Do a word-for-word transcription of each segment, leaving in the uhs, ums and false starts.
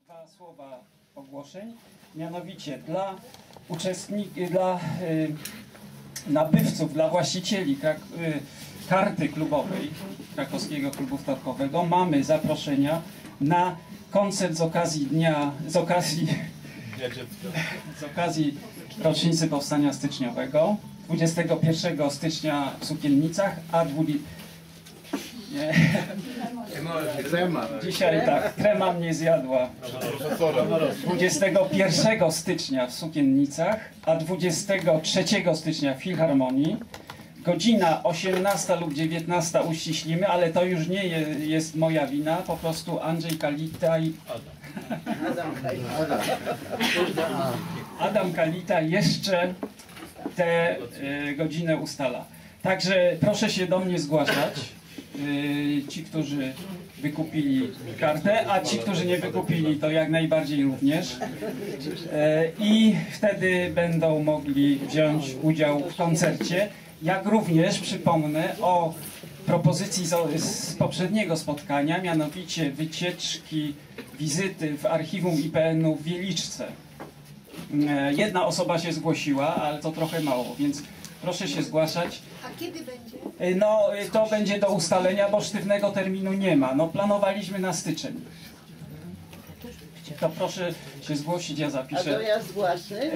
Dwa słowa ogłoszeń, mianowicie dla uczestników, dla y, nabywców, dla właścicieli krak, y, karty klubowej Krakowskiego Klubu Wtorkowego mamy zaproszenia na koncert z okazji dnia, z okazji, z okazji rocznicy Powstania Styczniowego, dwudziestego pierwszego stycznia w Sukiennicach, a dwudziestego Nie. Dzisiaj tak, trema mnie zjadła. dwudziestego pierwszego stycznia w Sukiennicach, a dwudziestego trzeciego stycznia w Filharmonii. Godzina osiemnasta lub dziewiętnasta uściślimy, ale to już nie je, jest moja wina, po prostu Andrzej Kalita i Adam Kalita jeszcze tę y, godzinę ustala. Także proszę się do mnie zgłaszać. Ci, którzy wykupili kartę, a ci, którzy nie wykupili, to jak najbardziej również. I wtedy będą mogli wziąć udział w koncercie. Jak również przypomnę o propozycji z poprzedniego spotkania, mianowicie wycieczki, wizyty w archiwum I P N u w Wieliczce. Jedna osoba się zgłosiła, ale to trochę mało, więc proszę się zgłaszać. A kiedy będzie? No, to będzie do ustalenia, bo sztywnego terminu nie ma. No, planowaliśmy na styczeń. To proszę się zgłosić, ja zapiszę. A dojazd własny?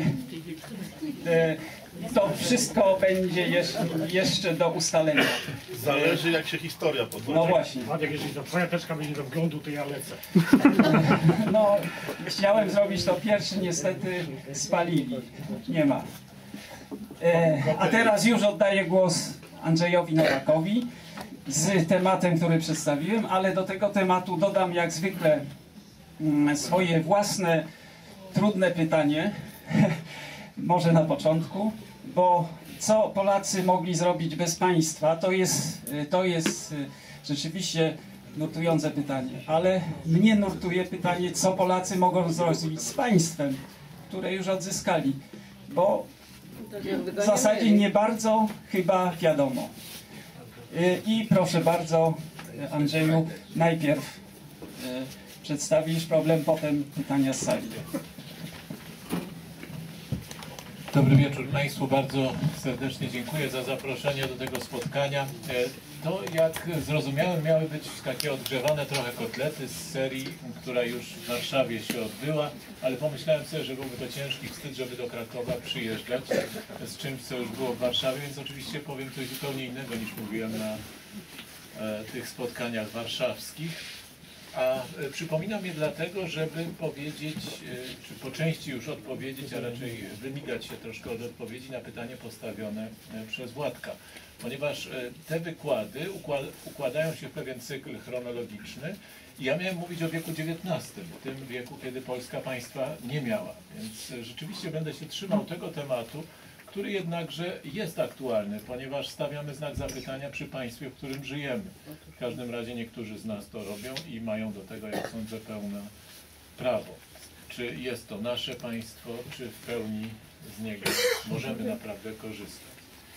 To wszystko będzie jeszcze do ustalenia. Zależy, jak się historia podoba. No właśnie. Władek, jeżeli to twoja teczka będzie do wglądu, to ja lecę. No, chciałem zrobić to pierwszy, niestety spalili. Nie ma. A teraz już oddaję głos Andrzejowi Nowakowi z tematem, który przedstawiłem, ale do tego tematu dodam jak zwykle swoje własne, trudne pytanie, może na początku, bo co Polacy mogli zrobić bez państwa, to jest, to jest rzeczywiście nurtujące pytanie, ale mnie nurtuje pytanie, co Polacy mogą zrobić z państwem, które już odzyskali, bo w zasadzie nie bardzo chyba wiadomo. I proszę bardzo, Andrzeju, najpierw przedstawisz problem, potem pytania z sali. Dobry wieczór Państwu, bardzo serdecznie dziękuję za zaproszenie do tego spotkania. To, jak zrozumiałem, miały być takie odgrzewane trochę kotlety z serii, która już w Warszawie się odbyła, ale pomyślałem sobie, że byłby to ciężki wstyd, żeby do Krakowa przyjeżdżać z czymś, co już było w Warszawie, więc oczywiście powiem coś zupełnie innego niż mówiłem na e, tych spotkaniach warszawskich. A e, przypominam je dlatego, żeby powiedzieć, e, czy po części już odpowiedzieć, a raczej wymigać się troszkę od odpowiedzi na pytanie postawione e, przez Władka. Ponieważ e, te wykłady układ, układają się w pewien cykl chronologiczny i ja miałem mówić o wieku dziewiętnastym, tym wieku, kiedy Polska państwa nie miała. Więc e, rzeczywiście będę się trzymał tego tematu, który jednakże jest aktualny, ponieważ stawiamy znak zapytania przy państwie, w którym żyjemy. W każdym razie niektórzy z nas to robią i mają do tego, jak sądzę, pełne prawo. Czy jest to nasze państwo, czy w pełni z niego możemy naprawdę korzystać.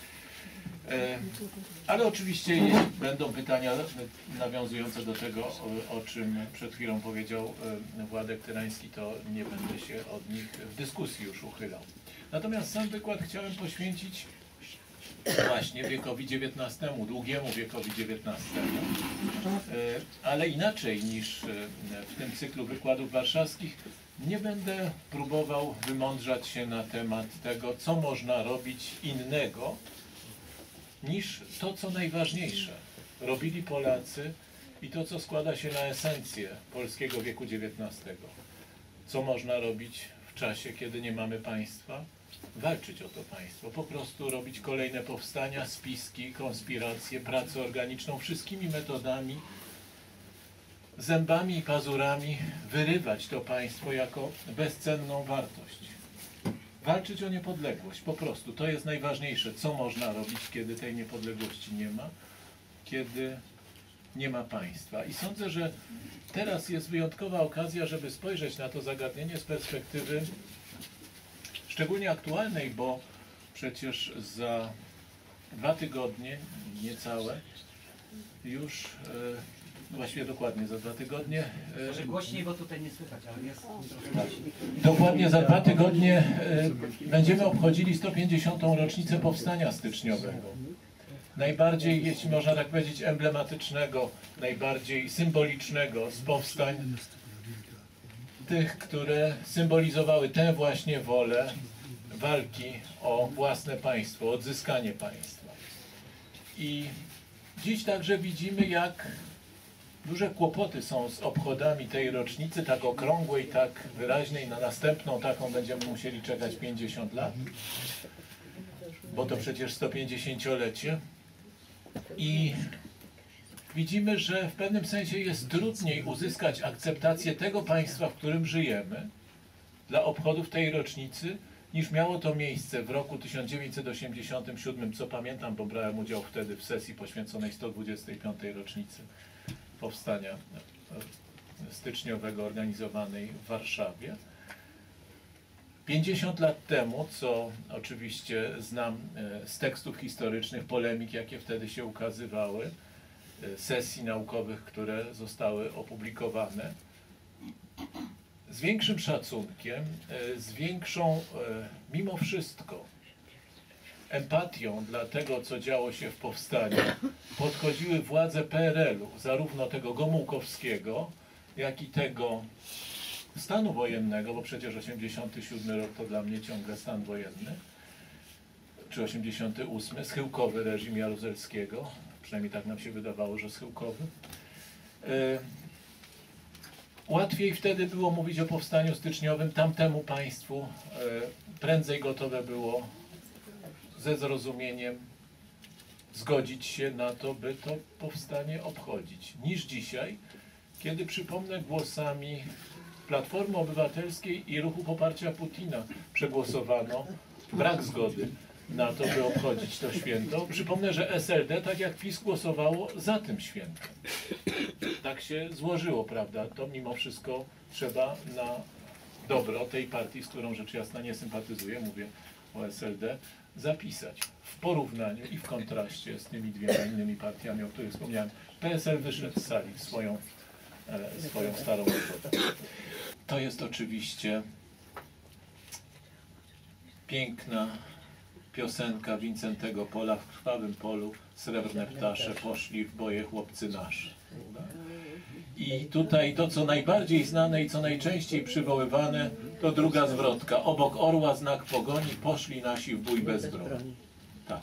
E, ale oczywiście jeśli będą pytania nawiązujące do tego, o, o czym przed chwilą powiedział e, Władek Tyrański, to nie będę się od nich w dyskusji już uchylał. Natomiast sam wykład chciałem poświęcić właśnie wiekowi dziewiętnastemu, długiemu wiekowi dziewiętnastemu, e, ale inaczej niż w tym cyklu wykładów warszawskich nie będę próbował wymądrzać się na temat tego, co można robić innego, niż to, co najważniejsze robili Polacy i to, co składa się na esencję polskiego wieku dziewiętnastego. Co można robić w czasie, kiedy nie mamy państwa? Walczyć o to państwo, po prostu robić kolejne powstania, spiski, konspiracje, pracę organiczną, wszystkimi metodami, zębami i pazurami wyrywać to państwo jako bezcenną wartość. Walczyć o niepodległość, po prostu. To jest najważniejsze, co można robić, kiedy tej niepodległości nie ma, kiedy nie ma państwa. I sądzę, że teraz jest wyjątkowa okazja, żeby spojrzeć na to zagadnienie z perspektywy szczególnie aktualnej, bo przecież za dwa tygodnie, niecałe, już właściwie dokładnie za dwa tygodnie. Może głośniej, bo tutaj nie słychać, ale jest trochę głośniej. Dokładnie za dwa tygodnie e, będziemy obchodzili sto pięćdziesiątą rocznicę Powstania Styczniowego. Najbardziej, jeśli można tak powiedzieć, emblematycznego, najbardziej symbolicznego z powstań, tych, które symbolizowały tę właśnie wolę walki o własne państwo, o odzyskanie państwa. I dziś także widzimy, jak duże kłopoty są z obchodami tej rocznicy, tak okrągłej, tak wyraźnej. Na następną taką będziemy musieli czekać pięćdziesiąt lat, bo to przecież sto pięćdziesięciolecie. I widzimy, że w pewnym sensie jest trudniej uzyskać akceptację tego państwa, w którym żyjemy, dla obchodów tej rocznicy, niż miało to miejsce w roku tysiąc dziewięćset osiemdziesiątym siódmym, co pamiętam, bo brałem udział wtedy w sesji poświęconej sto dwudziestej piątej rocznicy Powstania Styczniowego organizowanej w Warszawie. pięćdziesiąt lat temu, co oczywiście znam z tekstów historycznych, polemik, jakie wtedy się ukazywały, sesji naukowych, które zostały opublikowane, z większym szacunkiem, z większą, mimo wszystko, empatią dla tego, co działo się w powstaniu, podchodziły władze P R L u, zarówno tego Gomułkowskiego, jak i tego stanu wojennego, bo przecież osiemdziesiąty siódmy rok to dla mnie ciągle stan wojenny, czy osiemdziesiąty ósmy, schyłkowy reżim Jaruzelskiego, przynajmniej tak nam się wydawało, że schyłkowy. Łatwiej wtedy było mówić o powstaniu styczniowym, tamtemu państwu prędzej gotowe było ze zrozumieniem zgodzić się na to, by to powstanie obchodzić, niż dzisiaj, kiedy, przypomnę, głosami Platformy Obywatelskiej i Ruchu Poparcia Putina przegłosowano brak zgody na to, by obchodzić to święto. Przypomnę, że S L D, tak jak PiS, głosowało za tym świętem. Tak się złożyło, prawda? To mimo wszystko trzeba na dobro tej partii, z którą rzecz jasna nie sympatyzuję, mówię o S L D, zapisać w porównaniu i w kontraście z tymi dwiema innymi partiami, o których wspomniałem. P S L wyszedł z sali w swoją, e, swoją starą metodę. To jest oczywiście piękna piosenka Wincentego Pola: w krwawym polu srebrne ptasze poszli w boje chłopcy nasze. I tutaj to, co najbardziej znane i co najczęściej przywoływane, to druga zwrotka. Obok orła znak pogoni, poszli nasi w bój bez broni. Tak.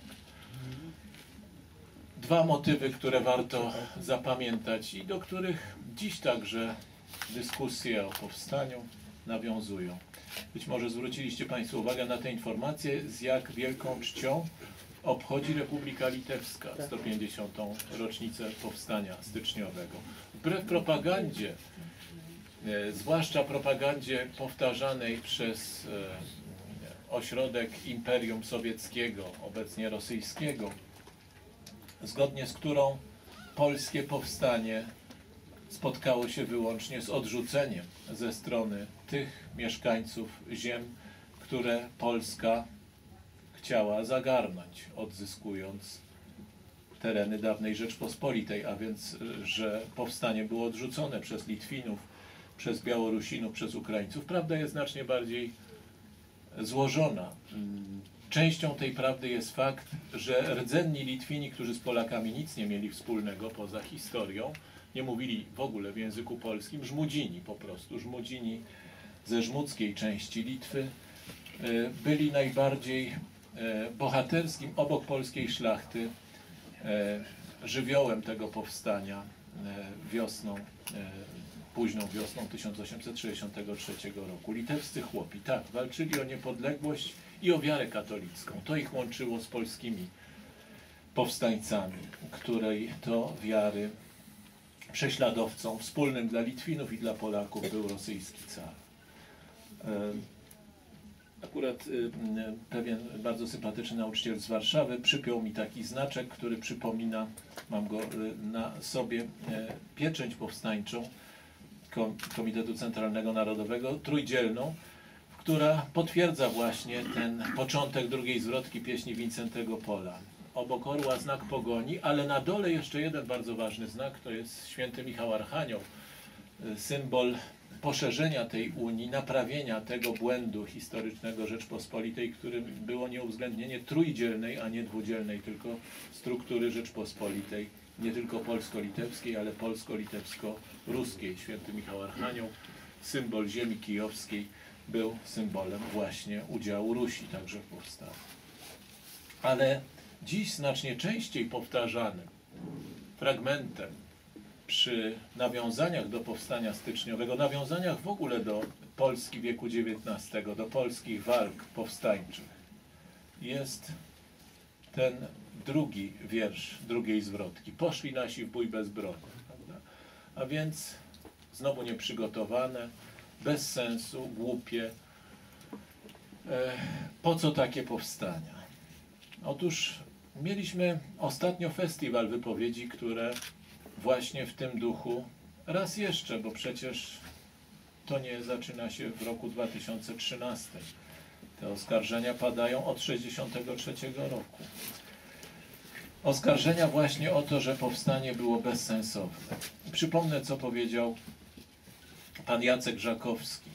Dwa motywy, które warto zapamiętać i do których dziś także dyskusje o powstaniu nawiązują. Być może zwróciliście Państwo uwagę na tę informację, z jak wielką czcią obchodzi Republika Litewska sto pięćdziesiątą rocznicę Powstania Styczniowego. Wbrew propagandzie, e, zwłaszcza propagandzie powtarzanej przez e, ośrodek Imperium Sowieckiego, obecnie rosyjskiego, zgodnie z którą polskie powstanie spotkało się wyłącznie z odrzuceniem ze strony tych mieszkańców ziem, które Polska chciała zagarnąć, odzyskując tereny dawnej Rzeczpospolitej, a więc, że powstanie było odrzucone przez Litwinów, przez Białorusinów, przez Ukraińców. Prawda jest znacznie bardziej złożona. Częścią tej prawdy jest fakt, że rdzenni Litwini, którzy z Polakami nic nie mieli wspólnego poza historią, nie mówili w ogóle w języku polskim, żmudzini po prostu, żmudzini ze żmudzkiej części Litwy, byli najbardziej bohaterskim, obok polskiej szlachty, żywiołem tego powstania wiosną, późną wiosną tysiąc osiemset sześćdziesiątego trzeciego roku. Litewscy chłopi, tak, walczyli o niepodległość i o wiarę katolicką. To ich łączyło z polskimi powstańcami, której to wiary prześladowcą wspólnym dla Litwinów i dla Polaków był rosyjski car. Akurat pewien bardzo sympatyczny nauczyciel z Warszawy przypiął mi taki znaczek, który przypomina, mam go na sobie, pieczęć powstańczą Komitetu Centralnego Narodowego, trójdzielną, która potwierdza właśnie ten początek drugiej zwrotki pieśni Wincentego Pola. obok orła znak pogoni, ale na dole jeszcze jeden bardzo ważny znak, to jest święty Michał Archanioł, symbol poszerzenia tej Unii, naprawienia tego błędu historycznego Rzeczpospolitej, którym było nieuwzględnienie trójdzielnej, a nie dwudzielnej, tylko struktury Rzeczpospolitej, nie tylko polsko-litewskiej, ale polsko-litewsko-ruskiej. Święty Michał Archanioł, symbol ziemi kijowskiej, był symbolem właśnie udziału Rusi także w powstaniu. Ale dziś znacznie częściej powtarzanym fragmentem przy nawiązaniach do powstania styczniowego, nawiązaniach w ogóle do Polski wieku dziewiętnastego, do polskich walk powstańczych, jest ten drugi wiersz drugiej zwrotki. Poszli nasi w bój bezbronni. Prawda? A więc znowu nieprzygotowane, bez sensu, głupie. E, po co takie powstania? Otóż mieliśmy ostatnio festiwal wypowiedzi, które właśnie w tym duchu, raz jeszcze, bo przecież to nie zaczyna się w roku dwa tysiące trzynastym. Te oskarżenia padają od tysiąc dziewięćset sześćdziesiątego trzeciego roku. Oskarżenia właśnie o to, że powstanie było bezsensowne. Przypomnę, co powiedział pan Jacek Żakowski,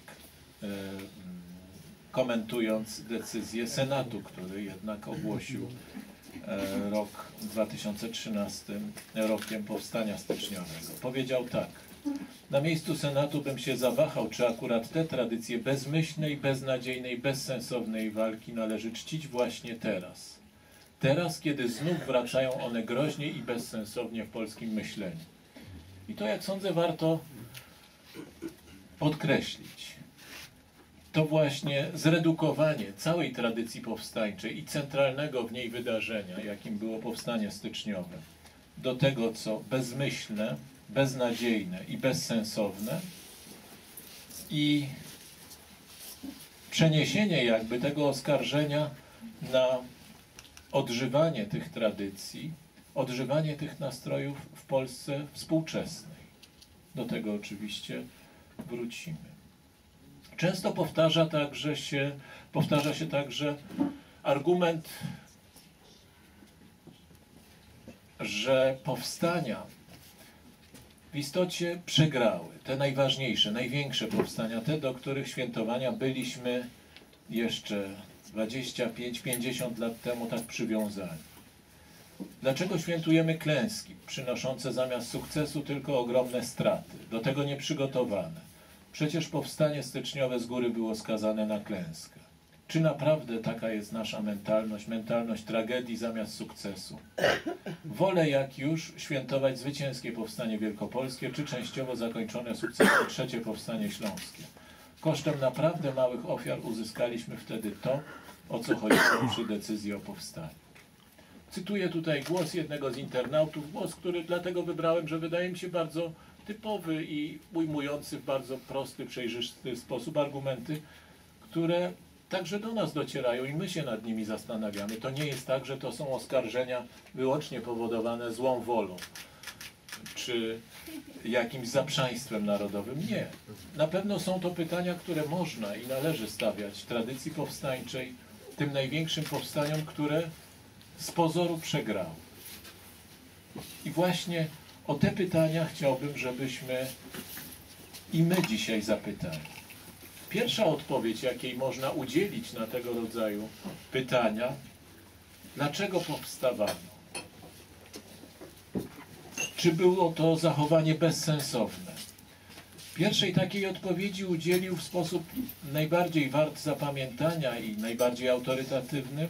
komentując decyzję Senatu, który jednak ogłosił rok dwa tysiące trzynasty rokiem powstania styczniowego. Powiedział tak: na miejscu Senatu bym się zawahał, czy akurat te tradycje bezmyślnej, beznadziejnej, bezsensownej walki należy czcić właśnie teraz. Teraz, kiedy znów wracają one groźnie i bezsensownie w polskim myśleniu. I to, jak sądzę, warto podkreślić. To właśnie zredukowanie całej tradycji powstańczej i centralnego w niej wydarzenia, jakim było powstanie styczniowe, do tego, co bezmyślne, beznadziejne i bezsensowne, i przeniesienie jakby tego oskarżenia na odżywanie tych tradycji, odżywanie tych nastrojów w Polsce współczesnej. Do tego oczywiście wrócimy. Często powtarza także się, powtarza się także argument, że powstania w istocie przegrały. Te najważniejsze, największe powstania, te, do których świętowania byliśmy jeszcze dwadzieścia pięć pięćdziesiąt lat temu tak przywiązani. Dlaczego świętujemy klęski, przynoszące zamiast sukcesu tylko ogromne straty, do tego nieprzygotowane? Przecież powstanie styczniowe z góry było skazane na klęskę. Czy naprawdę taka jest nasza mentalność, mentalność tragedii zamiast sukcesu? Wolę jak już świętować zwycięskie powstanie wielkopolskie, czy częściowo zakończone sukcesem trzecie powstanie śląskie. Kosztem naprawdę małych ofiar uzyskaliśmy wtedy to, o co chodziło przy decyzji o powstaniu. Cytuję tutaj głos jednego z internautów, głos, który dlatego wybrałem, że wydaje mi się bardzo typowy i ujmujący w bardzo prosty, przejrzysty sposób argumenty, które także do nas docierają i my się nad nimi zastanawiamy. To nie jest tak, że to są oskarżenia wyłącznie powodowane złą wolą czy jakimś zaprzaństwem narodowym. Nie. Na pewno są to pytania, które można i należy stawiać tradycji powstańczej, tym największym powstaniom, które z pozoru przegrały. I właśnie o te pytania chciałbym, żebyśmy i my dzisiaj zapytali. Pierwsza odpowiedź, jakiej można udzielić na tego rodzaju pytania: dlaczego powstawano? Czy było to zachowanie bezsensowne? Pierwszej takiej odpowiedzi udzielił w sposób najbardziej wart zapamiętania i najbardziej autorytatywny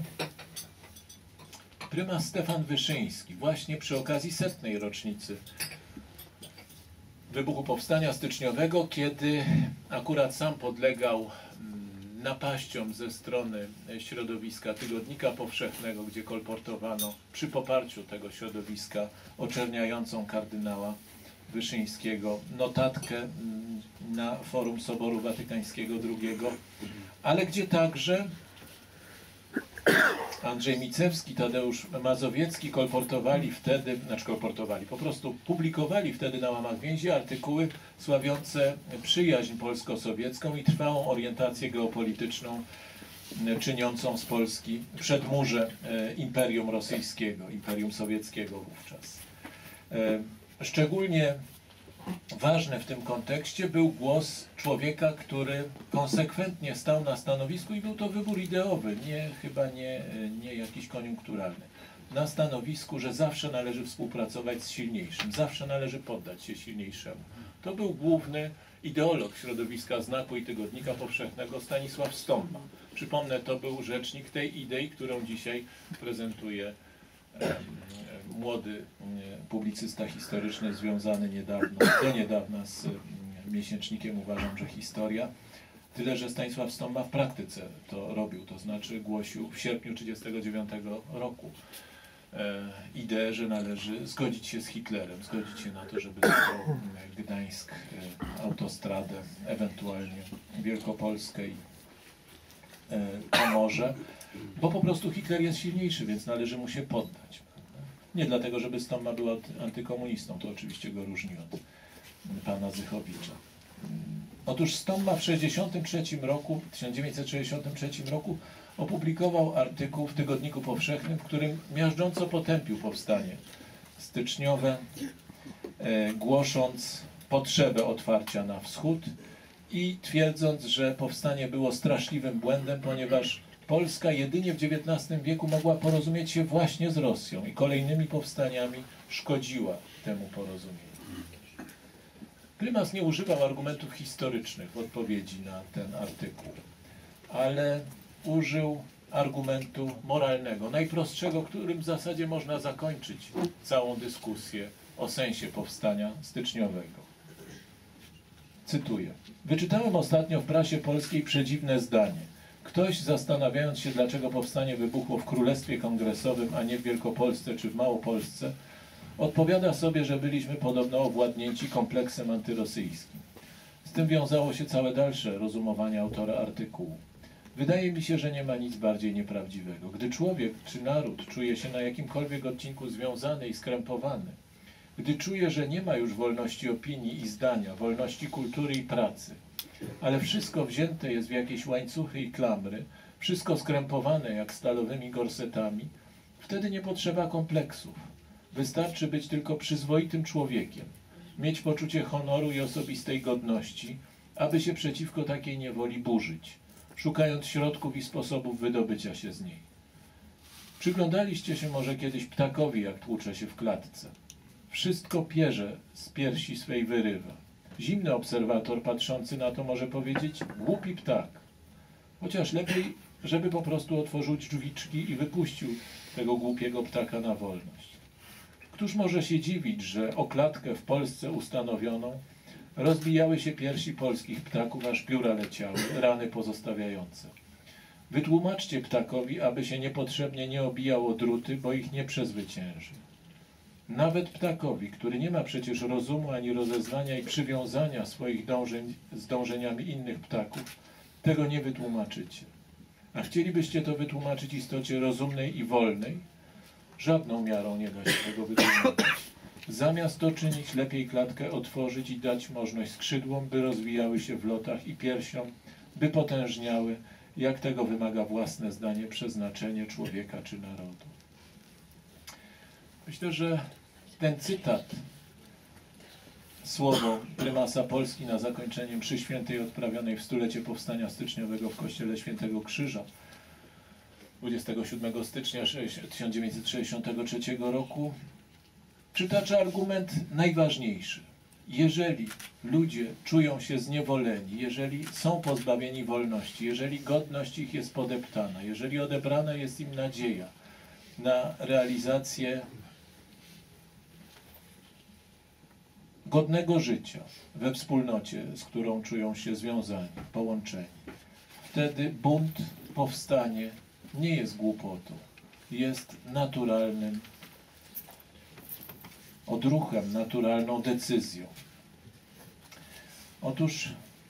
prymas Stefan Wyszyński, właśnie przy okazji setnej rocznicy wybuchu powstania styczniowego, kiedy akurat sam podlegał napaściom ze strony środowiska Tygodnika Powszechnego, gdzie kolportowano przy poparciu tego środowiska oczerniającą kardynała Wyszyńskiego notatkę na forum Soboru Watykańskiego drugiego, ale gdzie także Andrzej Micewski, Tadeusz Mazowiecki kolportowali wtedy, znaczy kolportowali, po prostu publikowali wtedy na łamach więzi artykuły sławiące przyjaźń polsko-sowiecką i trwałą orientację geopolityczną czyniącą z Polski przedmurze Imperium Rosyjskiego, Imperium Sowieckiego wówczas. Szczególnie ważny w tym kontekście był głos człowieka, który konsekwentnie stał na stanowisku i był to wybór ideowy, nie, chyba nie, nie jakiś koniunkturalny. Na stanowisku, że zawsze należy współpracować z silniejszym, zawsze należy poddać się silniejszemu. To był główny ideolog środowiska Znaku i Tygodnika Powszechnego Stanisław Stomma. Przypomnę, to był rzecznik tej idei, którą dzisiaj prezentuje e, młody e, publicysta historyczny związany niedawno, do niedawna z e, miesięcznikiem Uważam, że Historia. Tyle, że Stanisław Stomma w praktyce to robił, to znaczy głosił w sierpniu tysiąc dziewięćset trzydziestego dziewiątego roku e, ideę, że należy zgodzić się z Hitlerem, zgodzić się na to, żeby dostał Gdańsk, e, autostradę, ewentualnie Wielkopolskę i e, Pomorze, bo po prostu Hitler jest silniejszy, więc należy mu się poddać. Nie dlatego, żeby Stomma był antykomunistą, to oczywiście go różni od pana Zychowicza. Otóż Stomma w tysiąc dziewięćset sześćdziesiątym trzecim roku opublikował artykuł w Tygodniku Powszechnym, w którym miażdżąco potępił powstanie styczniowe, e, głosząc potrzebę otwarcia na wschód i twierdząc, że powstanie było straszliwym błędem, ponieważ Polska jedynie w dziewiętnastym wieku mogła porozumieć się właśnie z Rosją i kolejnymi powstaniami szkodziła temu porozumieniu. Prymas nie używał argumentów historycznych w odpowiedzi na ten artykuł, ale użył argumentu moralnego, najprostszego, którym w zasadzie można zakończyć całą dyskusję o sensie powstania styczniowego. Cytuję. Wyczytałem ostatnio w prasie polskiej przedziwne zdanie. Ktoś, zastanawiając się, dlaczego powstanie wybuchło w Królestwie Kongresowym, a nie w Wielkopolsce czy w Małopolsce, odpowiada sobie, że byliśmy podobno owładnięci kompleksem antyrosyjskim. Z tym wiązało się całe dalsze rozumowanie autora artykułu. Wydaje mi się, że nie ma nic bardziej nieprawdziwego. Gdy człowiek czy naród czuje się na jakimkolwiek odcinku związany i skrępowany, gdy czuje, że nie ma już wolności opinii i zdania, wolności kultury i pracy, ale wszystko wzięte jest w jakieś łańcuchy i klamry, wszystko skrępowane jak stalowymi gorsetami, wtedy nie potrzeba kompleksów. Wystarczy być tylko przyzwoitym człowiekiem, mieć poczucie honoru i osobistej godności, aby się przeciwko takiej niewoli burzyć, szukając środków i sposobów wydobycia się z niej. Przyglądaliście się może kiedyś ptakowi, jak tłucze się w klatce. Wszystko pierze z piersi swej wyrywa. Zimny obserwator patrzący na to może powiedzieć: głupi ptak. Chociaż lepiej, żeby po prostu otworzył drzwiczki i wypuścił tego głupiego ptaka na wolność. Któż może się dziwić, że o klatkę w Polsce ustanowioną rozbijały się piersi polskich ptaków, aż pióra leciały, rany pozostawiające. Wytłumaczcie ptakowi, aby się niepotrzebnie nie obijał o druty, bo ich nie przezwycięży. Nawet ptakowi, który nie ma przecież rozumu ani rozeznania i przywiązania swoich dążeń z dążeniami innych ptaków, tego nie wytłumaczycie. A chcielibyście to wytłumaczyć istocie rozumnej i wolnej? Żadną miarą nie da się tego wytłumaczyć. Zamiast to czynić, lepiej klatkę otworzyć i dać możność skrzydłom, by rozwijały się w lotach, i piersiom, by potężniały, jak tego wymaga własne zdanie, przeznaczenie człowieka czy narodu. Myślę, że ten cytat, słowo prymasa Polski na zakończenie mszy świętej odprawionej w stulecie powstania styczniowego w kościele Świętego Krzyża dwudziestego siódmego stycznia tysiąc dziewięćset sześćdziesiątego trzeciego roku przytacza argument najważniejszy. Jeżeli ludzie czują się zniewoleni, jeżeli są pozbawieni wolności, jeżeli godność ich jest podeptana, jeżeli odebrana jest im nadzieja na realizację godnego życia we wspólnocie, z którą czują się związani, połączeni, wtedy bunt, powstanie nie jest głupotą, jest naturalnym odruchem, naturalną decyzją. Otóż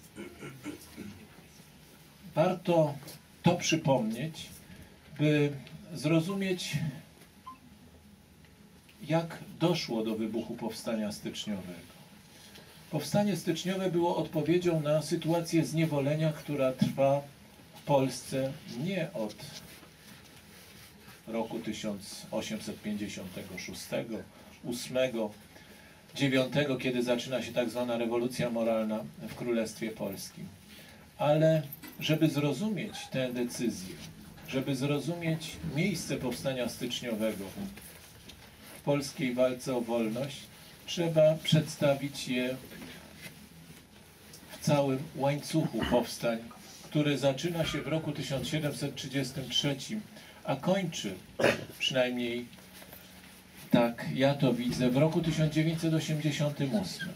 warto to przypomnieć, by zrozumieć, jak doszło do wybuchu powstania styczniowego. Powstanie styczniowe było odpowiedzią na sytuację zniewolenia, która trwa w Polsce nie od roku tysiąc osiemset pięćdziesiątego szóstego, ósmego, dziewiątego, kiedy zaczyna się tak zwana rewolucja moralna w Królestwie Polskim. Ale żeby zrozumieć tę decyzję, żeby zrozumieć miejsce powstania styczniowego w polskiej walce o wolność, trzeba przedstawić je w całym łańcuchu powstań, który zaczyna się w roku tysiąc siedemset trzydziestym trzecim, a kończy, przynajmniej tak ja to widzę, w roku tysiąc dziewięćset osiemdziesiątym ósmym.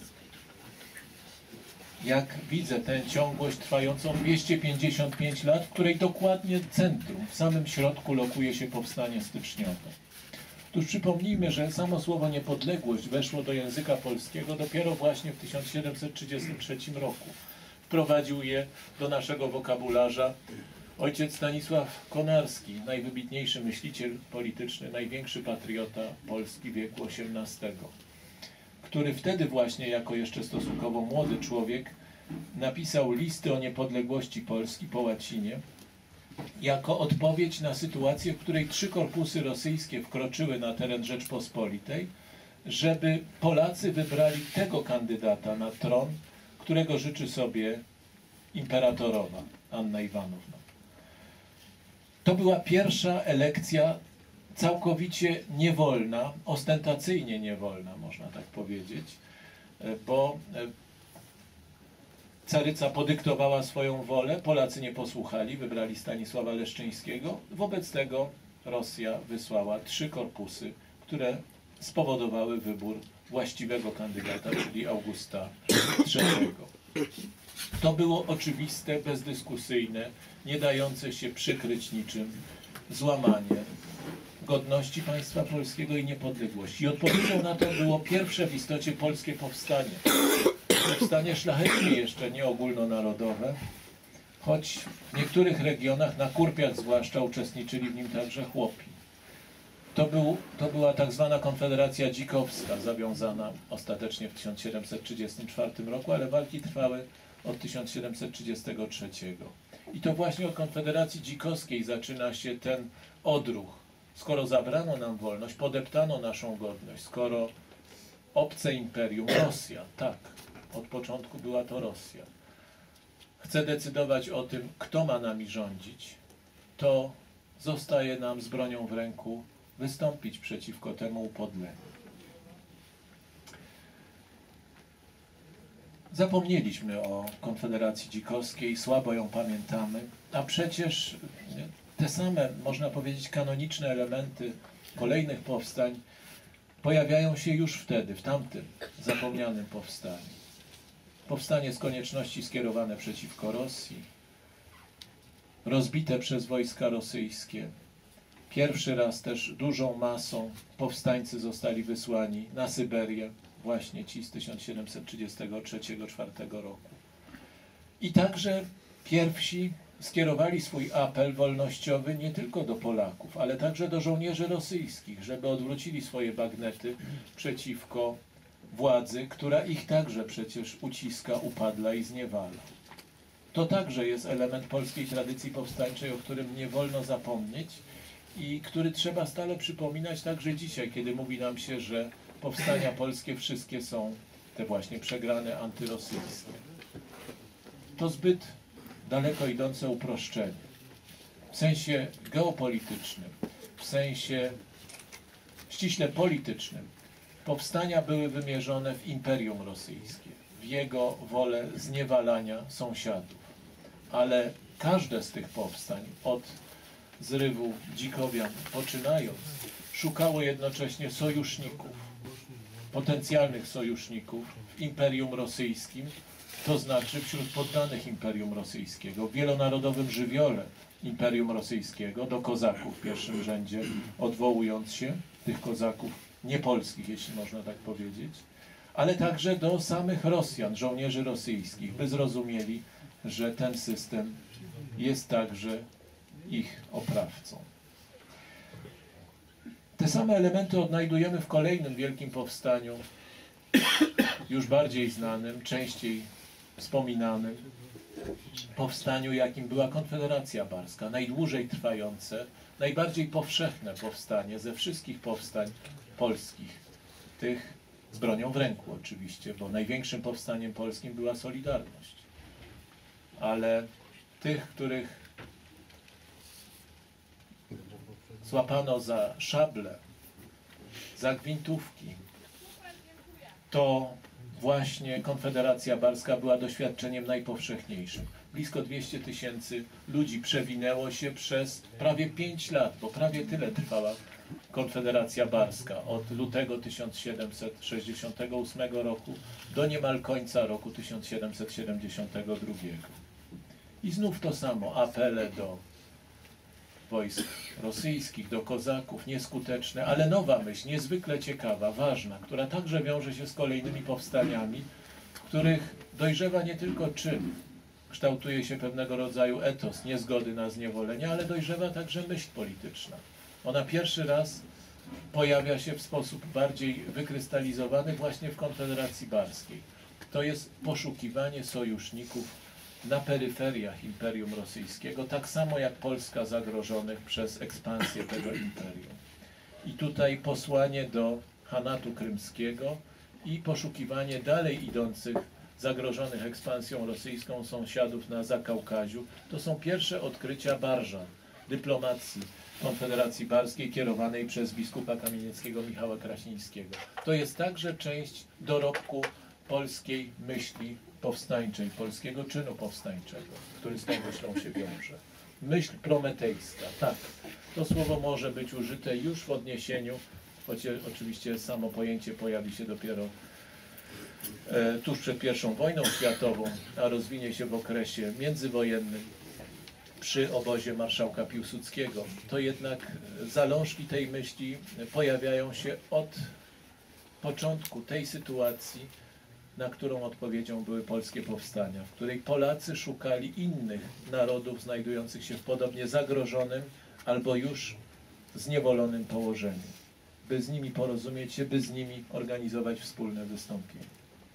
Jak widzę tę ciągłość trwającą dwieście pięćdziesiąt pięć lat, w której dokładnie centrum, w samym środku lokuje się powstanie styczniowe. Otóż przypomnijmy, że samo słowo niepodległość weszło do języka polskiego dopiero właśnie w tysiąc siedemset trzydziestym trzecim roku. Wprowadził je do naszego wokabularza ojciec Stanisław Konarski, najwybitniejszy myśliciel polityczny, największy patriota Polski wieku osiemnastego, który wtedy właśnie, jako jeszcze stosunkowo młody człowiek, napisał listy o niepodległości Polski po łacinie, jako odpowiedź na sytuację, w której trzy korpusy rosyjskie wkroczyły na teren Rzeczpospolitej, żeby Polacy wybrali tego kandydata na tron, którego życzy sobie imperatorowa Anna Iwanowna. To była pierwsza elekcja całkowicie niewolna, ostentacyjnie niewolna, można tak powiedzieć, bo caryca podyktowała swoją wolę, Polacy nie posłuchali, wybrali Stanisława Leszczyńskiego. Wobec tego Rosja wysłała trzy korpusy, które spowodowały wybór właściwego kandydata, czyli Augusta trzeciego. To było oczywiste, bezdyskusyjne, nie dające się przykryć niczym złamanie godności państwa polskiego i niepodległości. I odpowiedzią na to było pierwsze w istocie polskie powstanie. Powstanie szlachetnie, jeszcze nie ogólnonarodowe, choć w niektórych regionach, na Kurpiach zwłaszcza, uczestniczyli w nim także chłopi. To, był, to była tak zwana Konfederacja Dzikowska, zawiązana ostatecznie w tysiąc siedemset trzydziestym czwartym roku, ale walki trwały od tysiąc siedemset trzydziestego trzeciego. I to właśnie od Konfederacji Dzikowskiej zaczyna się ten odruch. Skoro zabrano nam wolność, podeptano naszą godność, skoro obce imperium, Rosja, tak, od początku była to Rosja, chce decydować o tym, kto ma nami rządzić, to zostaje nam z bronią w ręku wystąpić przeciwko temu upodleniu. Zapomnieliśmy o Konfederacji Dzikowskiej, słabo ją pamiętamy, a przecież te same, można powiedzieć, kanoniczne elementy kolejnych powstań pojawiają się już wtedy, w tamtym zapomnianym powstaniu. Powstanie z konieczności skierowane przeciwko Rosji, rozbite przez wojska rosyjskie. Pierwszy raz też dużą masą powstańcy zostali wysłani na Syberię, właśnie ci z tysiąc siedemset trzydziestego trzeciego czwartego roku. I także pierwsi skierowali swój apel wolnościowy nie tylko do Polaków, ale także do żołnierzy rosyjskich, żeby odwrócili swoje bagnety przeciwko władzy, która ich także przecież uciska, upadla i zniewala. To także jest element polskiej tradycji powstańczej, o którym nie wolno zapomnieć i który trzeba stale przypominać także dzisiaj, kiedy mówi nam się, że powstania polskie wszystkie są te właśnie przegrane antyrosyjskie. To zbyt daleko idące uproszczenie. W sensie geopolitycznym, w sensie ściśle politycznym, powstania były wymierzone w Imperium Rosyjskie, w jego wolę zniewalania sąsiadów. Ale każde z tych powstań, od zrywu Dzikowian poczynając, szukało jednocześnie sojuszników, potencjalnych sojuszników w Imperium Rosyjskim, to znaczy wśród poddanych Imperium Rosyjskiego, w wielonarodowym żywiole Imperium Rosyjskiego, do kozaków w pierwszym rzędzie, odwołując się, tych kozaków niepolskich, jeśli można tak powiedzieć, ale także do samych Rosjan, żołnierzy rosyjskich, by zrozumieli, że ten system jest także ich oprawcą. Te same elementy odnajdujemy w kolejnym wielkim powstaniu, już bardziej znanym, częściej wspominanym, powstaniu, jakim była Konfederacja Barska, najdłużej trwające, najbardziej powszechne powstanie ze wszystkich powstań polskich, tych z bronią w ręku oczywiście, bo największym powstaniem polskim była Solidarność. Ale tych, których złapano za szable, za gwintówki, to właśnie Konfederacja Barska była doświadczeniem najpowszechniejszym. Blisko dwieście tysięcy ludzi przewinęło się przez prawie pięć lat, bo prawie tyle trwała Konfederacja Barska, od lutego tysiąc siedemset sześćdziesiątego ósmego roku do niemal końca roku tysiąc siedemset siedemdziesiątego drugiego. I znów to samo, apele do wojsk rosyjskich, do kozaków, nieskuteczne, ale nowa myśl, niezwykle ciekawa, ważna, która także wiąże się z kolejnymi powstaniami, w których dojrzewa nie tylko czyn, kształtuje się pewnego rodzaju etos niezgody na zniewolenie, ale dojrzewa także myśl polityczna. Ona pierwszy raz pojawia się w sposób bardziej wykrystalizowany właśnie w Konfederacji Barskiej. To jest poszukiwanie sojuszników na peryferiach Imperium Rosyjskiego, tak samo jak Polska zagrożonych przez ekspansję tego imperium. I tutaj posłanie do Hanatu Krymskiego i poszukiwanie dalej idących, zagrożonych ekspansją rosyjską sąsiadów na Zakaukaziu. To są pierwsze odkrycia Barżan, dyplomacji Konfederacji Barskiej kierowanej przez biskupa kamienieckiego Michała Krasińskiego. To jest także część dorobku polskiej myśli powstańczej, polskiego czynu powstańczego, który z tą myślą się wiąże. Myśl prometejska, tak. To słowo może być użyte już w odniesieniu, choć oczywiście samo pojęcie pojawi się dopiero e, tuż przed pierwszą wojną światową, a rozwinie się w okresie międzywojennym przy obozie marszałka Piłsudskiego. To jednak zalążki tej myśli pojawiają się od początku tej sytuacji, na którą odpowiedzią były polskie powstania, w której Polacy szukali innych narodów znajdujących się w podobnie zagrożonym albo już zniewolonym położeniu, by z nimi porozumieć się, by z nimi organizować wspólne wystąpienie.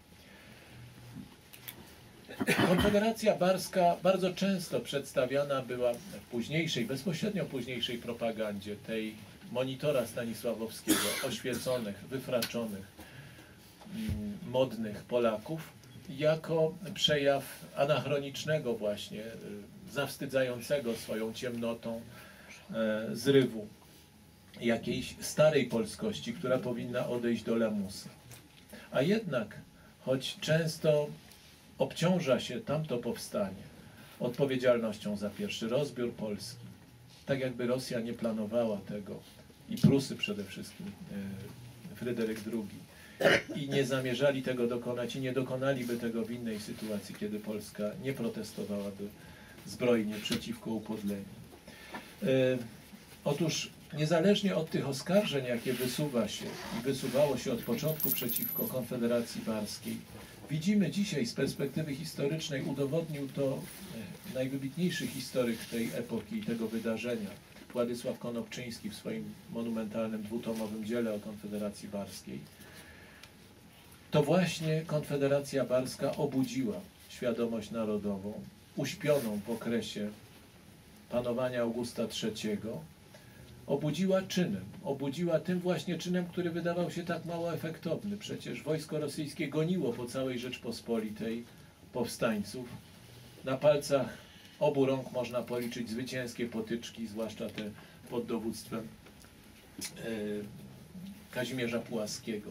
Konfederacja Barska bardzo często przedstawiana była w późniejszej, bezpośrednio późniejszej propagandzie tej monitora Stanisławowskiego, oświeconych, wyfraczonych, modnych Polaków, jako przejaw anachronicznego właśnie, zawstydzającego swoją ciemnotą zrywu jakiejś starej polskości, która powinna odejść do lamusa. A jednak, choć często obciąża się tamto powstanie odpowiedzialnością za pierwszy rozbiór Polski, tak jakby Rosja nie planowała tego, i Prusy przede wszystkim, Fryderyk drugi, i nie zamierzali tego dokonać i nie dokonaliby tego w innej sytuacji, kiedy Polska nie protestowałaby zbrojnie przeciwko upodleniu. E, otóż niezależnie od tych oskarżeń, jakie wysuwa się i wysuwało się od początku przeciwko Konfederacji Barskiej, widzimy dzisiaj z perspektywy historycznej, udowodnił to najwybitniejszy historyk tej epoki i tego wydarzenia, Władysław Konopczyński w swoim monumentalnym dwutomowym dziele o Konfederacji Barskiej. To właśnie Konfederacja Barska obudziła świadomość narodową, uśpioną w okresie panowania Augusta trzeciego, obudziła czynem, obudziła tym właśnie czynem, który wydawał się tak mało efektowny. Przecież wojsko rosyjskie goniło po całej Rzeczpospolitej powstańców. Na palcach obu rąk można policzyć zwycięskie potyczki, zwłaszcza te pod dowództwem e, Kazimierza Pułaskiego,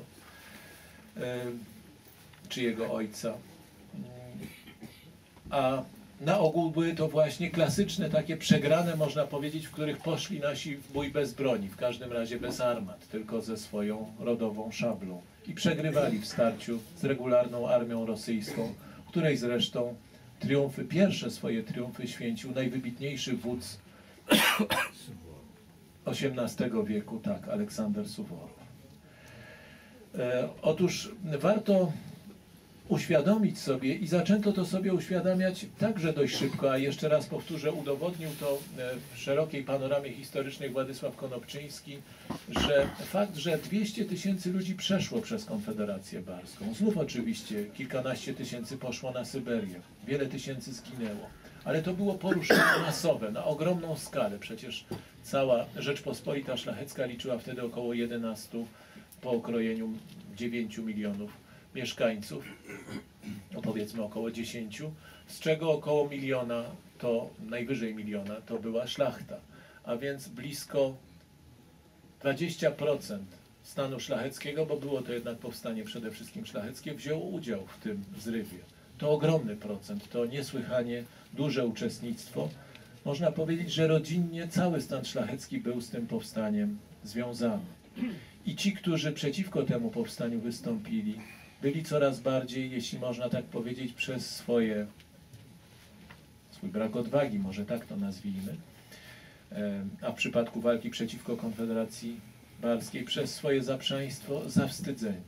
czy jego ojca. A na ogół były to właśnie klasyczne, takie przegrane, można powiedzieć, w których poszli nasi w bój bez broni, w każdym razie bez armat, tylko ze swoją rodową szablą. I przegrywali w starciu z regularną armią rosyjską, której zresztą triumfy, pierwsze swoje triumfy święcił najwybitniejszy wódz osiemnastego wieku, tak, Aleksander Suworow. E, otóż warto uświadomić sobie i zaczęto to sobie uświadamiać także dość szybko, a jeszcze raz powtórzę, udowodnił to w szerokiej panoramie historycznej Władysław Konopczyński, że fakt, że dwieście tysięcy ludzi przeszło przez Konfederację Barską, znów oczywiście kilkanaście tysięcy poszło na Syberię, wiele tysięcy zginęło, ale to było poruszenie masowe, na ogromną skalę, przecież cała Rzeczpospolita Szlachecka liczyła wtedy około jedenastu, po okrojeniu dziewięciu milionów mieszkańców, no powiedzmy około dziesięciu, z czego około miliona, to najwyżej miliona, to była szlachta, a więc blisko dwadzieścia procent stanu szlacheckiego, bo było to jednak powstanie przede wszystkim szlacheckie, wzięło udział w tym zrywie. To ogromny procent, to niesłychanie duże uczestnictwo. Można powiedzieć, że rodzinnie cały stan szlachecki był z tym powstaniem związany. I ci, którzy przeciwko temu powstaniu wystąpili, byli coraz bardziej, jeśli można tak powiedzieć, przez swoje, swój brak odwagi, może tak to nazwijmy, a w przypadku walki przeciwko Konfederacji Barskiej, przez swoje zaprzaństwo zawstydzeni.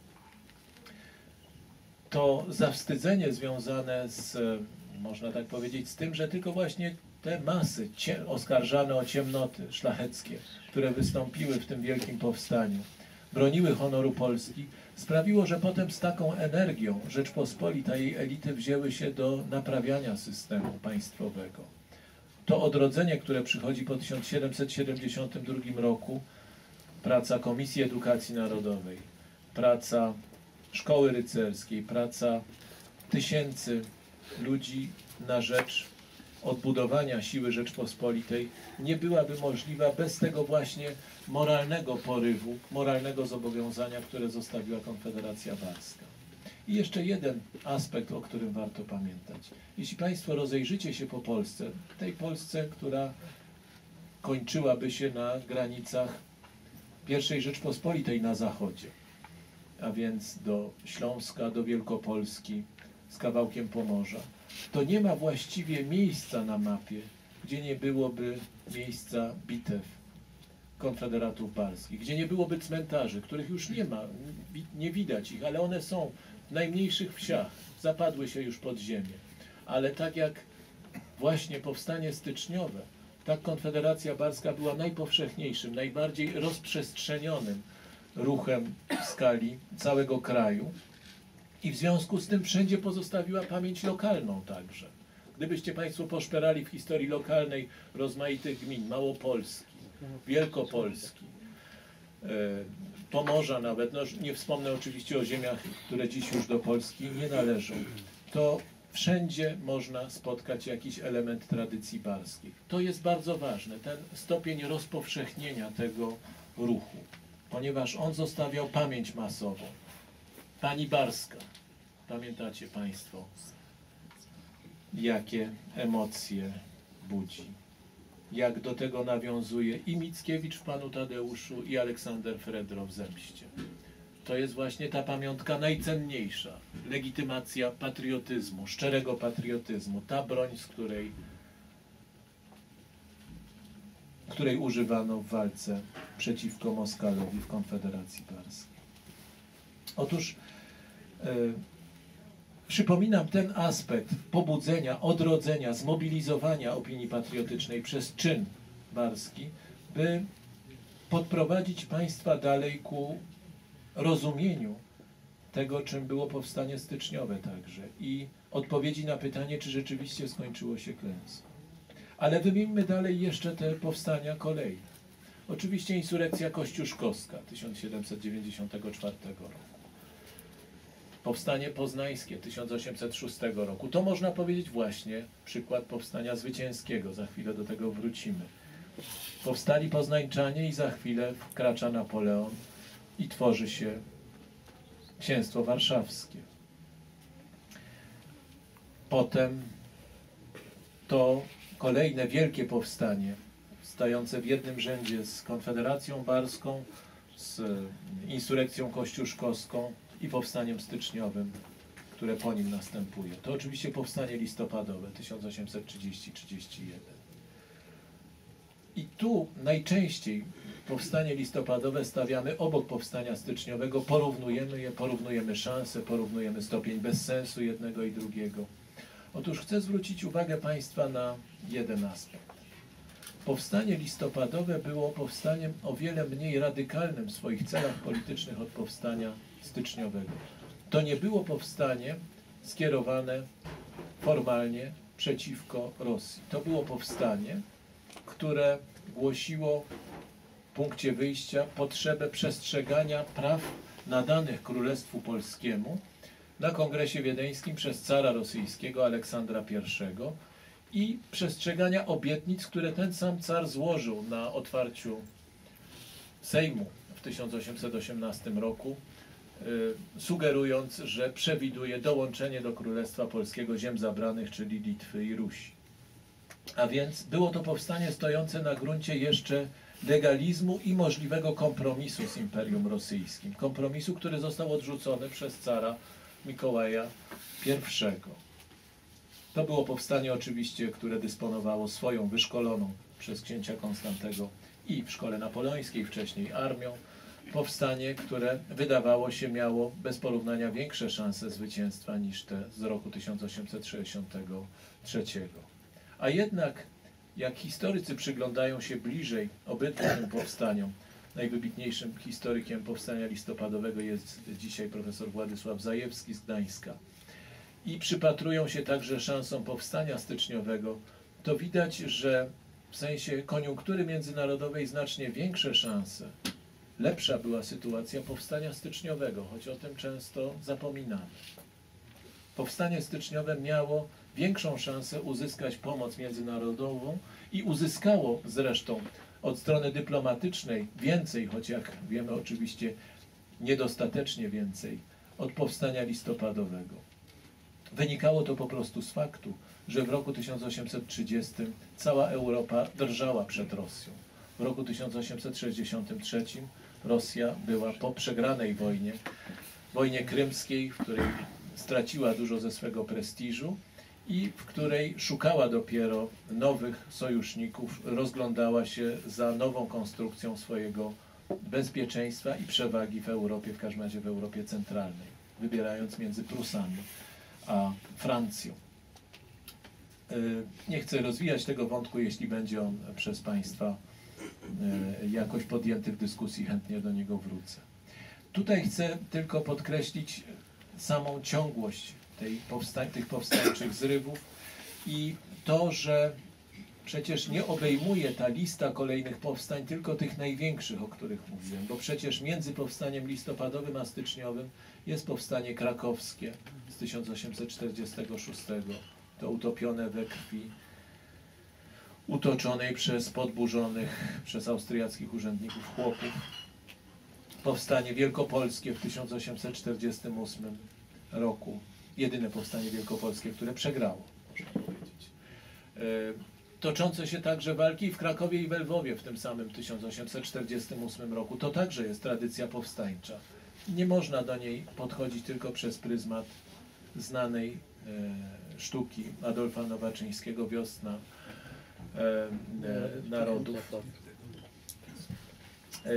To zawstydzenie związane z, można tak powiedzieć, z tym, że tylko właśnie te masy oskarżane o ciemnoty szlacheckie, które wystąpiły w tym wielkim powstaniu, broniły honoru Polski, sprawiło, że potem z taką energią Rzeczpospolita i jej elity wzięły się do naprawiania systemu państwowego. To odrodzenie, które przychodzi po tysiąc siedemset siedemdziesiątym drugim roku, praca Komisji Edukacji Narodowej, praca Szkoły Rycerskiej, praca tysięcy ludzi na rzecz odbudowania siły Rzeczpospolitej nie byłaby możliwa bez tego właśnie moralnego porywu, moralnego zobowiązania, które zostawiła Konfederacja Barska. I jeszcze jeden aspekt, o którym warto pamiętać. Jeśli Państwo rozejrzycie się po Polsce, tej Polsce, która kończyłaby się na granicach pierwszej Rzeczpospolitej na zachodzie, a więc do Śląska, do Wielkopolski, z kawałkiem Pomorza, to nie ma właściwie miejsca na mapie, gdzie nie byłoby miejsca bitew konfederatów barskich, gdzie nie byłoby cmentarzy, których już nie ma, nie widać ich, ale one są w najmniejszych wsiach, zapadły się już pod ziemię. Ale tak jak właśnie powstanie styczniowe, tak Konfederacja Barska była najpowszechniejszym, najbardziej rozprzestrzenionym ruchem w skali całego kraju i w związku z tym wszędzie pozostawiła pamięć lokalną także. Gdybyście Państwo poszperali w historii lokalnej rozmaitych gmin, Małopolski, Wielkopolski, e, Pomorza nawet, no nie wspomnę oczywiście o ziemiach, które dziś już do Polski nie należą, to wszędzie można spotkać jakiś element tradycji barskiej. To jest bardzo ważne, ten stopień rozpowszechnienia tego ruchu, ponieważ on zostawiał pamięć masową. Pani Barska, pamiętacie Państwo, jakie emocje budzi, jak do tego nawiązuje i Mickiewicz w Panu Tadeuszu, i Aleksander Fredro w Zemście. To jest właśnie ta pamiątka najcenniejsza, legitymacja patriotyzmu, szczerego patriotyzmu, ta broń, z której, której używano w walce przeciwko Moskalowi w Konfederacji Barskiej. Otóż yy, przypominam ten aspekt pobudzenia, odrodzenia, zmobilizowania opinii patriotycznej przez czyn barski, by podprowadzić Państwa dalej ku rozumieniu tego, czym było powstanie styczniowe także i odpowiedzi na pytanie, czy rzeczywiście skończyło się klęską. Ale wymieńmy dalej jeszcze te powstania kolejne. Oczywiście insurekcja kościuszkowska tysiąc siedemset dziewięćdziesiątego czwartego roku. Powstanie poznańskie tysiąc osiemset szóstego roku. To można powiedzieć właśnie przykład powstania zwycięskiego. Za chwilę do tego wrócimy. Powstali Poznańczanie i za chwilę wkracza Napoleon i tworzy się Księstwo Warszawskie. Potem to kolejne wielkie powstanie, stające w jednym rzędzie z Konfederacją Barską, z insurekcją kościuszkowską i powstaniem styczniowym, które po nim następuje. To oczywiście powstanie listopadowe tysiąc osiemset trzydziesty do trzydziestego pierwszego. I tu najczęściej powstanie listopadowe stawiamy obok powstania styczniowego, porównujemy je, porównujemy szanse, porównujemy stopień bezsensu jednego i drugiego. Otóż chcę zwrócić uwagę Państwa na jeden aspekt. Powstanie listopadowe było powstaniem o wiele mniej radykalnym w swoich celach politycznych od powstania styczniowego. To nie było powstanie skierowane formalnie przeciwko Rosji. To było powstanie, które głosiło w punkcie wyjścia potrzebę przestrzegania praw nadanych Królestwu Polskiemu na Kongresie Wiedeńskim przez cara rosyjskiego Aleksandra Pierwszego i przestrzegania obietnic, które ten sam car złożył na otwarciu Sejmu w tysiąc osiemset osiemnastym roku, y, sugerując, że przewiduje dołączenie do Królestwa Polskiego ziem zabranych, czyli Litwy i Rusi. A więc było to powstanie stojące na gruncie jeszcze legalizmu i możliwego kompromisu z Imperium Rosyjskim. Kompromisu, który został odrzucony przez cara Mikołaja Pierwszego. To było powstanie oczywiście, które dysponowało swoją wyszkoloną przez księcia Konstantego i w szkole napoleońskiej wcześniej armią. Powstanie, które wydawało się miało bez porównania większe szanse zwycięstwa niż te z roku tysiąc osiemset sześćdziesiątego trzeciego. A jednak, jak historycy przyglądają się bliżej obydwu tym powstaniom, najwybitniejszym historykiem powstania listopadowego jest dzisiaj profesor Władysław Zajewski z Gdańska, i przypatrują się także szansom powstania styczniowego, to widać, że w sensie koniunktury międzynarodowej znacznie większe szanse, lepsza była sytuacja powstania styczniowego, choć o tym często zapominamy. Powstanie styczniowe miało większą szansę uzyskać pomoc międzynarodową i uzyskało zresztą od strony dyplomatycznej więcej, choć jak wiemy oczywiście niedostatecznie więcej, od powstania listopadowego. Wynikało to po prostu z faktu, że w roku tysiąc osiemset trzydziestym cała Europa drżała przed Rosją. W roku tysiąc osiemset sześćdziesiątym trzecim Rosja była po przegranej wojnie, wojnie krymskiej, w której straciła dużo ze swego prestiżu i w której szukała dopiero nowych sojuszników, rozglądała się za nową konstrukcją swojego bezpieczeństwa i przewagi w Europie, w każdym razie w Europie centralnej, wybierając między Prusami a Francją. Nie chcę rozwijać tego wątku, jeśli będzie on przez Państwa jakoś podjęty w dyskusji, chętnie do niego wrócę. Tutaj chcę tylko podkreślić samą ciągłość tej powstań, tych powstańczych zrywów i to, że przecież nie obejmuje ta lista kolejnych powstań tylko tych największych, o których mówiłem, bo przecież między powstaniem listopadowym a styczniowym jest powstanie krakowskie z tysiąc osiemset czterdziestego szóstego, to utopione we krwi, utoczonej przez podburzonych przez austriackich urzędników chłopów. Powstanie wielkopolskie w tysiąc osiemset czterdziestym ósmym roku, jedyne powstanie wielkopolskie, które przegrało, można powiedzieć. Toczące się także walki w Krakowie i we Lwowie w tym samym tysiąc osiemset czterdziestym ósmym roku. To także jest tradycja powstańcza. Nie można do niej podchodzić tylko przez pryzmat znanej e, sztuki Adolfa Nowaczyńskiego Wiosna e, e, Narodów. E,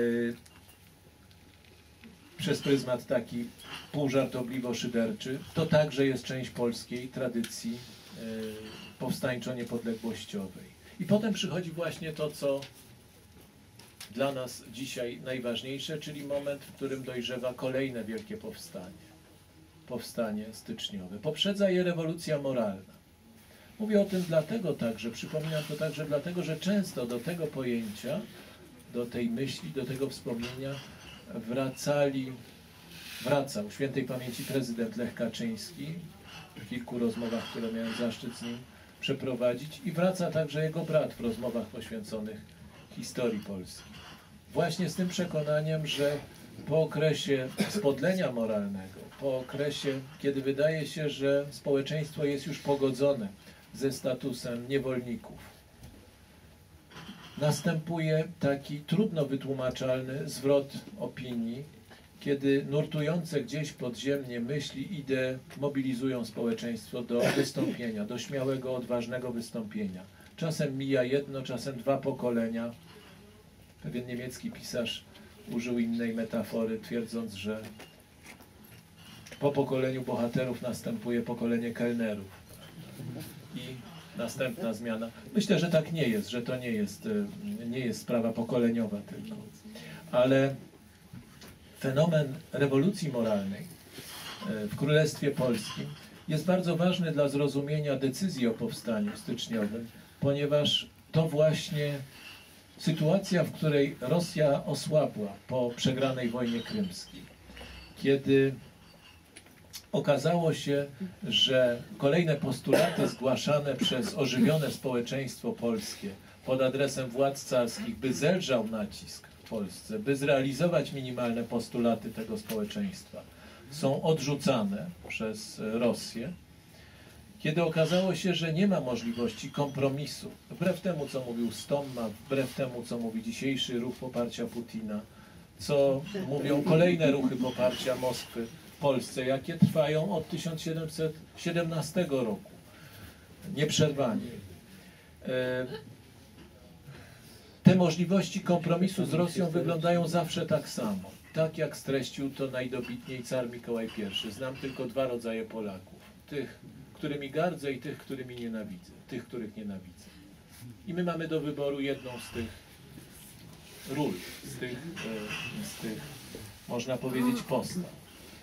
przez pryzmat taki półżartobliwo-szyderczy. To także jest część polskiej tradycji e, powstańczo-niepodległościowej. I potem przychodzi właśnie to, co dla nas dzisiaj najważniejsze, czyli moment, w którym dojrzewa kolejne wielkie powstanie. Powstanie styczniowe. Poprzedza je rewolucja moralna. Mówię o tym dlatego także, przypominam to także dlatego, że często do tego pojęcia, do tej myśli, do tego wspomnienia wracali, wracał świętej pamięci prezydent Lech Kaczyński w kilku rozmowach, które miałem zaszczyt z nim przeprowadzić, i wraca także jego brat w rozmowach poświęconych historii Polski. Właśnie z tym przekonaniem, że po okresie spodlenia moralnego, po okresie, kiedy wydaje się, że społeczeństwo jest już pogodzone ze statusem niewolników, następuje taki trudno wytłumaczalny zwrot opinii, kiedy nurtujące gdzieś podziemnie myśli, idee mobilizują społeczeństwo do wystąpienia, do śmiałego, odważnego wystąpienia. Czasem mija jedno, czasem dwa pokolenia Pewien niemiecki pisarz użył innej metafory, twierdząc, że po pokoleniu bohaterów następuje pokolenie kelnerów i następna zmiana. Myślę, że tak nie jest, że to nie jest, nie jest sprawa pokoleniowa tylko. Ale fenomen rewolucji moralnej w Królestwie Polskim jest bardzo ważny dla zrozumienia decyzji o powstaniu styczniowym, ponieważ to właśnie sytuacja, w której Rosja osłabła po przegranej wojnie krymskiej, kiedy okazało się, że kolejne postulaty zgłaszane przez ożywione społeczeństwo polskie pod adresem władz carskich, by zelżał nacisk w Polsce, by zrealizować minimalne postulaty tego społeczeństwa, są odrzucane przez Rosję, kiedy okazało się, że nie ma możliwości kompromisu, wbrew temu, co mówił Stomma, wbrew temu, co mówi dzisiejszy ruch poparcia Putina, co mówią kolejne ruchy poparcia Moskwy w Polsce, jakie trwają od tysiąc siedemset siedemnastego roku, nieprzerwanie. Te możliwości kompromisu z Rosją wyglądają zawsze tak samo. Tak jak streścił to najdobitniej car Mikołaj I. Znam tylko dwa rodzaje Polaków. Tych, którymi gardzę, i tych, którymi nienawidzę. Tych, których nienawidzę. I my mamy do wyboru jedną z tych ról, z tych, z tych można powiedzieć, postaw.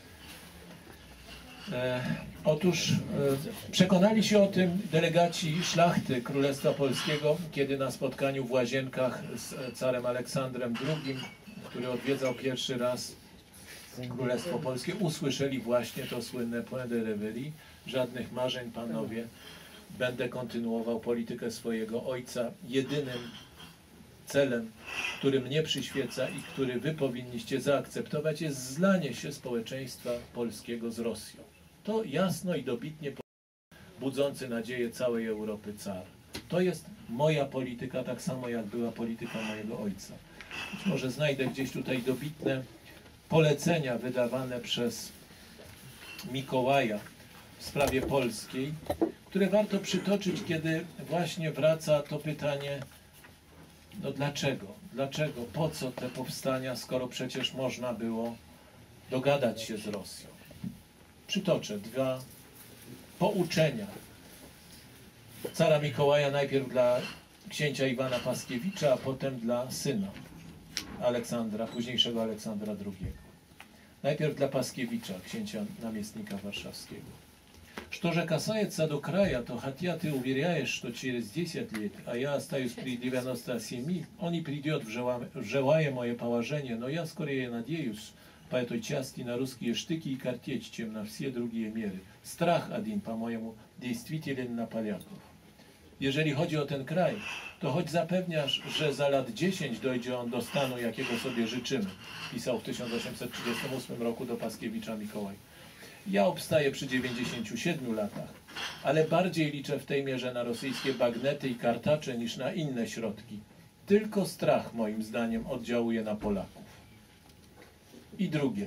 E, otóż e, przekonali się o tym delegaci szlachty Królestwa Polskiego, kiedy na spotkaniu w Łazienkach z carem Aleksandrem drugim, który odwiedzał pierwszy raz Królestwo Polskie, usłyszeli właśnie to słynne point de reverie: żadnych marzeń, panowie, będę kontynuował politykę swojego ojca. Jedynym celem, który mnie przyświeca i który wy powinniście zaakceptować, jest zlanie się społeczeństwa polskiego z Rosją. To jasno i dobitnie budzący nadzieję całej Europy car. To jest moja polityka, tak samo jak była polityka mojego ojca. Być może znajdę gdzieś tutaj dobitne polecenia wydawane przez Mikołaja w sprawie polskiej, które warto przytoczyć, kiedy właśnie wraca to pytanie, no dlaczego? Dlaczego? Po co te powstania, skoro przecież można było dogadać się z Rosją? Przytoczę dwa pouczenia cara Mikołaja, najpierw dla księcia Iwana Paskiewicza, a potem dla syna Aleksandra, późniejszego Aleksandra drugiego. Najpierw dla Paskiewicza, księcia namiestnika warszawskiego. Что же касается до края, то хотя ты уверяешь, что через десять лет, а я остаюсь при девяноста семи, он и придет в желаемое положение, но я скорее надеюсь по этой части на русские штыки и картечь, чем на все другие меры. Strach один, по-моему, действителен на поляков. Jeżeli chodzi o ten kraj, to choć zapewniasz, że za lat dziesięć dojdzie on do stanu, jakiego sobie życzymy, pisał w tysiąc osiemset trzydziestym ósmym roku do Paskiewicza Mikołaj. Ja obstaję przy dziewięćdziesięciu siedmiu latach, ale bardziej liczę w tej mierze na rosyjskie bagnety i kartacze niż na inne środki. Tylko strach, moim zdaniem, oddziałuje na Polaków. I drugie,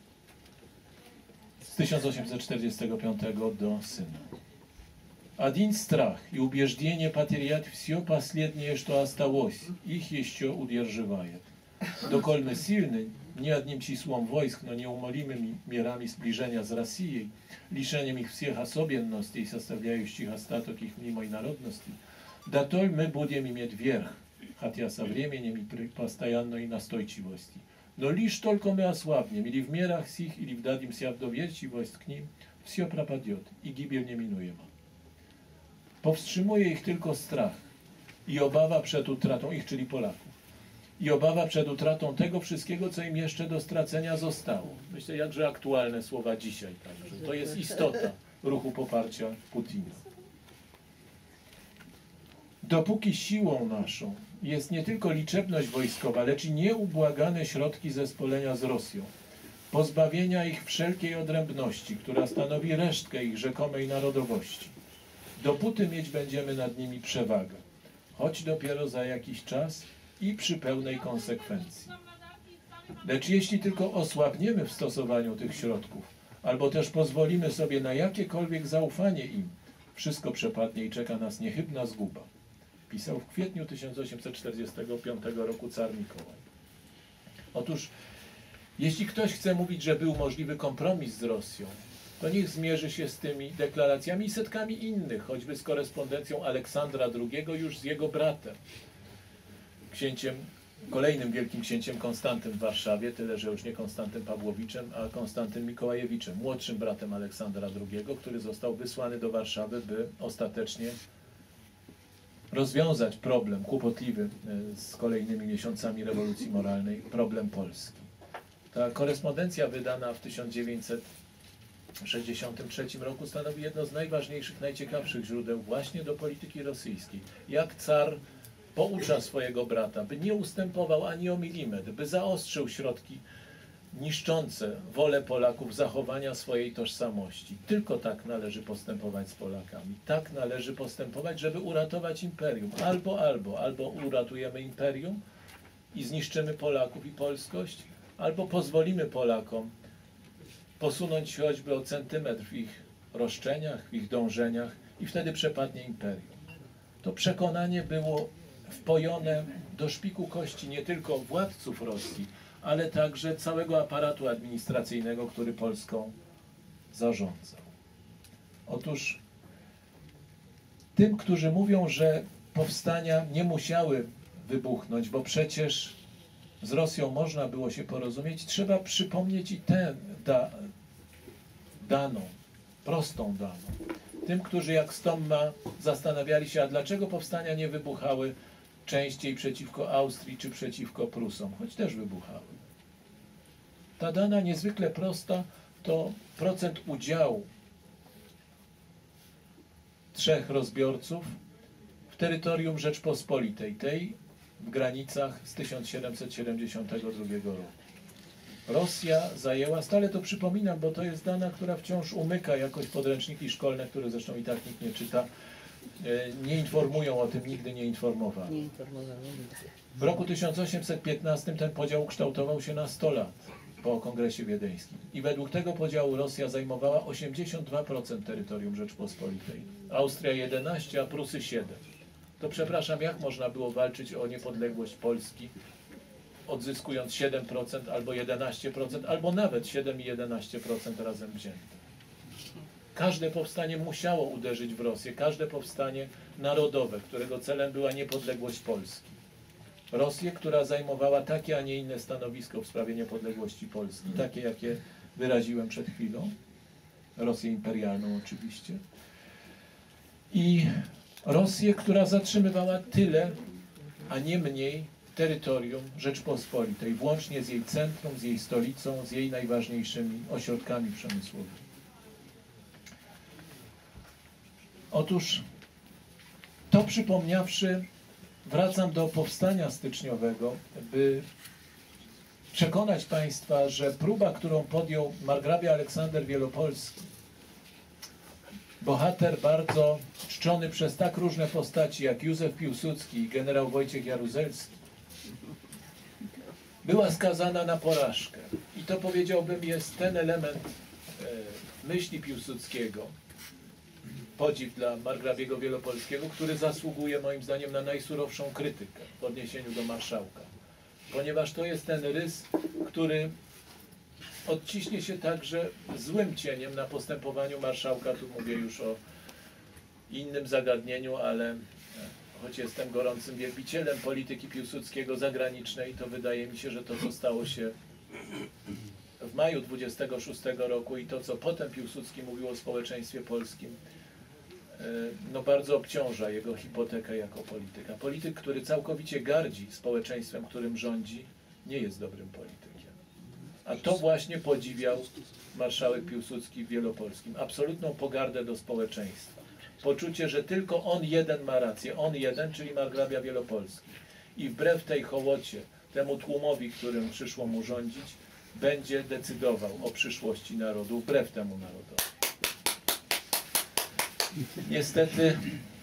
z tysiąc osiemset czterdziestego piątego do syna. Один страх и убеждение потерять все последнее, что осталось, их еще удерживает. Доколь мы сильны, не одним числом войск, но неумолимыми мерами сближения с Россией, лишением их всех особенностей, составляющих остаток их мнимой народности, дотоль мы будем иметь верх, хотя со временем и при постоянной настойчивости. Но лишь только мы ослабнем, или в мерах сих, или вдадимся в доверчивость к ним, все пропадет, и гибель неминуема. Powstrzymuje ich tylko strach i obawa przed utratą ich, czyli Polaków, i obawa przed utratą tego wszystkiego, co im jeszcze do stracenia zostało. Myślę, jakże aktualne słowa dzisiaj także. To jest istota ruchu poparcia Putina. Dopóki siłą naszą jest nie tylko liczebność wojskowa, lecz i nieubłagane środki zespolenia z Rosją, pozbawienia ich wszelkiej odrębności, która stanowi resztkę ich rzekomej narodowości, dopóty mieć będziemy nad nimi przewagę, choć dopiero za jakiś czas i przy pełnej konsekwencji. Lecz jeśli tylko osłabniemy w stosowaniu tych środków, albo też pozwolimy sobie na jakiekolwiek zaufanie im, wszystko przepadnie i czeka nas niechybna zguba. pisał w kwietniu tysiąc osiemset czterdziestego piątego roku car Mikołaj. Otóż, jeśli ktoś chce mówić, że był możliwy kompromis z Rosją, to niech zmierzy się z tymi deklaracjami i setkami innych, choćby z korespondencją Aleksandra drugiego już z jego bratem, księciem, kolejnym wielkim księciem Konstantym w Warszawie, tyle że już nie Konstantym Pawłowiczem, a Konstantym Mikołajewiczem, młodszym bratem Aleksandra drugiego, który został wysłany do Warszawy, by ostatecznie rozwiązać problem kłopotliwy z kolejnymi miesiącami rewolucji moralnej, problem Polski. Ta korespondencja wydana w tysiąc dziewięćset sześćdziesiątym trzecim roku stanowi jedno z najważniejszych, najciekawszych źródeł właśnie do polityki rosyjskiej. Jak car poucza swojego brata, by nie ustępował ani o milimetr, by zaostrzył środki niszczące wolę Polaków zachowania swojej tożsamości. Tylko tak należy postępować z Polakami. Tak należy postępować, żeby uratować imperium. Albo, albo, albo uratujemy imperium i zniszczymy Polaków i polskość, albo pozwolimy Polakom posunąć się choćby o centymetr w ich roszczeniach, w ich dążeniach i wtedy przepadnie imperium. To przekonanie było wpojone do szpiku kości nie tylko władców Rosji, ale także całego aparatu administracyjnego, który Polską zarządzał. Otóż tym, którzy mówią, że powstania nie musiały wybuchnąć, bo przecież z Rosją można było się porozumieć, trzeba przypomnieć i tę da, daną, prostą daną. Tym, którzy jak Stomma zastanawiali się, a dlaczego powstania nie wybuchały częściej przeciwko Austrii czy przeciwko Prusom, choć też wybuchały. Ta dana niezwykle prosta to procent udziału trzech rozbiorców w terytorium Rzeczpospolitej, tej w granicach z tysiąc siedemset siedemdziesiątego drugiego roku. Rosja zajęła, stale to przypominam, bo to jest dana, która wciąż umyka jakoś podręczniki szkolne, które zresztą i tak nikt nie czyta, nie informują o tym, nigdy nie informowali. W roku tysiąc osiemset piętnastym ten podział kształtował się na sto lat po kongresie wiedeńskim. I według tego podziału Rosja zajmowała osiemdziesiąt dwa procent terytorium Rzeczpospolitej, Austria jedenaście procent, a Prusy siedem procent. To przepraszam, jak można było walczyć o niepodległość Polski, odzyskując siedem procent albo jedenaście procent, albo nawet siedem i jedenaście procent razem wzięte. Każde powstanie musiało uderzyć w Rosję, każde powstanie narodowe, którego celem była niepodległość Polski. Rosję, która zajmowała takie, a nie inne stanowisko w sprawie niepodległości Polski, takie, jakie wyraziłem przed chwilą, Rosję imperialną oczywiście, i Rosję, która zatrzymywała tyle, a nie mniej terytorium Rzeczpospolitej, włącznie z jej centrum, z jej stolicą, z jej najważniejszymi ośrodkami przemysłowymi. Otóż, to przypomniawszy, wracam do powstania styczniowego, by przekonać Państwa, że próba, którą podjął margrabia Aleksander Wielopolski, bohater bardzo czczony przez tak różne postaci jak Józef Piłsudski i generał Wojciech Jaruzelski, była skazana na porażkę. I to, powiedziałbym, jest ten element e, myśli Piłsudskiego, podziw dla margrabiego Wielopolskiego, który zasługuje moim zdaniem na najsurowszą krytykę w odniesieniu do marszałka. Ponieważ to jest ten rys, który odciśnie się także złym cieniem na postępowaniu marszałka. Tu mówię już o innym zagadnieniu, ale choć jestem gorącym wielbicielem polityki Piłsudskiego zagranicznej, to wydaje mi się, że to, co stało się w maju dwudziestego szóstego roku i to, co potem Piłsudski mówił o społeczeństwie polskim, no bardzo obciąża jego hipotekę jako polityka. Polityk, który całkowicie gardzi społeczeństwem, którym rządzi, nie jest dobrym politykiem. A to właśnie podziwiał marszałek Piłsudski w Wielopolskim. Absolutną pogardę do społeczeństwa. Poczucie, że tylko on jeden ma rację. On jeden, czyli margrabia Wielopolski. I wbrew tej hołocie, temu tłumowi, którym przyszło mu rządzić, będzie decydował o przyszłości narodu, wbrew temu narodowi. Niestety,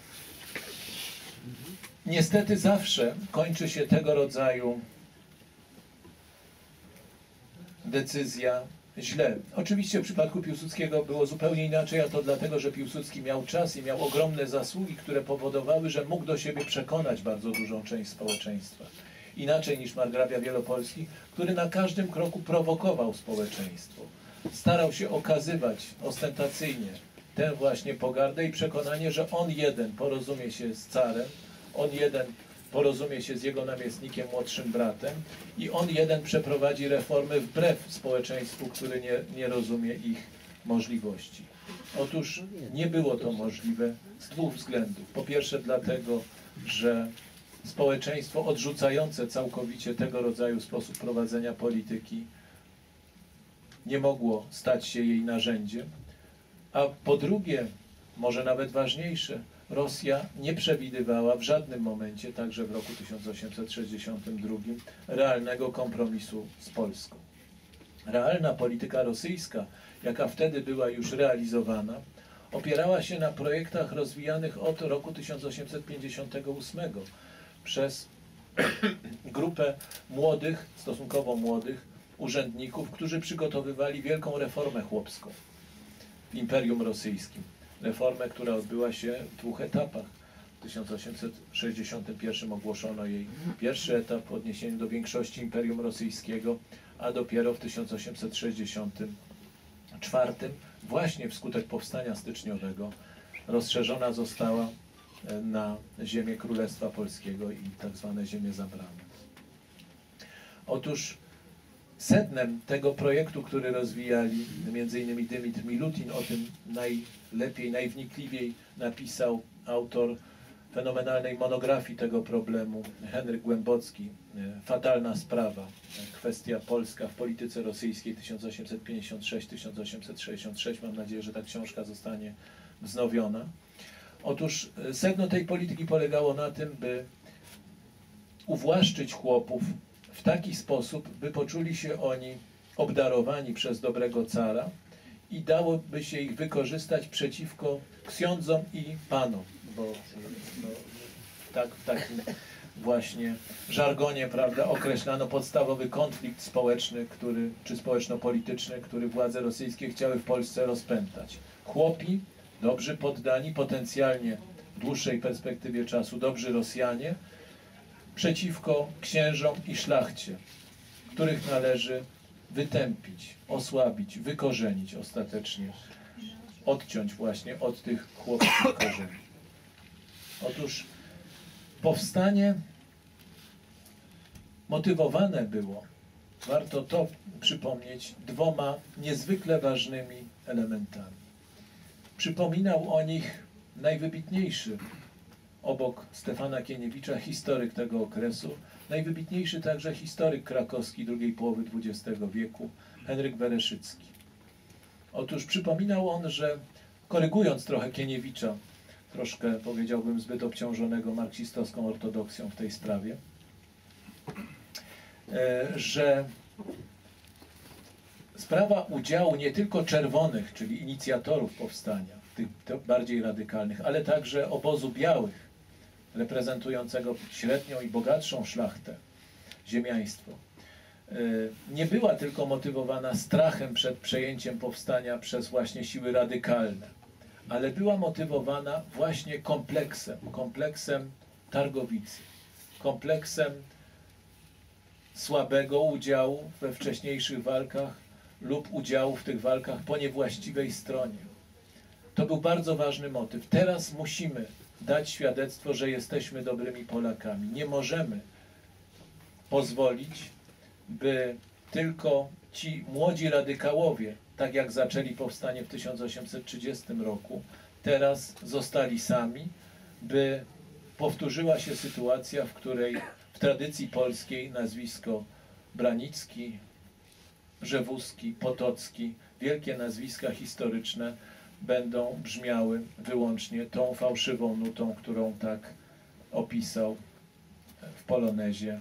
niestety zawsze kończy się tego rodzaju decyzja źle. Oczywiście w przypadku Piłsudskiego było zupełnie inaczej, a to dlatego, że Piłsudski miał czas i miał ogromne zasługi, które powodowały, że mógł do siebie przekonać bardzo dużą część społeczeństwa. Inaczej niż margrabia Wielopolski, który na każdym kroku prowokował społeczeństwo. Starał się okazywać ostentacyjnie tę właśnie pogardę i przekonanie, że on jeden porozumie się z carem, on jeden porozumie się z jego namiestnikiem, młodszym bratem i on jeden przeprowadzi reformy wbrew społeczeństwu, które nie, nie rozumie ich możliwości. Otóż nie było to możliwe z dwóch względów. Po pierwsze dlatego, że społeczeństwo odrzucające całkowicie tego rodzaju sposób prowadzenia polityki nie mogło stać się jej narzędziem, a po drugie, może nawet ważniejsze, Rosja nie przewidywała w żadnym momencie, także w roku tysiąc osiemset sześćdziesiątym drugim, realnego kompromisu z Polską. Realna polityka rosyjska, jaka wtedy była już realizowana, opierała się na projektach rozwijanych od roku tysiąc osiemset pięćdziesiątego ósmego przez grupę młodych, stosunkowo młodych urzędników, którzy przygotowywali wielką reformę chłopską w Imperium Rosyjskim. Reformę, która odbyła się w dwóch etapach. W tysiąc osiemset sześćdziesiątym pierwszym ogłoszono jej pierwszy etap w odniesieniu do większości Imperium Rosyjskiego, a dopiero w tysiąc osiemset sześćdziesiątym czwartym właśnie wskutek powstania styczniowego rozszerzona została na ziemię Królestwa Polskiego i tak zwane ziemie zabrane. Otóż sednem tego projektu, który rozwijali między innymi Dymitr Milutin, o tym najlepiej, najwnikliwiej napisał autor fenomenalnej monografii tego problemu, Henryk Głębocki, Fatalna sprawa, kwestia polska w polityce rosyjskiej tysiąc osiemset pięćdziesiąt sześć do tysiąc osiemset sześćdziesiąt sześć. Mam nadzieję, że ta książka zostanie wznowiona. Otóż sedno tej polityki polegało na tym, by uwłaszczyć chłopów w taki sposób, by poczuli się oni obdarowani przez dobrego cara i dałoby się ich wykorzystać przeciwko ksiądzom i panom, bo no, tak, w takim właśnie żargonie, prawda, określano podstawowy konflikt społeczny, który, czy społeczno-polityczny, który władze rosyjskie chciały w Polsce rozpętać. Chłopi, dobrzy poddani, potencjalnie w dłuższej perspektywie czasu dobrzy Rosjanie, przeciwko księżom i szlachcie, których należy wytępić, osłabić, wykorzenić ostatecznie, odciąć właśnie od tych chłopskich korzeni. Otóż powstanie motywowane było, warto to przypomnieć, dwoma niezwykle ważnymi elementami. Przypominał o nich najwybitniejszy obok Stefana Kieniewicza historyk tego okresu, najwybitniejszy także historyk krakowski drugiej połowy dwudziestego wieku, Henryk Wereszycki. Otóż przypominał on, że korygując trochę Kieniewicza, troszkę powiedziałbym zbyt obciążonego marksistowską ortodoksją w tej sprawie, że sprawa udziału nie tylko czerwonych, czyli inicjatorów powstania, tych bardziej radykalnych, ale także obozu białych, reprezentującego średnią i bogatszą szlachtę, ziemiaństwo, nie była tylko motywowana strachem przed przejęciem powstania przez właśnie siły radykalne, ale była motywowana właśnie kompleksem, kompleksem targowicy, kompleksem słabego udziału we wcześniejszych walkach lub udziału w tych walkach po niewłaściwej stronie. To był bardzo ważny motyw. Teraz musimy dać świadectwo, że jesteśmy dobrymi Polakami. Nie możemy pozwolić, by tylko ci młodzi radykałowie, tak jak zaczęli powstanie w tysiąc osiemset trzydziestym roku, teraz zostali sami, by powtórzyła się sytuacja, w której w tradycji polskiej nazwisko Branicki, Rzewuski, Potocki, wielkie nazwiska historyczne będą brzmiały wyłącznie tą fałszywą nutą, którą tak opisał w Polonezie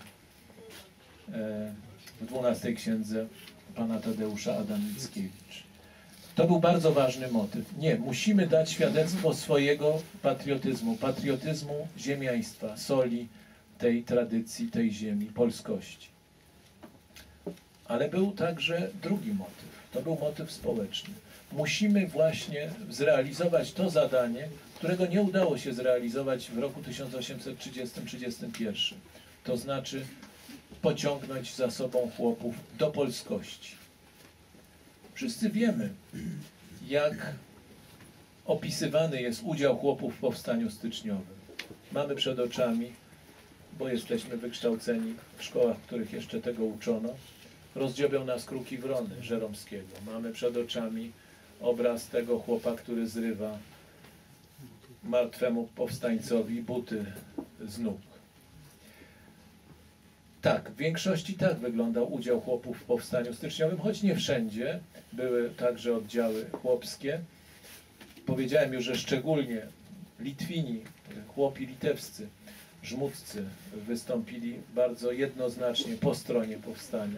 w dwunastej księdze pana Tadeusza Adam-Mickiewicz. To był bardzo ważny motyw. Nie, musimy dać świadectwo swojego patriotyzmu, patriotyzmu ziemiaństwa, soli tej tradycji, tej ziemi, polskości. Ale był także drugi motyw. To był motyw społeczny. Musimy właśnie zrealizować to zadanie, którego nie udało się zrealizować w roku tysiąc osiemset trzydziestym trzydziestym pierwszym. To znaczy pociągnąć za sobą chłopów do polskości. Wszyscy wiemy, jak opisywany jest udział chłopów w powstaniu styczniowym. Mamy przed oczami, bo jesteśmy wykształceni w szkołach, w których jeszcze tego uczono, rozdziobią nas kruki wrony Żeromskiego. Mamy przed oczami obraz tego chłopa, który zrywa martwemu powstańcowi buty z nóg. Tak, w większości tak wyglądał udział chłopów w powstaniu styczniowym, choć nie wszędzie. Były także oddziały chłopskie. Powiedziałem już, że szczególnie Litwini, chłopi litewscy, żmudcy wystąpili bardzo jednoznacznie po stronie powstania.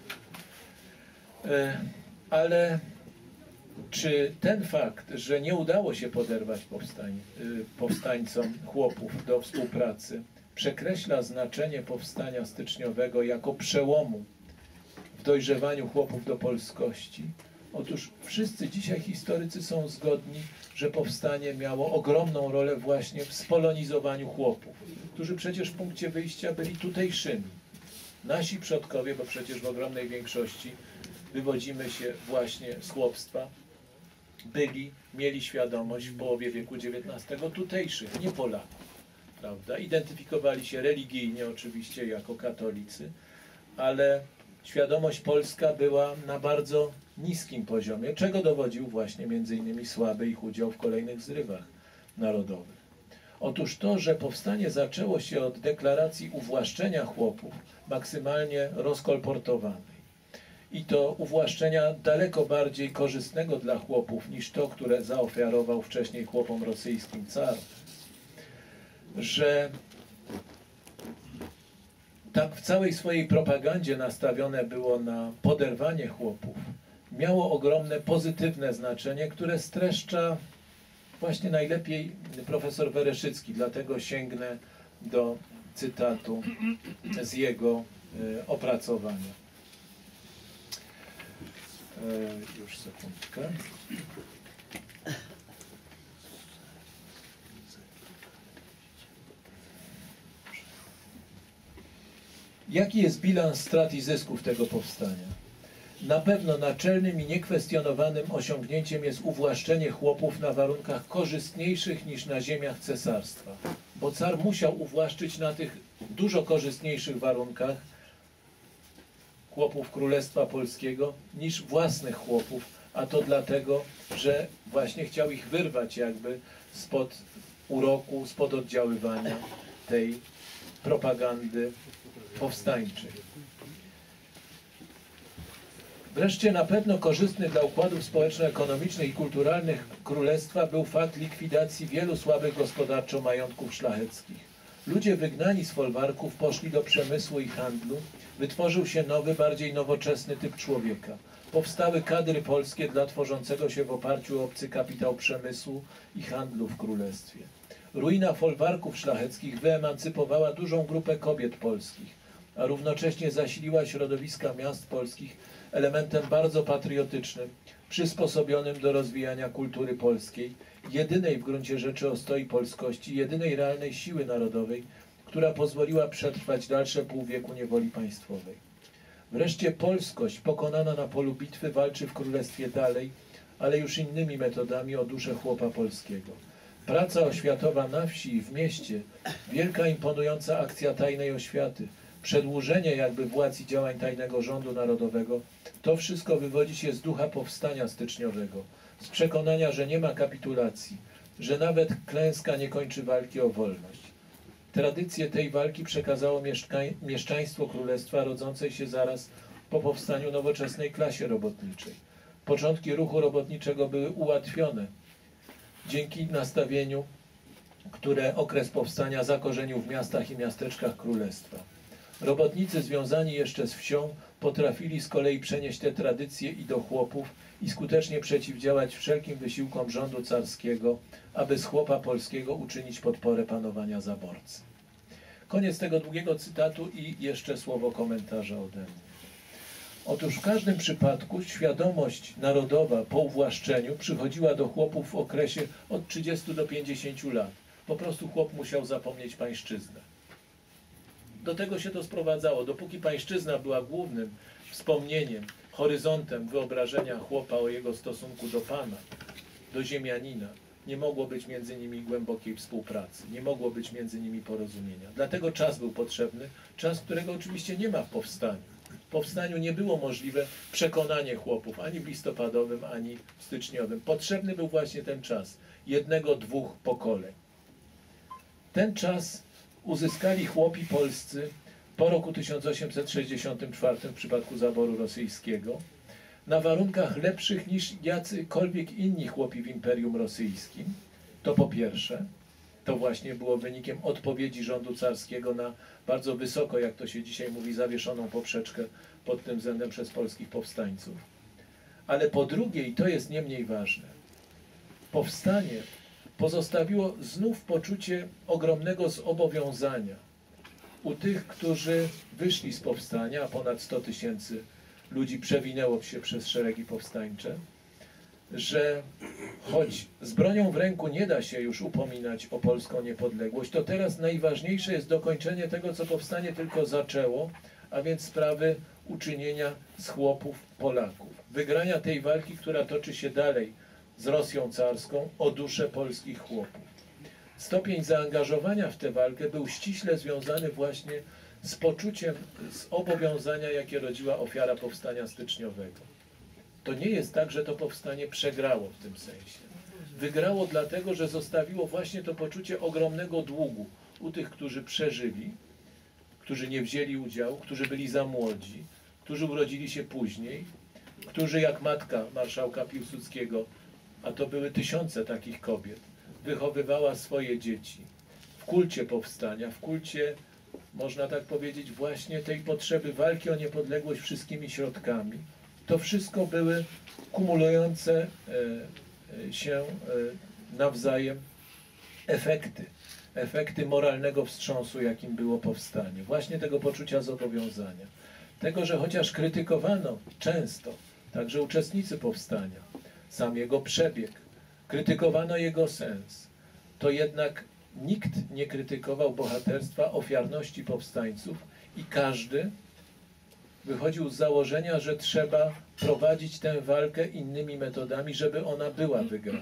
Ale czy ten fakt, że nie udało się poderwać powstań, powstańcom chłopów do współpracy, przekreśla znaczenie powstania styczniowego jako przełomu w dojrzewaniu chłopów do polskości? Otóż wszyscy dzisiaj historycy są zgodni, że powstanie miało ogromną rolę właśnie w spolonizowaniu chłopów, którzy przecież w punkcie wyjścia byli tutejszymi. Nasi przodkowie, bo przecież w ogromnej większości wywodzimy się właśnie z chłopstwa, byli, mieli świadomość w połowie wieku dziewiętnastego tutejszych, nie Polaków, prawda? Identyfikowali się religijnie oczywiście jako katolicy, ale świadomość polska była na bardzo niskim poziomie, czego dowodził właśnie między innymi słaby ich udział w kolejnych zrywach narodowych. Otóż to, że powstanie zaczęło się od deklaracji uwłaszczenia chłopów, maksymalnie rozkolportowanej. I to uwłaszczenia daleko bardziej korzystnego dla chłopów niż to, które zaofiarował wcześniej chłopom rosyjskim car. Że tak w całej swojej propagandzie nastawione było na poderwanie chłopów, miało ogromne pozytywne znaczenie, które streszcza właśnie najlepiej profesor Wereszycki, dlatego sięgnę do cytatu z jego y, opracowania. Y, już sekundkę. Jaki jest bilans strat i zysków tego powstania? Na pewno naczelnym i niekwestionowanym osiągnięciem jest uwłaszczenie chłopów na warunkach korzystniejszych niż na ziemiach cesarstwa, bo car musiał uwłaszczyć na tych dużo korzystniejszych warunkach chłopów Królestwa Polskiego niż własnych chłopów, a to dlatego, że właśnie chciał ich wyrwać jakby spod uroku, spod oddziaływania tej propagandy powstańczej. Wreszcie na pewno korzystny dla układów społeczno-ekonomicznych i kulturalnych Królestwa był fakt likwidacji wielu słabych gospodarczo majątków szlacheckich. Ludzie wygnani z folwarków poszli do przemysłu i handlu, wytworzył się nowy, bardziej nowoczesny typ człowieka. Powstały kadry polskie dla tworzącego się w oparciu o obcy kapitał przemysłu i handlu w Królestwie. Ruina folwarków szlacheckich wyemancypowała dużą grupę kobiet polskich, a równocześnie zasiliła środowiska miast polskich elementem bardzo patriotycznym, przysposobionym do rozwijania kultury polskiej, jedynej w gruncie rzeczy ostoi polskości, jedynej realnej siły narodowej, która pozwoliła przetrwać dalsze pół wieku niewoli państwowej. Wreszcie polskość, pokonana na polu bitwy, walczy w królestwie dalej, ale już innymi metodami o duszę chłopa polskiego. Praca oświatowa na wsi i w mieście, wielka imponująca akcja tajnej oświaty, przedłużenie jakby władz i działań tajnego rządu narodowego, to wszystko wywodzi się z ducha powstania styczniowego, z przekonania, że nie ma kapitulacji, że nawet klęska nie kończy walki o wolność. Tradycję tej walki przekazało mieszczaństwo królestwa rodzącej się zaraz po powstaniu nowoczesnej klasie robotniczej. Początki ruchu robotniczego były ułatwione dzięki nastawieniu, które okres powstania zakorzenił w miastach i miasteczkach królestwa. Robotnicy związani jeszcze z wsią potrafili z kolei przenieść te tradycje i do chłopów i skutecznie przeciwdziałać wszelkim wysiłkom rządu carskiego, aby z chłopa polskiego uczynić podporę panowania zaborcy. Koniec tego długiego cytatu i jeszcze słowo komentarza ode mnie. Otóż w każdym przypadku świadomość narodowa po uwłaszczeniu przychodziła do chłopów w okresie od trzydziestu do pięćdziesięciu lat. Po prostu chłop musiał zapomnieć pańszczyznę. Do tego się to sprowadzało. Dopóki pańszczyzna była głównym wspomnieniem, horyzontem wyobrażenia chłopa o jego stosunku do Pana, do ziemianina, nie mogło być między nimi głębokiej współpracy, nie mogło być między nimi porozumienia. Dlatego czas był potrzebny, czas, którego oczywiście nie ma w powstaniu. W powstaniu nie było możliwe przekonanie chłopów, ani w listopadowym, ani w styczniowym. Potrzebny był właśnie ten czas, jednego, dwóch pokoleń. Ten czas uzyskali chłopi polscy po roku tysiąc osiemset sześćdziesiątym czwartym w przypadku zaboru rosyjskiego, na warunkach lepszych niż jacykolwiek inni chłopi w Imperium Rosyjskim. To po pierwsze, to właśnie było wynikiem odpowiedzi rządu carskiego na bardzo wysoko, jak to się dzisiaj mówi, zawieszoną poprzeczkę pod tym względem przez polskich powstańców. Ale po drugie, i to jest nie mniej ważne, powstanie pozostawiło znów poczucie ogromnego zobowiązania u tych, którzy wyszli z powstania, a ponad sto tysięcy ludzi przewinęło się przez szeregi powstańcze, że choć z bronią w ręku nie da się już upominać o polską niepodległość, to teraz najważniejsze jest dokończenie tego, co powstanie tylko zaczęło, a więc sprawy uczynienia z chłopów Polaków. Wygrania tej walki, która toczy się dalej z Rosją carską o duszę polskich chłopów. Stopień zaangażowania w tę walkę był ściśle związany właśnie z poczuciem zobowiązania, jakie rodziła ofiara powstania styczniowego. To nie jest tak, że to powstanie przegrało w tym sensie. Wygrało dlatego, że zostawiło właśnie to poczucie ogromnego długu u tych, którzy przeżyli, którzy nie wzięli udziału, którzy byli za młodzi, którzy urodzili się później, którzy jak matka marszałka Piłsudskiego, a to były tysiące takich kobiet, wychowywała swoje dzieci w kulcie powstania, w kulcie, można tak powiedzieć, właśnie tej potrzeby walki o niepodległość wszystkimi środkami. To wszystko były kumulujące się nawzajem efekty, efekty moralnego wstrząsu, jakim było powstanie. Właśnie tego poczucia zobowiązania. Tego, że chociaż krytykowano często, także uczestnicy powstania, sam jego przebieg, krytykowano jego sens, to jednak nikt nie krytykował bohaterstwa, ofiarności powstańców i każdy wychodził z założenia, że trzeba prowadzić tę walkę innymi metodami, żeby ona była wygrana.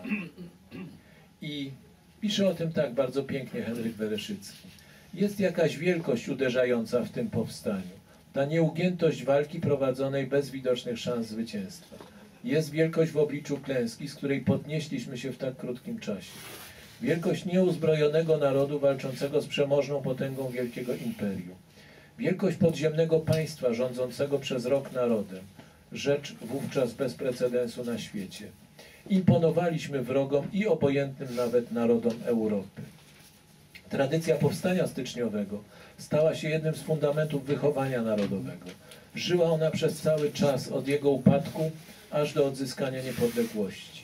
I pisze o tym tak bardzo pięknie Henryk Wereszycki. Jest jakaś wielkość uderzająca w tym powstaniu. Ta nieugiętość walki prowadzonej bez widocznych szans zwycięstwa. Jest wielkość w obliczu klęski, z której podnieśliśmy się w tak krótkim czasie. Wielkość nieuzbrojonego narodu walczącego z przemożną potęgą wielkiego imperium. Wielkość podziemnego państwa rządzącego przez rok narodem. Rzecz wówczas bez precedensu na świecie. Imponowaliśmy wrogom i obojętnym nawet narodom Europy. Tradycja powstania styczniowego stała się jednym z fundamentów wychowania narodowego. Żyła ona przez cały czas od jego upadku aż do odzyskania niepodległości.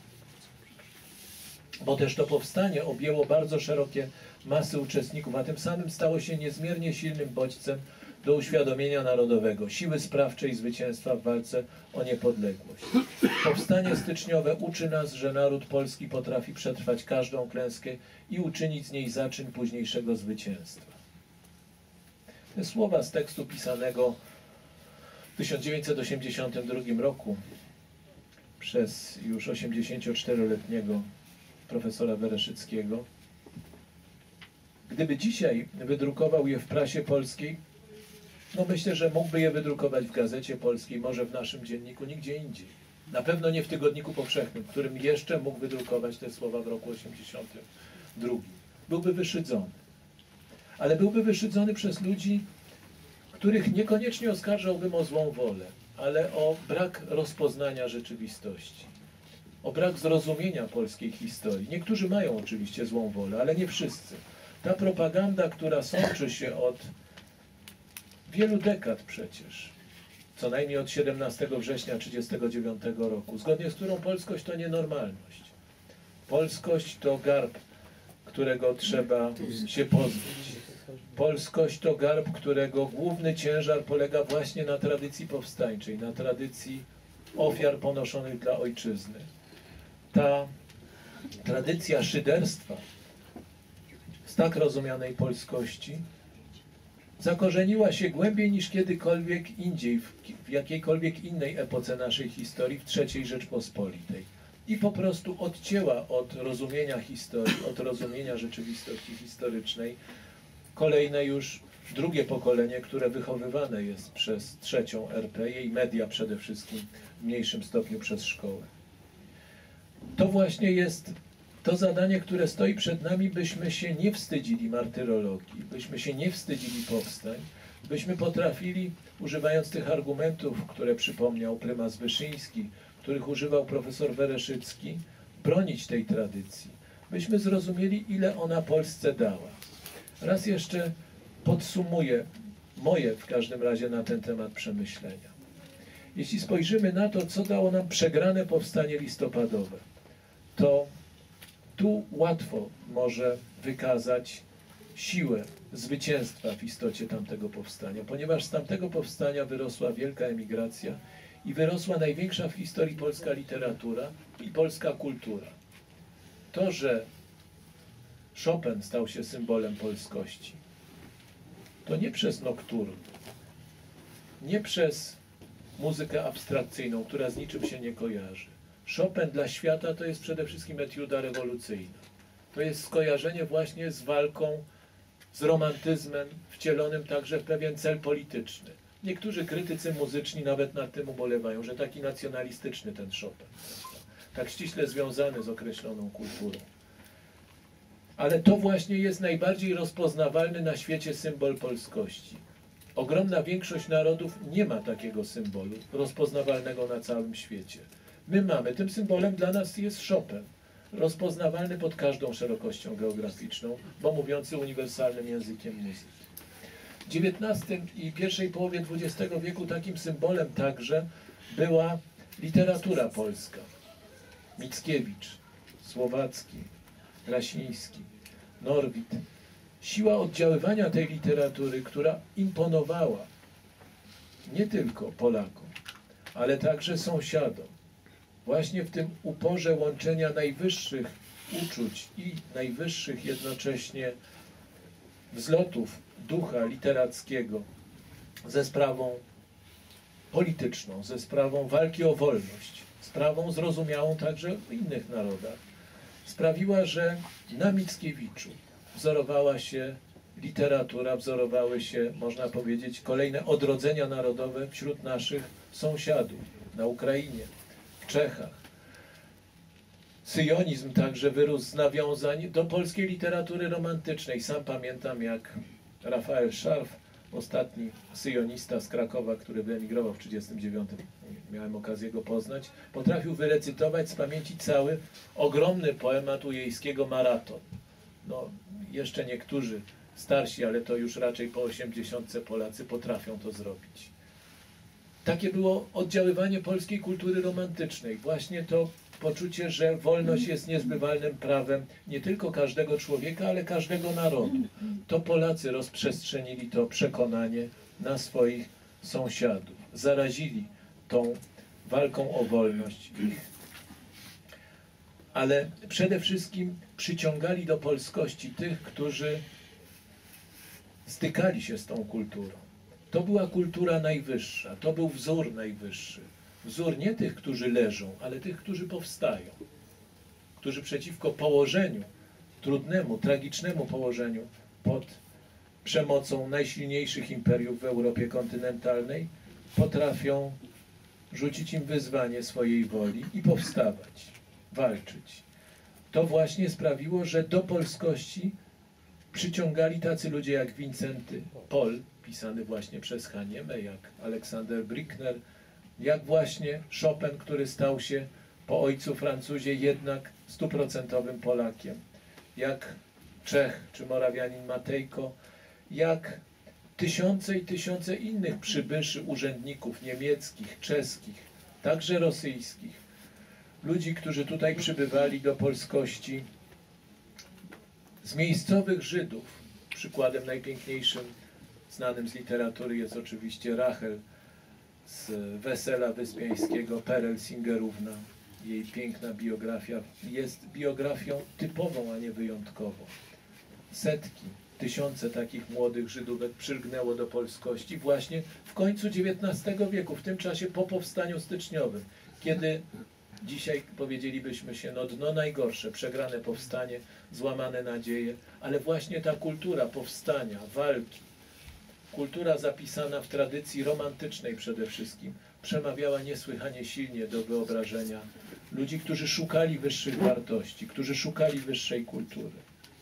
Bo też to powstanie objęło bardzo szerokie masy uczestników, a tym samym stało się niezmiernie silnym bodźcem do uświadomienia narodowego, siły sprawczej zwycięstwa w walce o niepodległość. Powstanie styczniowe uczy nas, że naród polski potrafi przetrwać każdą klęskę i uczynić z niej zaczyn późniejszego zwycięstwa. Te słowa z tekstu pisanego w tysiąc dziewięćset osiemdziesiątym drugim roku przez już osiemdziesięcioczteroletniego profesora Wereszyckiego. Gdyby dzisiaj wydrukował je w prasie polskiej, no myślę, że mógłby je wydrukować w Gazecie Polskiej, może w naszym dzienniku, nigdzie indziej. Na pewno nie w Tygodniku Powszechnym, w którym jeszcze mógł wydrukować te słowa w roku osiemdziesiątym drugim. Byłby wyszydzony. Ale byłby wyszydzony przez ludzi, których niekoniecznie oskarżałbym o złą wolę, ale o brak rozpoznania rzeczywistości, o brak zrozumienia polskiej historii. Niektórzy mają oczywiście złą wolę, ale nie wszyscy. Ta propaganda, która sączy się od wielu dekad przecież, co najmniej od siedemnastego września tysiąc dziewięćset trzydziestego dziewiątego roku, zgodnie z którą polskość to nienormalność. Polskość to garb, którego trzeba się pozbyć. polskość to garb, którego główny ciężar polega właśnie na tradycji powstańczej, na tradycji ofiar ponoszonych dla ojczyzny. Ta tradycja szyderstwa z tak rozumianej polskości zakorzeniła się głębiej niż kiedykolwiek indziej, w, w jakiejkolwiek innej epoce naszej historii, w trzeciej Rzeczpospolitej. I po prostu odcięła od rozumienia historii, od rozumienia rzeczywistości historycznej kolejne już drugie pokolenie, które wychowywane jest przez trzecią R P, jej media przede wszystkim, w mniejszym stopniu przez szkołę. To właśnie jest to zadanie, które stoi przed nami, byśmy się nie wstydzili martyrologii, byśmy się nie wstydzili powstań, byśmy potrafili, używając tych argumentów, które przypomniał prymas Wyszyński, których używał profesor Wereszycki, bronić tej tradycji, byśmy zrozumieli, ile ona Polsce dała. Raz jeszcze podsumuję moje w każdym razie na ten temat przemyślenia. Jeśli spojrzymy na to, co dało nam przegrane powstanie listopadowe, to tu łatwo może wykazać siłę zwycięstwa w istocie tamtego powstania, ponieważ z tamtego powstania wyrosła wielka emigracja i wyrosła największa w historii polska literatura i polska kultura. To, że Chopin stał się symbolem polskości, to nie przez nokturn, nie przez muzykę abstrakcyjną, która z niczym się nie kojarzy. Chopin dla świata to jest przede wszystkim etiuda rewolucyjna. To jest skojarzenie właśnie z walką, z romantyzmem, wcielonym także w pewien cel polityczny. Niektórzy krytycy muzyczni nawet nad tym ubolewają, że taki nacjonalistyczny ten Chopin, tak ściśle związany z określoną kulturą. Ale to właśnie jest najbardziej rozpoznawalny na świecie symbol polskości. Ogromna większość narodów nie ma takiego symbolu rozpoznawalnego na całym świecie. My mamy, tym symbolem dla nas jest Chopin, rozpoznawalny pod każdą szerokością geograficzną, bo mówiący uniwersalnym językiem muzyki. W dziewiętnastym i pierwszej połowie dwudziestego wieku takim symbolem także była literatura polska. Mickiewicz, Słowacki, Grasiński, Norwid. Siła oddziaływania tej literatury, która imponowała nie tylko Polakom, ale także sąsiadom. Właśnie w tym uporze łączenia najwyższych uczuć i najwyższych jednocześnie wzlotów ducha literackiego ze sprawą polityczną, ze sprawą walki o wolność, sprawą zrozumiałą także w innych narodach, sprawiła, że na Mickiewiczu wzorowała się literatura, wzorowały się, można powiedzieć, kolejne odrodzenia narodowe wśród naszych sąsiadów na Ukrainie, w Czechach. Syjonizm także wyrósł z nawiązań do polskiej literatury romantycznej. Sam pamiętam, jak Rafael Szarf, ostatni syjonista z Krakowa, który wyemigrował w tysiąc dziewięćset trzydziestym dziewiątym, miałem okazję go poznać, potrafił wyrecytować z pamięci cały ogromny poemat Ujejskiego Maraton. No, jeszcze niektórzy starsi, ale to już raczej po osiemdziesiątce Polacy potrafią to zrobić. Takie było oddziaływanie polskiej kultury romantycznej. Właśnie to poczucie, że wolność jest niezbywalnym prawem nie tylko każdego człowieka, ale każdego narodu. To Polacy rozprzestrzenili to przekonanie na swoich sąsiadów. Zarazili tą walką o wolność ich. Ale przede wszystkim przyciągali do polskości tych, którzy stykali się z tą kulturą. To była kultura najwyższa, to był wzór najwyższy. Wzór nie tych, którzy leżą, ale tych, którzy powstają. Którzy przeciwko położeniu, trudnemu, tragicznemu położeniu pod przemocą najsilniejszych imperiów w Europie kontynentalnej potrafią rzucić im wyzwanie swojej woli i powstawać, walczyć. To właśnie sprawiło, że do polskości przyciągali tacy ludzie jak Wincenty Pol, pisany właśnie przez Haniemę, jak Aleksander Brickner, jak właśnie Chopin, który stał się po ojcu Francuzie jednak stuprocentowym Polakiem, jak Czech czy Morawianin Matejko, jak tysiące i tysiące innych przybyszy, urzędników niemieckich, czeskich, także rosyjskich, ludzi, którzy tutaj przybywali do polskości z miejscowych Żydów, Przykładem najpiękniejszym, znanym z literatury, jest oczywiście Rachel z Wesela Wyspiańskiego, Perel Singerówna. Jej piękna biografia jest biografią typową, a nie wyjątkową. Setki, tysiące takich młodych Żydówek przylgnęło do polskości właśnie w końcu dziewiętnastego wieku, w tym czasie po powstaniu styczniowym, kiedy dzisiaj powiedzielibyśmy się, no dno najgorsze, przegrane powstanie, złamane nadzieje, ale właśnie ta kultura powstania, walki, kultura zapisana w tradycji romantycznej przede wszystkim, przemawiała niesłychanie silnie do wyobrażenia ludzi, którzy szukali wyższych wartości, którzy szukali wyższej kultury.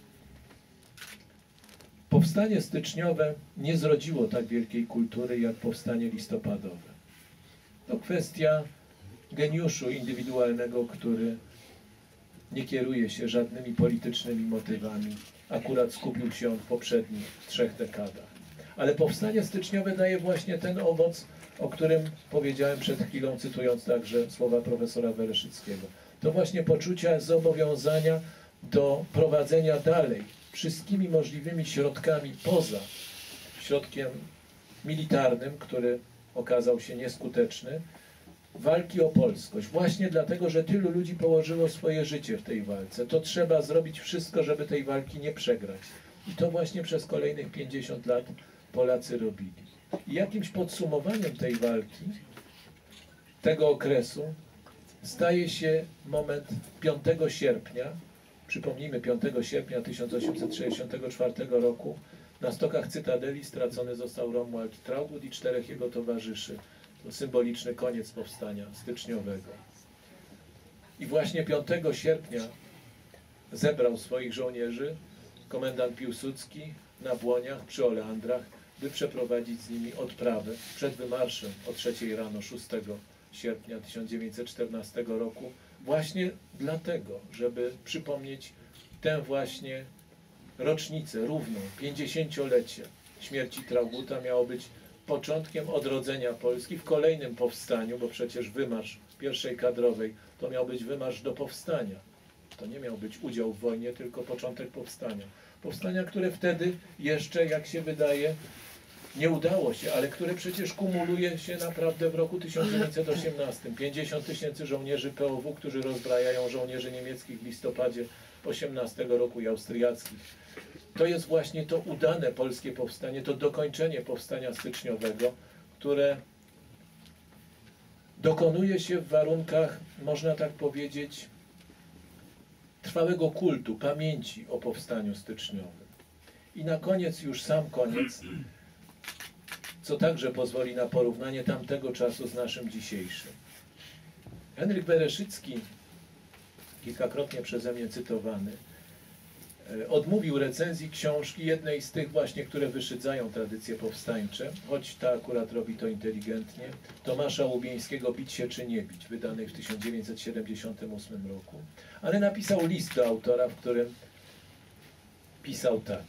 Powstanie styczniowe nie zrodziło tak wielkiej kultury jak powstanie listopadowe. To kwestia geniuszu indywidualnego, który nie kieruje się żadnymi politycznymi motywami. Akurat skupił się on w poprzednich trzech dekadach. Ale powstanie styczniowe daje właśnie ten owoc, o którym powiedziałem przed chwilą, cytując także słowa profesora Wereszyckiego. To właśnie poczucia zobowiązania do prowadzenia dalej wszystkimi możliwymi środkami poza środkiem militarnym, który okazał się nieskuteczny, walki o polskość. Właśnie dlatego, że tylu ludzi położyło swoje życie w tej walce. To trzeba zrobić wszystko, żeby tej walki nie przegrać. I to właśnie przez kolejnych pięćdziesiąt lat Polacy robili. I jakimś podsumowaniem tej walki, tego okresu, staje się moment piątego sierpnia, przypomnijmy, piątego sierpnia tysiąc osiemset sześćdziesiątego czwartego roku na stokach Cytadeli stracony został Romuald Traugott i czterech jego towarzyszy. To symboliczny koniec powstania styczniowego. I właśnie piątego sierpnia zebrał swoich żołnierzy komendant Piłsudski na Błoniach przy Oleandrach, by przeprowadzić z nimi odprawę przed wymarszem o trzeciej rano szóstego sierpnia tysiąc dziewięćset czternastego roku, właśnie dlatego, żeby przypomnieć tę właśnie rocznicę równą, pięćdziesięciolecie śmierci Traugutta. Miało być początkiem odrodzenia Polski w kolejnym powstaniu, bo przecież wymarsz pierwszej kadrowej to miał być wymarsz do powstania. To nie miał być udział w wojnie, tylko początek powstania. Powstania, które wtedy jeszcze, jak się wydaje, nie udało się, ale które przecież kumuluje się naprawdę w roku tysiąc dziewięćset osiemnastym. pięćdziesiąt tysięcy żołnierzy P O W, którzy rozbrajają żołnierzy niemieckich w listopadzie osiemnastego roku i austriackich. To jest właśnie to udane polskie powstanie, to dokończenie powstania styczniowego, które dokonuje się w warunkach, można tak powiedzieć, trwałego kultu, pamięci o powstaniu styczniowym. I na koniec, już sam koniec, co także pozwoli na porównanie tamtego czasu z naszym dzisiejszym. Henryk Wereszycki, kilkakrotnie przeze mnie cytowany, odmówił recenzji książki, jednej z tych właśnie, które wyszydzają tradycje powstańcze, choć ta akurat robi to inteligentnie, Tomasza Łubieńskiego Bić się czy nie bić, wydanej w tysiąc dziewięćset siedemdziesiątym ósmym roku. Ale napisał list do autora, w którym pisał tak.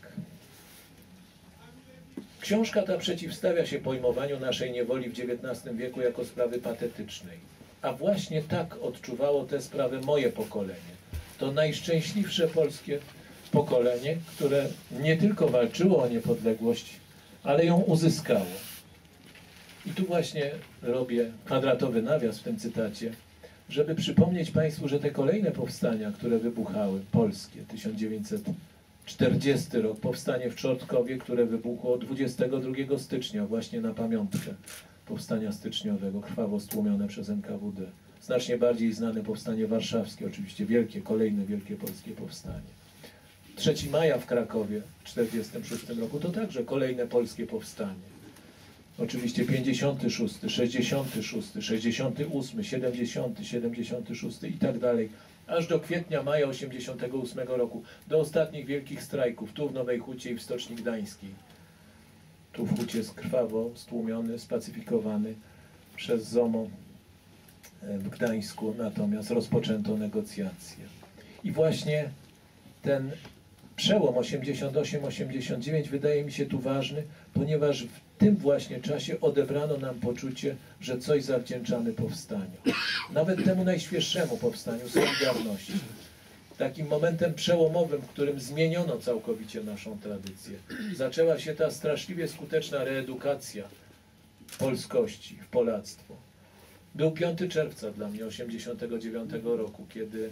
Książka ta przeciwstawia się pojmowaniu naszej niewoli w dziewiętnastym wieku jako sprawy patetycznej. A właśnie tak odczuwało tę sprawę moje pokolenie. To najszczęśliwsze polskie pokolenie, które nie tylko walczyło o niepodległość, ale ją uzyskało. I tu właśnie robię kwadratowy nawias w tym cytacie, żeby przypomnieć Państwu, że te kolejne powstania, które wybuchały, polskie, tysiąc dziewięćset czterdziesty rok, powstanie w Czortkowie, które wybuchło dwudziestego drugiego stycznia, właśnie na pamiątkę powstania styczniowego, krwawo stłumione przez N K W D. Znacznie bardziej znane powstanie warszawskie, oczywiście wielkie, kolejne wielkie polskie powstanie. trzeciego maja w Krakowie w tysiąc dziewięćset czterdziestym szóstym roku to także kolejne polskie powstanie. Oczywiście pięćdziesiąty szósty, sześćdziesiąty szósty, sześćdziesiąty ósmy, siedemdziesiąty, siedemdziesiąty szósty i tak dalej, aż do kwietnia, maja osiemdziesiątego ósmego roku, do ostatnich wielkich strajków, tu w Nowej Hucie i w Stoczni Gdańskiej. Tu w Hucie jest krwawo stłumiony, spacyfikowany przez ZOMO w Gdańsku, natomiast rozpoczęto negocjacje. I właśnie ten przełom osiemdziesiąt osiem osiemdziesiąt dziewięć wydaje mi się tu ważny, ponieważ w tym właśnie czasie odebrano nam poczucie, że coś zawdzięczamy powstaniu. Nawet temu najświeższemu powstaniu Solidarności. takim momentem przełomowym, w którym zmieniono całkowicie naszą tradycję. Zaczęła się ta straszliwie skuteczna reedukacja polskości, w polactwo. Był piątego czerwca dla mnie osiemdziesiątego dziewiątego roku, kiedy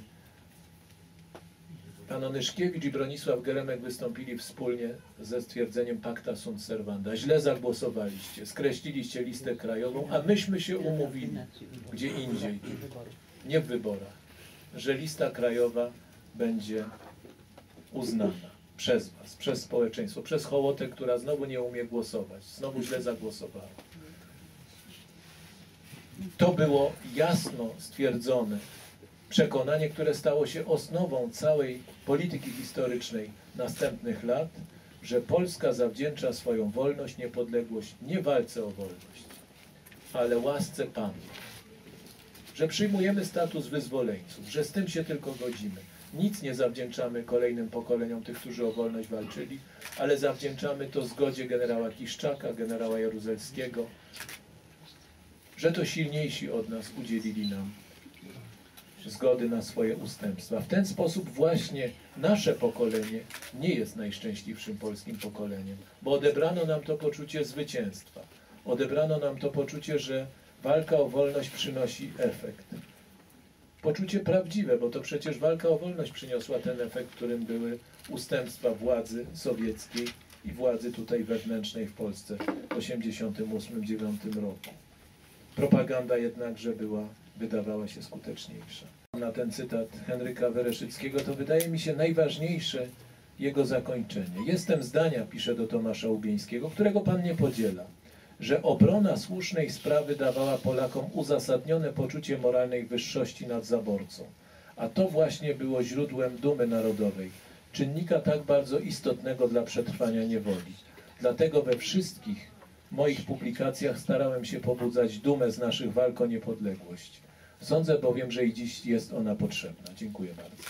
pan Onyszkiewicz i Bronisław Geremek wystąpili wspólnie ze stwierdzeniem Pacta sunt servanda. Źle zagłosowaliście, skreśliliście listę krajową, a myśmy się umówili gdzie indziej, nie w wyborach, że lista krajowa będzie uznana przez was, przez społeczeństwo, przez hołotę, która znowu nie umie głosować, znowu źle zagłosowała. To było jasno stwierdzone przekonanie, które stało się osnową całej polityki historycznej następnych lat, że Polska zawdzięcza swoją wolność, niepodległość nie walce o wolność, ale łasce Pana. Że przyjmujemy status wyzwoleńców, że z tym się tylko godzimy. Nic nie zawdzięczamy kolejnym pokoleniom tych, którzy o wolność walczyli, ale zawdzięczamy to zgodzie generała Kiszczaka, generała Jaruzelskiego, że to silniejsi od nas udzielili nam zgody na swoje ustępstwa. W ten sposób właśnie nasze pokolenie nie jest najszczęśliwszym polskim pokoleniem, bo odebrano nam to poczucie zwycięstwa. Odebrano nam to poczucie, że walka o wolność przynosi efekt. Poczucie prawdziwe, bo to przecież walka o wolność przyniosła ten efekt, którym były ustępstwa władzy sowieckiej i władzy tutaj wewnętrznej w Polsce w osiemdziesiątym ósmym dziewiątym roku. Propaganda jednakże była, wydawała się skuteczniejsza. Na ten cytat Henryka Wereszyckiego to wydaje mi się najważniejsze jego zakończenie. Jestem zdania, pisze do Tomasza Łubieńskiego, którego pan nie podziela, że obrona słusznej sprawy dawała Polakom uzasadnione poczucie moralnej wyższości nad zaborcą. A to właśnie było źródłem dumy narodowej, czynnika tak bardzo istotnego dla przetrwania niewoli. Dlatego we wszystkich moich publikacjach starałem się pobudzać dumę z naszych walk o niepodległość. Sądzę bowiem, że i dziś jest ona potrzebna. Dziękuję bardzo.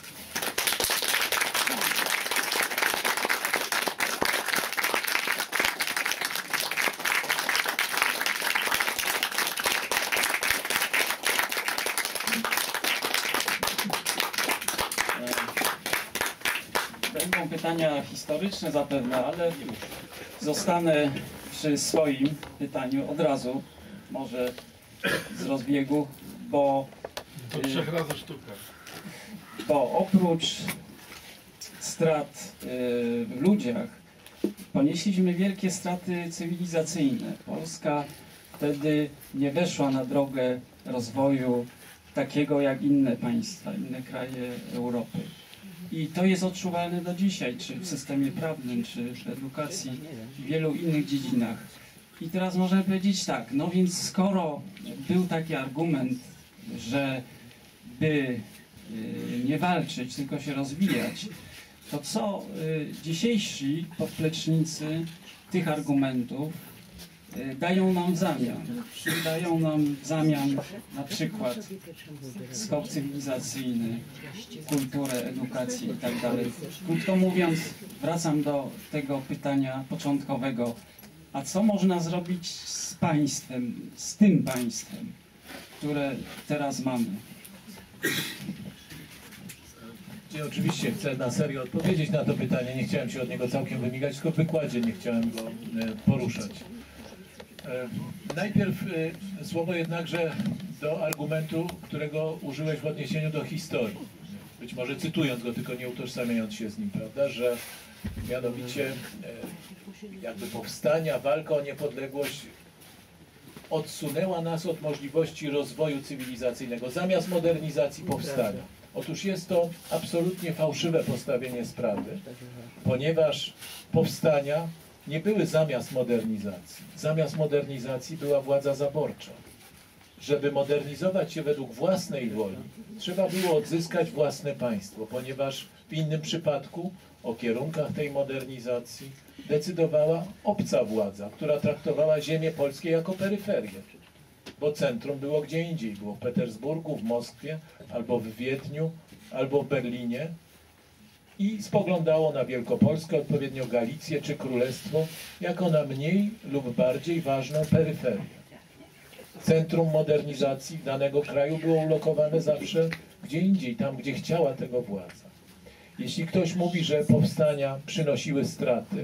Będą pytania historyczne zapewne, ale zostanę przy swoim pytaniu od razu, może z rozbiegu, bo, To trzech razy sztuka. bo oprócz strat w ludziach ponieśliśmy wielkie straty cywilizacyjne. Polska wtedy nie weszła na drogę rozwoju takiego jak inne państwa, inne kraje Europy. I to jest odczuwalne do dzisiaj, czy w systemie prawnym, czy w edukacji, w wielu innych dziedzinach. I teraz możemy powiedzieć tak, no więc skoro był taki argument, że by nie walczyć, tylko się rozwijać, to co dzisiejsi podplecznicy tych argumentów dają nam w zamian? Dają nam w zamian na przykład skok cywilizacyjny, kulturę, edukację i tak dalej. Krótko mówiąc, wracam do tego pytania początkowego. A co można zrobić z państwem, z tym państwem, które teraz mamy? Ja oczywiście chcę na serio odpowiedzieć na to pytanie. Nie chciałem się od niego całkiem wymigać, tylko w wykładzie nie chciałem go poruszać. Najpierw słowo jednakże do argumentu, którego użyłeś w odniesieniu do historii. Być może cytując go, tylko nie utożsamiając się z nim, prawda, że mianowicie jakby powstania, walka o niepodległość odsunęła nas od możliwości rozwoju cywilizacyjnego, zamiast modernizacji powstania. Otóż jest to absolutnie fałszywe postawienie sprawy, ponieważ powstania nie były zamiast modernizacji. Zamiast modernizacji była władza zaborcza. Żeby modernizować się według własnej woli, trzeba było odzyskać własne państwo, ponieważ w innym przypadku o kierunkach tej modernizacji decydowała obca władza, która traktowała ziemię polskie jako peryferię, bo centrum było gdzie indziej, było w Petersburgu, w Moskwie, albo w Wiedniu, albo w Berlinie i spoglądało na Wielkopolskę, odpowiednio Galicję czy Królestwo, jako na mniej lub bardziej ważną peryferię. Centrum modernizacji danego kraju było ulokowane zawsze gdzie indziej, tam gdzie chciała tego władza. Jeśli ktoś mówi, że powstania przynosiły straty,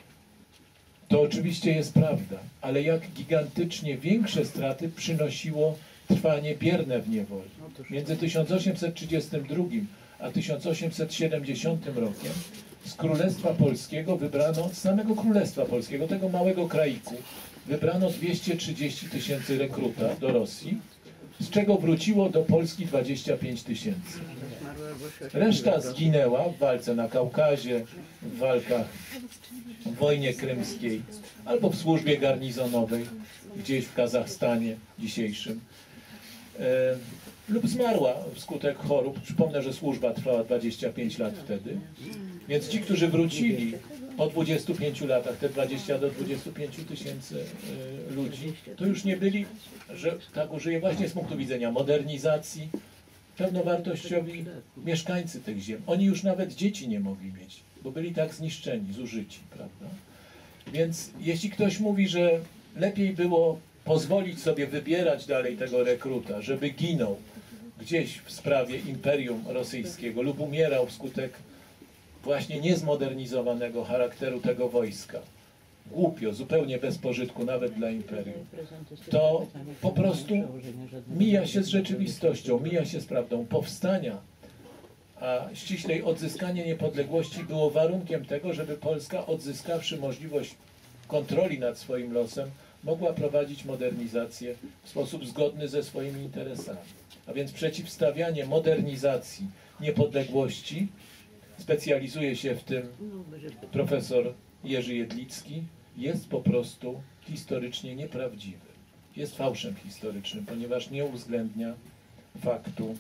to oczywiście jest prawda, ale jak gigantycznie większe straty przynosiło trwanie bierne w niewoli. Między tysiąc osiemset trzydziestym drugim a tysiąc osiemset siedemdziesiątym rokiem z Królestwa Polskiego wybrano, z samego Królestwa Polskiego, tego małego kraiku, wybrano dwieście trzydzieści tysięcy rekruta do Rosji, z czego wróciło do Polski dwadzieścia pięć tysięcy. Reszta zginęła w walce na Kaukazie, w walkach w wojnie krymskiej albo w służbie garnizonowej gdzieś w Kazachstanie dzisiejszym. E, lub zmarła wskutek chorób. Przypomnę, że służba trwała dwadzieścia pięć lat wtedy. Więc ci, którzy wrócili po dwudziestu pięciu latach, te dwadzieścia do dwudziestu pięciu tysięcy y, ludzi, to już nie byli, że tak użyję właśnie z punktu widzenia modernizacji, pełnowartościowi mieszkańcy tych ziem. Oni już nawet dzieci nie mogli mieć, bo byli tak zniszczeni, zużyci, prawda? Więc jeśli ktoś mówi, że lepiej było pozwolić sobie wybierać dalej tego rekruta, żeby ginął gdzieś w sprawie Imperium Rosyjskiego lub umierał wskutek właśnie niezmodernizowanego charakteru tego wojska, głupio, zupełnie bez pożytku, nawet dla imperium, to po prostu mija się z rzeczywistością, mija się z prawdą. Powstania, a ściślej odzyskanie niepodległości było warunkiem tego, żeby Polska, odzyskawszy możliwość kontroli nad swoim losem, mogła prowadzić modernizację w sposób zgodny ze swoimi interesami. A więc przeciwstawianie modernizacji niepodległości, specjalizuje się w tym profesor Jerzy Jedlicki, jest po prostu historycznie nieprawdziwy. Jest fałszem historycznym, ponieważ nie uwzględnia faktu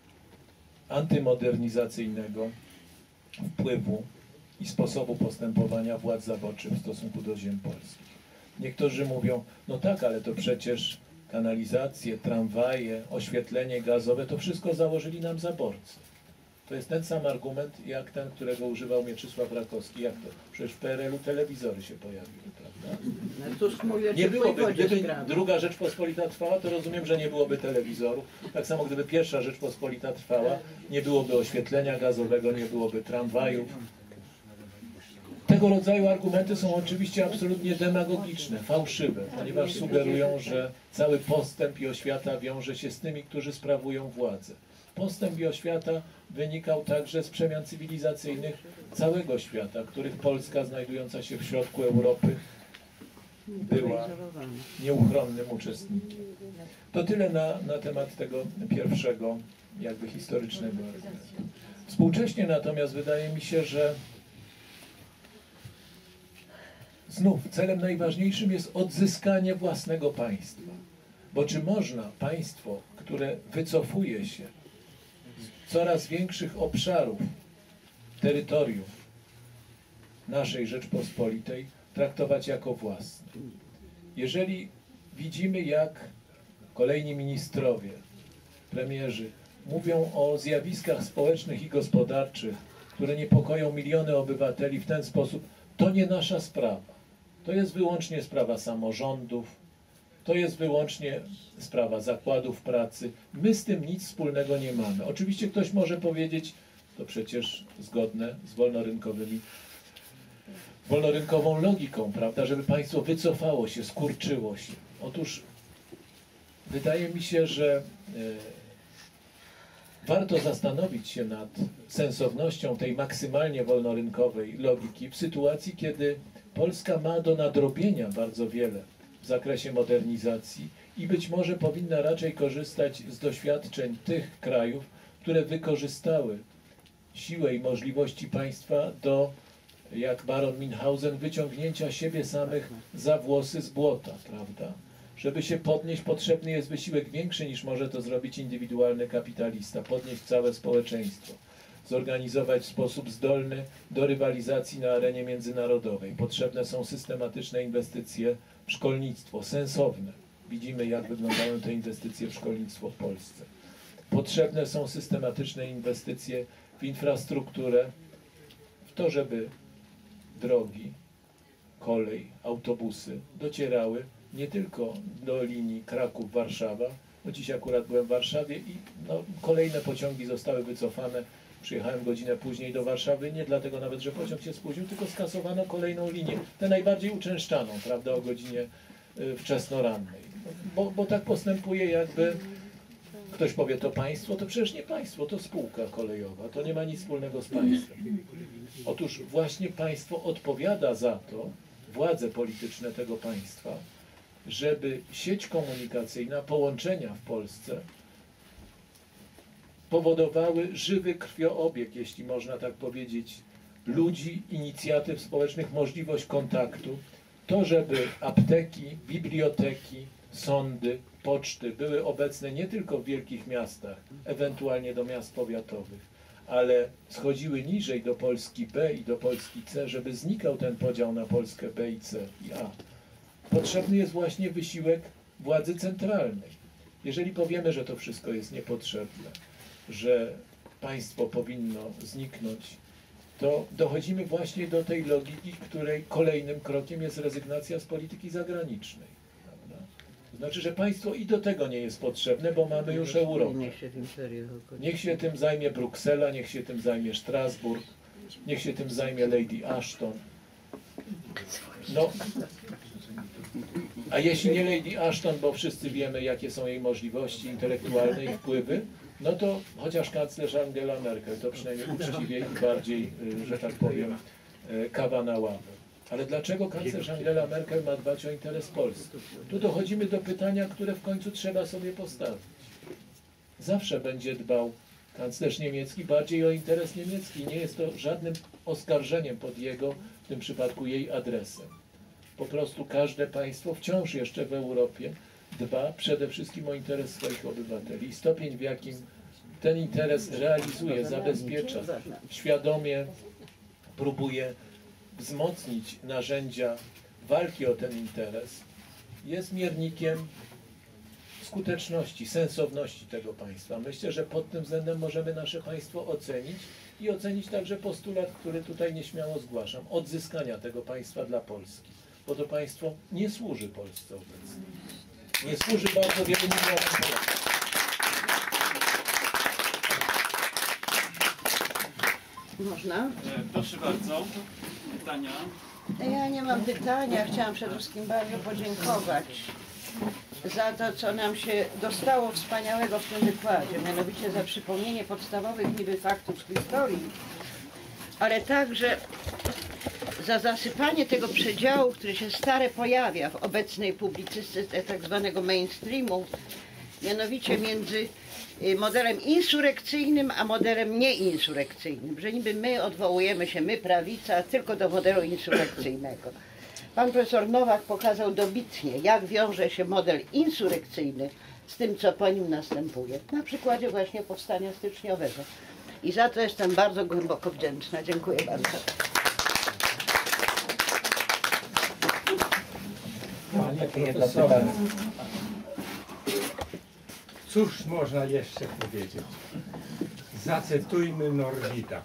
antymodernizacyjnego wpływu i sposobu postępowania władz zaborczych w stosunku do ziem polskich. Niektórzy mówią, no tak, ale to przecież kanalizacje, tramwaje, oświetlenie gazowe, to wszystko założyli nam zaborcy. To jest ten sam argument, jak ten, którego używał Mieczysław Rakowski. Jak to? Przecież w P R L u telewizory się pojawiły, prawda? Nie byłoby, gdyby druga Rzeczpospolita trwała, to rozumiem, że nie byłoby telewizorów. Tak samo, gdyby pierwsza Rzeczpospolita trwała, nie byłoby oświetlenia gazowego, nie byłoby tramwajów. Tego rodzaju argumenty są oczywiście absolutnie demagogiczne, fałszywe, ponieważ sugerują, że cały postęp i oświata wiąże się z tymi, którzy sprawują władzę. Postęp i oświata wynikał także z przemian cywilizacyjnych całego świata, których Polska, znajdująca się w środku Europy, była nieuchronnym uczestnikiem. To tyle na, na temat tego pierwszego, jakby historycznego argumentu. Współcześnie natomiast wydaje mi się, że znów celem najważniejszym jest odzyskanie własnego państwa. Bo czy można państwo, które wycofuje się z coraz większych obszarów terytorium naszej Rzeczpospolitej, traktować jako własne? Jeżeli widzimy, jak kolejni ministrowie, premierzy mówią o zjawiskach społecznych i gospodarczych, które niepokoją miliony obywateli w ten sposób, to nie nasza sprawa. To jest wyłącznie sprawa samorządów, to jest wyłącznie sprawa zakładów pracy. My z tym nic wspólnego nie mamy. Oczywiście ktoś może powiedzieć, to przecież zgodne z wolnorynkowymi, wolnorynkową logiką, prawda, żeby państwo wycofało się, skurczyło się. Otóż wydaje mi się, że y, warto zastanowić się nad sensownością tej maksymalnie wolnorynkowej logiki w sytuacji, kiedy Polska ma do nadrobienia bardzo wiele w zakresie modernizacji i być może powinna raczej korzystać z doświadczeń tych krajów, które wykorzystały siłę i możliwości państwa do, jak baron Minhausen, wyciągnięcia siebie samych za włosy z błota, prawda? Żeby się podnieść, potrzebny jest wysiłek większy niż może to zrobić indywidualny kapitalista, podnieść całe społeczeństwo, zorganizować w sposób zdolny do rywalizacji na arenie międzynarodowej. Potrzebne są systematyczne inwestycje w szkolnictwo, sensowne. Widzimy, jak wyglądają te inwestycje w szkolnictwo w Polsce. Potrzebne są systematyczne inwestycje w infrastrukturę, w to, żeby drogi, kolej, autobusy docierały nie tylko do linii Kraków-Warszawa, bo dziś akurat byłem w Warszawie i no, kolejne pociągi zostały wycofane Przyjechałem godzinę później do Warszawy, nie dlatego nawet, że pociąg się spóźnił, tylko skasowano kolejną linię, tę najbardziej uczęszczaną, prawda, o godzinie y, wczesnorannej. Bo, bo tak postępuje jakby, ktoś powie, to państwo, to przecież nie państwo, to spółka kolejowa, to nie ma nic wspólnego z państwem. Otóż właśnie państwo odpowiada za to, władze polityczne tego państwa, żeby sieć komunikacyjna, połączenia w Polsce powodowały żywy krwioobieg, jeśli można tak powiedzieć, ludzi, inicjatyw społecznych, możliwość kontaktu, to żeby apteki, biblioteki, sądy, poczty były obecne nie tylko w wielkich miastach, ewentualnie do miast powiatowych, ale schodziły niżej do Polski B i do Polski C, żeby znikał ten podział na Polskę B i C i A. Potrzebny jest właśnie wysiłek władzy centralnej. Jeżeli powiemy, że to wszystko jest niepotrzebne, że państwo powinno zniknąć, to dochodzimy właśnie do tej logiki, której kolejnym krokiem jest rezygnacja z polityki zagranicznej. Prawda? To znaczy, że państwo i do tego nie jest potrzebne, bo mamy już Europę. Niech się tym zajmie Bruksela, niech się tym zajmie Strasburg, niech się tym zajmie Lady Ashton. No, a jeśli nie Lady Ashton, bo wszyscy wiemy, jakie są jej możliwości intelektualne i wpływy, no to chociaż kanclerz Angela Merkel, to przynajmniej uczciwiej i bardziej, że tak powiem, kawa na ławę. Ale dlaczego kanclerz Angela Merkel ma dbać o interes Polski? Tu dochodzimy do pytania, które w końcu trzeba sobie postawić. Zawsze będzie dbał kanclerz niemiecki bardziej o interes niemiecki. Nie jest to żadnym oskarżeniem pod jego, w tym przypadku jej adresem. Po prostu każde państwo wciąż jeszcze w Europie dba przede wszystkim o interes swoich obywateli. I stopień, w jakim ten interes realizuje, zabezpiecza, świadomie próbuje wzmocnić narzędzia walki o ten interes, jest miernikiem skuteczności, sensowności tego państwa. Myślę, że pod tym względem możemy nasze państwo ocenić i ocenić także postulat, który tutaj nieśmiało zgłaszam, odzyskania tego państwa dla Polski. Bo to państwo nie służy Polsce obecnie. Nie służy bardzo wielu milionom Polaków. Można? Proszę bardzo, pytania. Ja nie mam pytania. Chciałam przede wszystkim bardzo podziękować za to, co nam się dostało wspaniałego w tym wykładzie, mianowicie za przypomnienie podstawowych niby faktów z historii, ale także za zasypanie tego przedziału, który się stale pojawia w obecnej publicystyce tak zwanego mainstreamu, mianowicie między modelem insurekcyjnym a modelem nieinsurekcyjnym, że niby my odwołujemy się, my prawica, tylko do modelu insurekcyjnego. Pan profesor Nowak pokazał dobitnie, jak wiąże się model insurekcyjny z tym, co po nim następuje, na przykładzie właśnie powstania styczniowego. I za to jestem bardzo głęboko wdzięczna. Dziękuję bardzo. Cóż można jeszcze powiedzieć? Zacytujmy Norwida.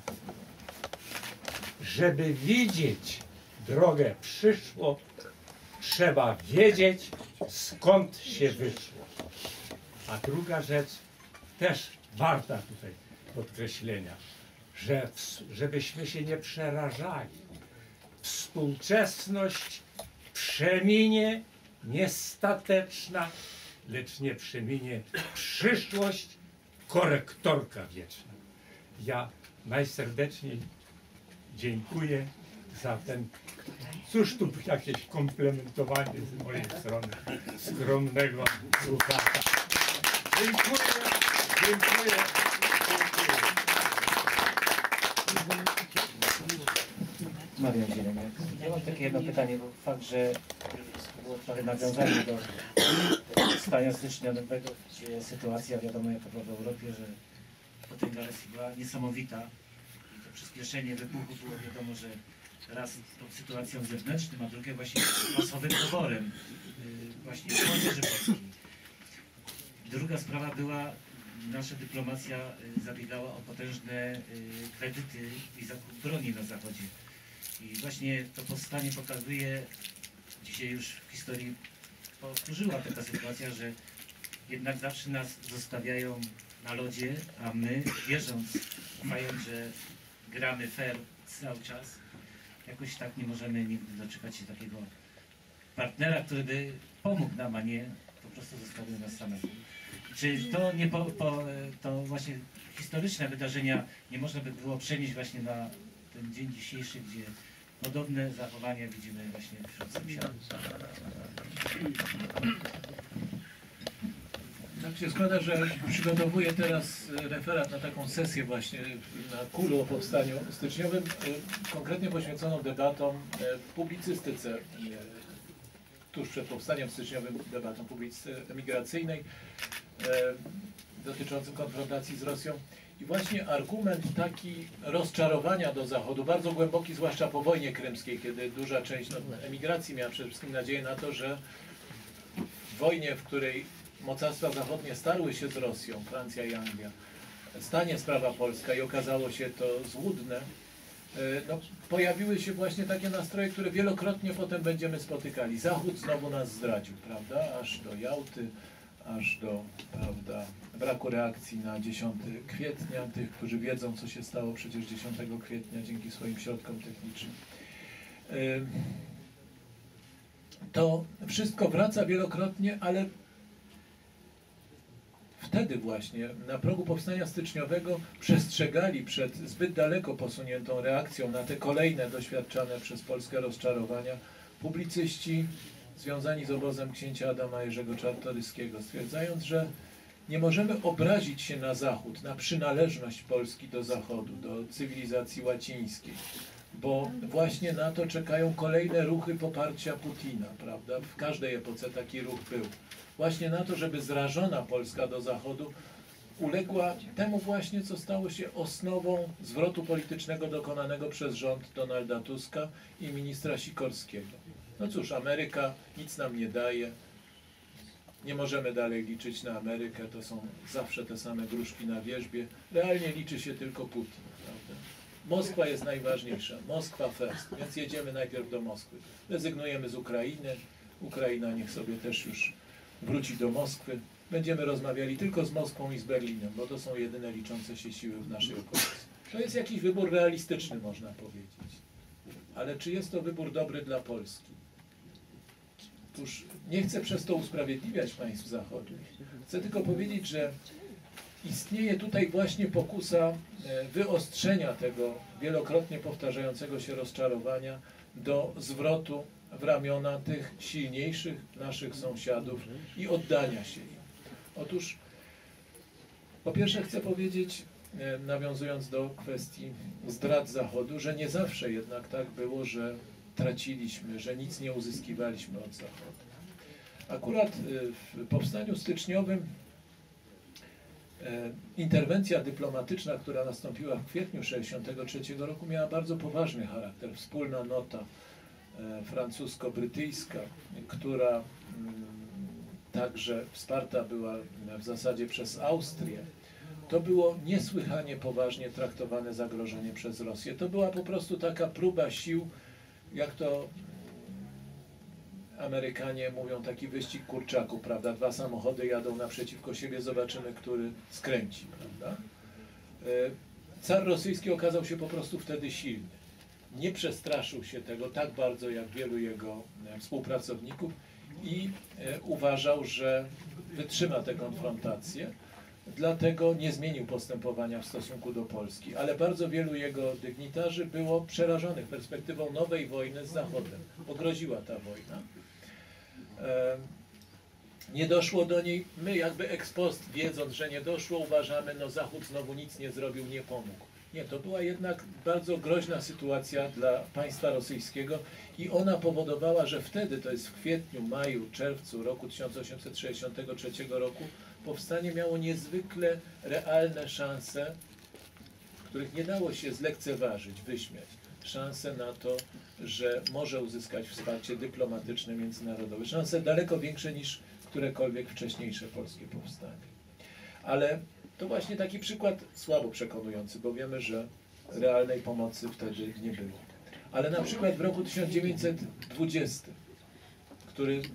Żeby widzieć drogę przyszłą, trzeba wiedzieć, skąd się wyszło. A druga rzecz, też warta tutaj podkreślenia, że żebyśmy się nie przerażali. Współczesność przeminie niestateczna, lecz nie przeminie przyszłość, korektorka wieczna. Ja najserdeczniej dziękuję za ten, cóż tu jakieś komplementowanie z mojej strony skromnego słuchacza. Dziękuję, dziękuję, dziękuję. Marian Zieleniak. Ja mam takie jedno pytanie, bo fakt, że było trochę nawiązanie do stania styczniowego, gdzie sytuacja, wiadomo jaka była w Europie, że potęga Rosji była niesamowita i to przyspieszenie wybuchu było wiadomo, że raz tą sytuacją zewnętrzną, a drugie właśnie masowym poborem właśnie młodzieży polskiej. Druga sprawa była, nasza dyplomacja zabiegała o potężne kredyty i zakup broni na Zachodzie. I właśnie to powstanie pokazuje, dzisiaj już w historii powtórzyła taka sytuacja, że jednak zawsze nas zostawiają na lodzie, a my, wierząc, mając, że gramy fair cały czas, jakoś tak nie możemy nigdy doczekać się takiego partnera, który by pomógł nam, a nie po prostu zostawił nas samego. Czy to nie po, po, to właśnie historyczne wydarzenia nie można by było przenieść właśnie na ten dzień dzisiejszy, gdzie podobne zachowania widzimy właśnie wśród sąsiadów? Tak się składa, że przygotowuję teraz referat na taką sesję właśnie na Kulu o powstaniu styczniowym, konkretnie poświęconą debatom w publicystyce, tuż przed powstaniem styczniowym, debatom publicystyce emigracyjnej dotyczącym konfrontacji z Rosją. I właśnie argument taki rozczarowania do Zachodu, bardzo głęboki, zwłaszcza po wojnie krymskiej, kiedy duża część no, emigracji miała przede wszystkim nadzieję na to, że w wojnie, w której mocarstwa zachodnie starły się z Rosją, Francja i Anglia, stanie sprawa polska i okazało się to złudne, no, pojawiły się właśnie takie nastroje, które wielokrotnie potem będziemy spotykali. Zachód znowu nas zdradził, prawda? Aż do Jałty, aż do, prawda, braku reakcji na dziesiątego kwietnia, tych, którzy wiedzą, co się stało przecież dziesiątego kwietnia dzięki swoim środkom technicznym. To wszystko wraca wielokrotnie, ale wtedy właśnie na progu powstania styczniowego przestrzegali przed zbyt daleko posuniętą reakcją na te kolejne doświadczane przez Polskę rozczarowania publicyści związani z obozem księcia Adama Jerzego Czartoryskiego, stwierdzając, że nie możemy obrazić się na Zachód, na przynależność Polski do Zachodu, do cywilizacji łacińskiej, bo właśnie na to czekają kolejne ruchy poparcia Putina, prawda? W każdej epoce taki ruch był. Właśnie na to, żeby zrażona Polska do Zachodu uległa temu właśnie, co stało się osnową zwrotu politycznego dokonanego przez rząd Donalda Tuska i ministra Sikorskiego. No cóż, Ameryka nic nam nie daje, nie możemy dalej liczyć na Amerykę, to są zawsze te same gruszki na wierzbie, realnie liczy się tylko Putin, prawda? Moskwa jest najważniejsza, Moskwa first, więc jedziemy najpierw do Moskwy. Rezygnujemy z Ukrainy, Ukraina niech sobie też już wróci do Moskwy. Będziemy rozmawiali tylko z Moskwą i z Berlinem, bo to są jedyne liczące się siły w naszej okolicy. To jest jakiś wybór realistyczny, można powiedzieć. Ale czy jest to wybór dobry dla Polski? Otóż nie chcę przez to usprawiedliwiać państw Zachodu. Chcę tylko powiedzieć, że istnieje tutaj właśnie pokusa wyostrzenia tego wielokrotnie powtarzającego się rozczarowania do zwrotu w ramiona tych silniejszych naszych sąsiadów i oddania się im. Otóż po pierwsze chcę powiedzieć, nawiązując do kwestii zdrad Zachodu, że nie zawsze jednak tak było, że traciliśmy, że nic nie uzyskiwaliśmy od Zachodu. Akurat w powstaniu styczniowym interwencja dyplomatyczna, która nastąpiła w kwietniu tysiąc dziewięćset sześćdziesiątego trzeciego roku, miała bardzo poważny charakter. Wspólna nota francusko-brytyjska, która także wsparta była w zasadzie przez Austrię, to było niesłychanie poważnie traktowane zagrożenie przez Rosję. To była po prostu taka próba sił, jak to Amerykanie mówią, taki wyścig kurczaków, prawda? Dwa samochody jadą naprzeciwko siebie, zobaczymy, który skręci, prawda? Car rosyjski okazał się po prostu wtedy silny. Nie przestraszył się tego tak bardzo, jak wielu jego współpracowników i uważał, że wytrzyma tę konfrontację. Dlatego nie zmienił postępowania w stosunku do Polski, ale bardzo wielu jego dygnitarzy było przerażonych perspektywą nowej wojny z Zachodem, bo groziła ta wojna. Nie doszło do niej, my jakby ex post, wiedząc, że nie doszło, uważamy, no Zachód znowu nic nie zrobił, nie pomógł. Nie, to była jednak bardzo groźna sytuacja dla państwa rosyjskiego i ona powodowała, że wtedy, to jest w kwietniu, maju, czerwcu roku tysiąc osiemset sześćdziesiątego trzeciego roku, powstanie miało niezwykle realne szanse, których nie dało się zlekceważyć, wyśmiać. Szanse na to, że może uzyskać wsparcie dyplomatyczne, międzynarodowe. Szanse daleko większe niż którekolwiek wcześniejsze polskie powstanie. Ale to właśnie taki przykład słabo przekonujący, bo wiemy, że realnej pomocy wtedy nie było. Ale na przykład w roku tysiąc dziewięćset dwudziestym, który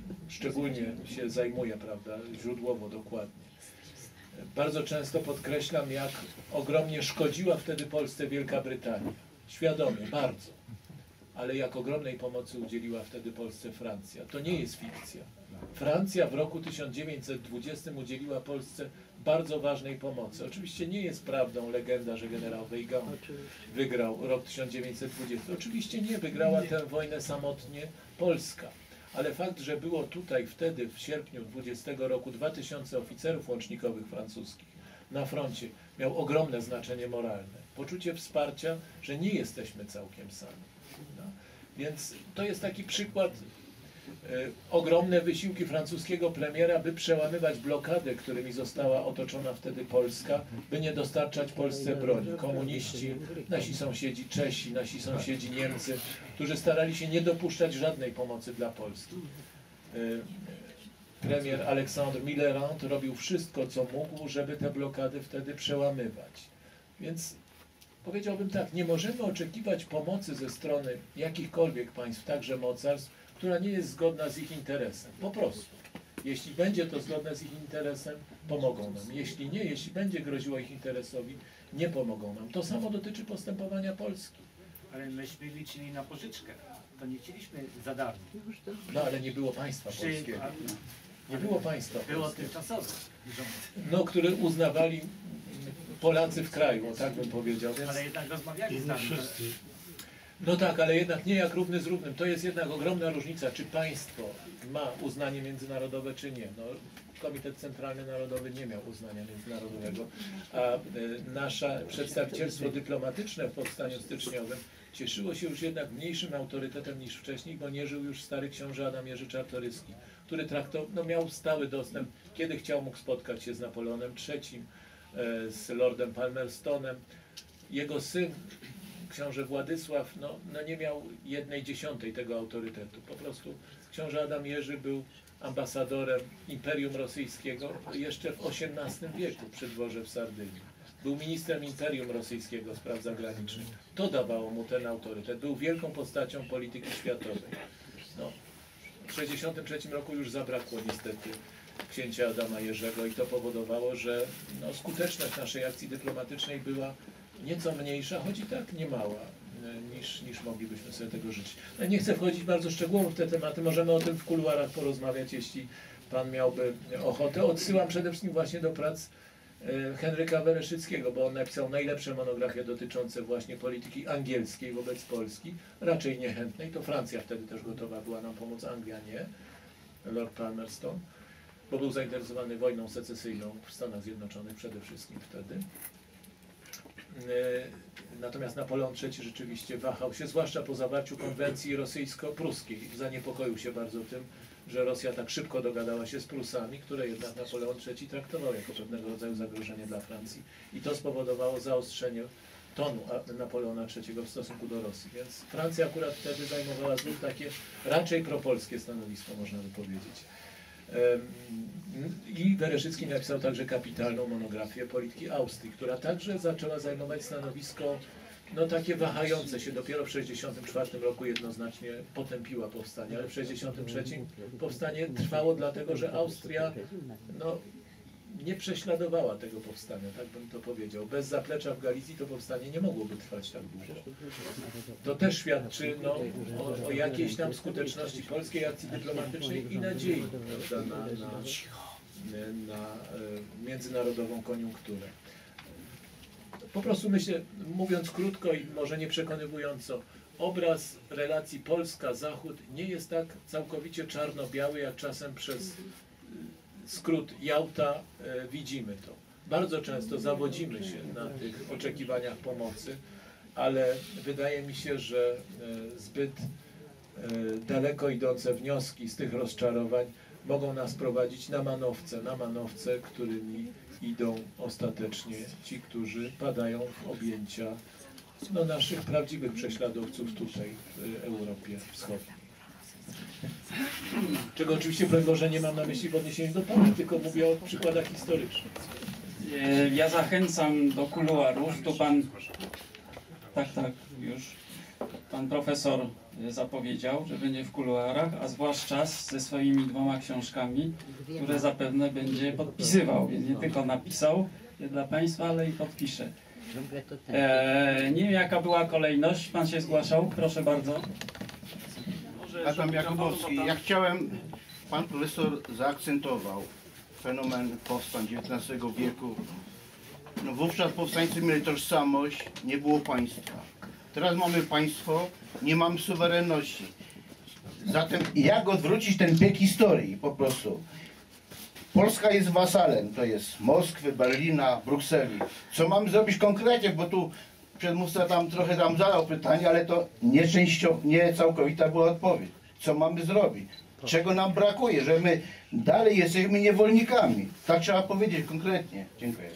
szczególnie się zajmuje, prawda, źródłowo dokładnie. Bardzo często podkreślam, jak ogromnie szkodziła wtedy Polsce Wielka Brytania. Świadomie, bardzo. Ale jak ogromnej pomocy udzieliła wtedy Polsce Francja. To nie jest fikcja. Francja w roku tysiąc dziewięćset dwudziestym udzieliła Polsce bardzo ważnej pomocy. Oczywiście nie jest prawdą legenda, że generał Weygand wygrał rok tysiąc dziewięćset dwudziesty. Oczywiście nie, wygrała tę wojnę samotnie Polska. Ale fakt, że było tutaj wtedy w sierpniu dwudziestego roku dwa tysiące oficerów łącznikowych francuskich na froncie, miał ogromne znaczenie moralne. Poczucie wsparcia, że nie jesteśmy całkiem sami. No. Więc to jest taki przykład, e, ogromne wysiłki francuskiego premiera, by przełamywać blokadę, którymi została otoczona wtedy Polska, by nie dostarczać Polsce broni. Komuniści, nasi sąsiedzi Czesi, nasi sąsiedzi Niemcy, którzy starali się nie dopuszczać żadnej pomocy dla Polski. E, premier Alexandre Millerand robił wszystko, co mógł, żeby te blokady wtedy przełamywać. Więc powiedziałbym tak, nie możemy oczekiwać pomocy ze strony jakichkolwiek państw, także mocarstw, która nie jest zgodna z ich interesem. Po prostu. Jeśli będzie to zgodne z ich interesem, pomogą nam. Jeśli nie, jeśli będzie groziło ich interesowi, nie pomogą nam. To samo dotyczy postępowania Polski. Ale myśmy liczyli na pożyczkę. To nie chcieliśmy za darmo. No ale nie było państwa polskiego. Nie było państwa Było polskiego. tymczasowe rząd. No, które uznawali Polacy w kraju, o tak bym powiedział. Więc... Ale jednak rozmawiali z nami. No tak, ale jednak nie jak równy z równym. To jest jednak ogromna różnica, czy państwo ma uznanie międzynarodowe, czy nie. No, Komitet Centralny Narodowy nie miał uznania międzynarodowego, a y, nasze przedstawicielstwo dyplomatyczne w powstaniu styczniowym cieszyło się już jednak mniejszym autorytetem niż wcześniej, bo nie żył już stary książę Adam Jerzy Czartoryski, który traktował, no, miał stały dostęp, kiedy chciał, mógł spotkać się z Napoleonem trzecim, y, z Lordem Palmerstonem. Jego syn, książę Władysław, no, no nie miał jednej dziesiątej tego autorytetu. Po prostu książę Adam Jerzy był ambasadorem Imperium Rosyjskiego jeszcze w osiemnastym wieku przy dworze w Sardynii. Był ministrem Imperium Rosyjskiego spraw zagranicznych. To dawało mu ten autorytet. Był wielką postacią polityki światowej. No, w sześćdziesiątym trzecim roku już zabrakło niestety księcia Adama Jerzego i to powodowało, że no, skuteczność naszej akcji dyplomatycznej była nieco mniejsza, choć i tak nie mała, niż, niż moglibyśmy sobie tego życzyć. No, nie chcę wchodzić bardzo szczegółowo w te tematy, możemy o tym w kuluarach porozmawiać, jeśli Pan miałby ochotę. Odsyłam przede wszystkim właśnie do prac e, Henryka Wereszyckiego, bo on napisał najlepsze monografie dotyczące właśnie polityki angielskiej wobec Polski, raczej niechętnej. To Francja wtedy też gotowa była nam pomóc, Anglia nie, Lord Palmerston, bo był zainteresowany wojną secesyjną w Stanach Zjednoczonych przede wszystkim wtedy. Natomiast Napoleon trzeci rzeczywiście wahał się, zwłaszcza po zawarciu konwencji rosyjsko-pruskiej. Zaniepokoił się bardzo tym, że Rosja tak szybko dogadała się z Prusami, które jednak Napoleon trzeci traktował jako pewnego rodzaju zagrożenie dla Francji. I to spowodowało zaostrzenie tonu Napoleona trzeciego w stosunku do Rosji. Więc Francja akurat wtedy zajmowała znów takie raczej propolskie stanowisko, można by powiedzieć. I Wereszycki napisał także kapitalną monografię polityki Austrii, która także zaczęła zajmować stanowisko no takie wahające się. Dopiero w sześćdziesiątym czwartym roku jednoznacznie potępiła powstanie, ale w sześćdziesiątym trzecim powstanie trwało dlatego, że Austria no, nie prześladowała tego powstania, tak bym to powiedział. Bez zaplecza w Galicji to powstanie nie mogłoby trwać tak długo. To też świadczy no, o, o jakiejś tam skuteczności polskiej akcji dyplomatycznej i nadziei, prawda, na, na, na e, międzynarodową koniunkturę. Po prostu myślę, mówiąc krótko i może nie przekonywująco, obraz relacji Polska-Zachód nie jest tak całkowicie czarno-biały, jak czasem przez skrót Jałta e, widzimy to. Bardzo często zawodzimy się na tych oczekiwaniach pomocy, ale wydaje mi się, że e, zbyt e, daleko idące wnioski z tych rozczarowań mogą nas prowadzić na manowce, na manowce, którymi idą ostatecznie ci, którzy padają w objęcia no, naszych prawdziwych prześladowców tutaj w Europie Wschodniej. Czego oczywiście, broń Boże, nie mam na myśli w odniesieniu do Pana, tylko mówię o przykładach historycznych. Ja zachęcam do kuluarów. Tu pan, tak, tak, już, pan profesor y, zapowiedział, że będzie w kuluarach, a zwłaszcza ze swoimi dwoma książkami, które zapewne będzie podpisywał, więc nie tylko napisał je dla Państwa, ale i podpisze. E, nie wiem, jaka była kolejność. Pan się zgłaszał, proszę bardzo. Adam Jakubowski. Ja chciałem, pan profesor zaakcentował fenomen powstań dziewiętnastego wieku. No wówczas powstańcy mieli tożsamość, nie było państwa. Teraz mamy państwo, nie mamy suwerenności. Zatem jak odwrócić ten bieg historii po prostu? Polska jest wasalem, to jest Moskwy, Berlina, Brukseli. Co mamy zrobić konkretnie, bo tu przedmówca tam trochę tam zadał pytanie, ale to nie częściowo, nie całkowita była odpowiedź. Co mamy zrobić? Czego nam brakuje, że my dalej jesteśmy niewolnikami? Tak trzeba powiedzieć konkretnie. Dziękuję.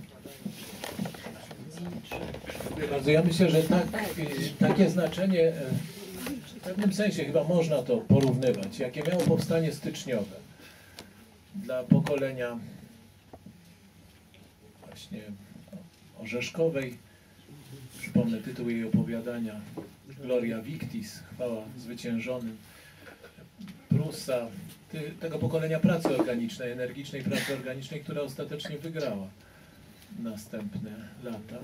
Dziękuję bardzo. Ja myślę, że tak, takie znaczenie w pewnym sensie chyba można to porównywać, jakie miało powstanie styczniowe dla pokolenia właśnie Orzeszkowej. Przypomnę tytuł jej opowiadania Gloria Victis, chwała zwyciężonym. Prusa, ty, tego pokolenia pracy organicznej, energicznej pracy organicznej, która ostatecznie wygrała następne lata.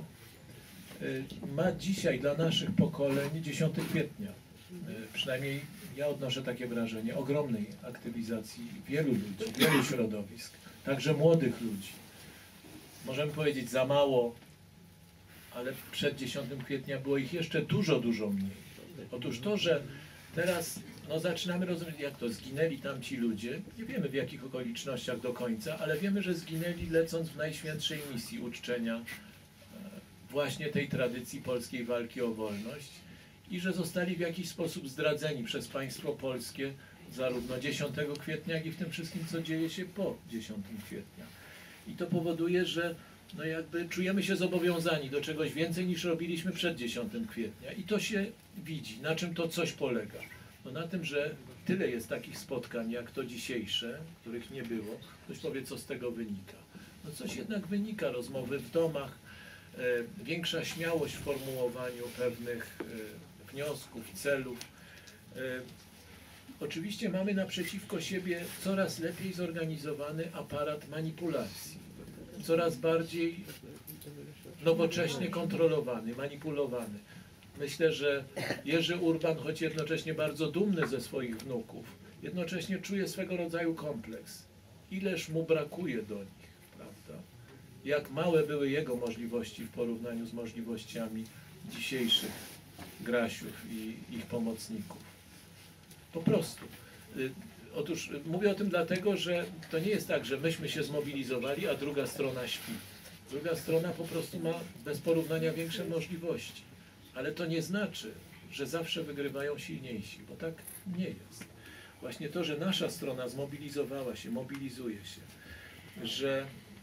Ma dzisiaj dla naszych pokoleń dziesiątego kwietnia, przynajmniej ja odnoszę takie wrażenie, ogromnej aktywizacji wielu ludzi, wielu środowisk, także młodych ludzi. Możemy powiedzieć za mało, ale przed dziesiątego kwietnia było ich jeszcze dużo, dużo mniej. Otóż to, że teraz no, zaczynamy rozumieć, jak to zginęli tamci ludzie, nie wiemy w jakich okolicznościach do końca, ale wiemy, że zginęli lecąc w najświętszej misji uczczenia właśnie tej tradycji polskiej walki o wolność i że zostali w jakiś sposób zdradzeni przez państwo polskie zarówno dziesiątego kwietnia, jak i w tym wszystkim, co dzieje się po dziesiątego kwietnia. I to powoduje, że no jakby czujemy się zobowiązani do czegoś więcej niż robiliśmy przed dziesiątego kwietnia. I to się widzi. Na czym to coś polega? No na tym, że tyle jest takich spotkań, jak to dzisiejsze, których nie było. Ktoś powie, co z tego wynika. No coś jednak wynika. Rozmowy w domach, e, większa śmiałość w formułowaniu pewnych e, wniosków, celów. E, oczywiście mamy naprzeciwko siebie coraz lepiej zorganizowany aparat manipulacji. Coraz bardziej nowocześnie kontrolowany, manipulowany. Myślę, że Jerzy Urban, choć jednocześnie bardzo dumny ze swoich wnuków, jednocześnie czuje swego rodzaju kompleks. Ileż mu brakuje do nich, prawda? Jak małe były jego możliwości w porównaniu z możliwościami dzisiejszych Grasiów i ich pomocników. Po prostu. Otóż mówię o tym dlatego, że to nie jest tak, że myśmy się zmobilizowali, a druga strona śpi. Druga strona po prostu ma bez porównania większe możliwości. Ale to nie znaczy, że zawsze wygrywają silniejsi, bo tak nie jest. Właśnie to, że nasza strona zmobilizowała się, mobilizuje się, że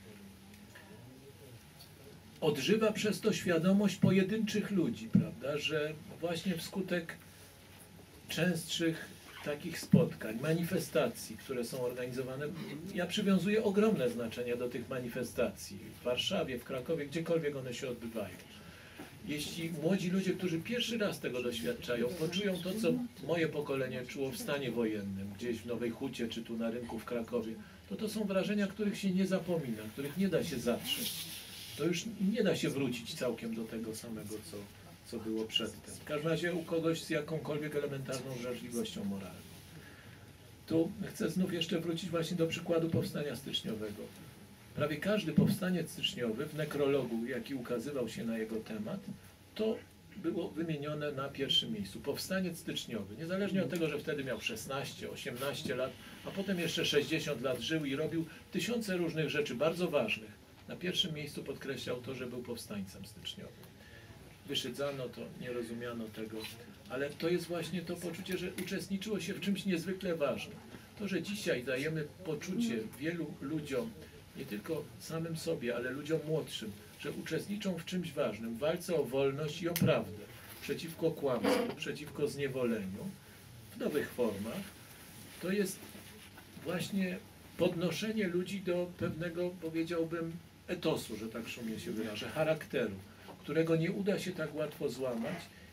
odżywa przez to świadomość pojedynczych ludzi, prawda, że właśnie wskutek częstszych takich spotkań, manifestacji, które są organizowane. Ja przywiązuję ogromne znaczenie do tych manifestacji w Warszawie, w Krakowie, gdziekolwiek one się odbywają. Jeśli młodzi ludzie, którzy pierwszy raz tego doświadczają, poczują to, co moje pokolenie czuło w stanie wojennym, gdzieś w Nowej Hucie, czy tu na rynku w Krakowie, to to są wrażenia, których się nie zapomina, których nie da się zatrzeć. To już nie da się wrócić całkiem do tego samego, co co było przedtem. W każdym razie u kogoś z jakąkolwiek elementarną wrażliwością moralną. Tu chcę znów jeszcze wrócić właśnie do przykładu powstania styczniowego. Prawie każdy powstaniec styczniowy w nekrologu, jaki ukazywał się na jego temat, to było wymienione na pierwszym miejscu. Powstaniec styczniowy. Niezależnie od tego, że wtedy miał szesnaście, osiemnaście lat, a potem jeszcze sześćdziesiąt lat żył i robił tysiące różnych rzeczy bardzo ważnych. Na pierwszym miejscu podkreślał to, że był powstańcem styczniowym. Wyszydzano to, nie rozumiano tego, ale to jest właśnie to poczucie, że uczestniczyło się w czymś niezwykle ważnym. To, że dzisiaj dajemy poczucie wielu ludziom, nie tylko samym sobie, ale ludziom młodszym, że uczestniczą w czymś ważnym, w walce o wolność i o prawdę, przeciwko kłamstwu, przeciwko zniewoleniu, w nowych formach, to jest właśnie podnoszenie ludzi do pewnego, powiedziałbym, etosu, że tak szumnie się wyrażę, charakteru, którego nie uda się tak łatwo złamać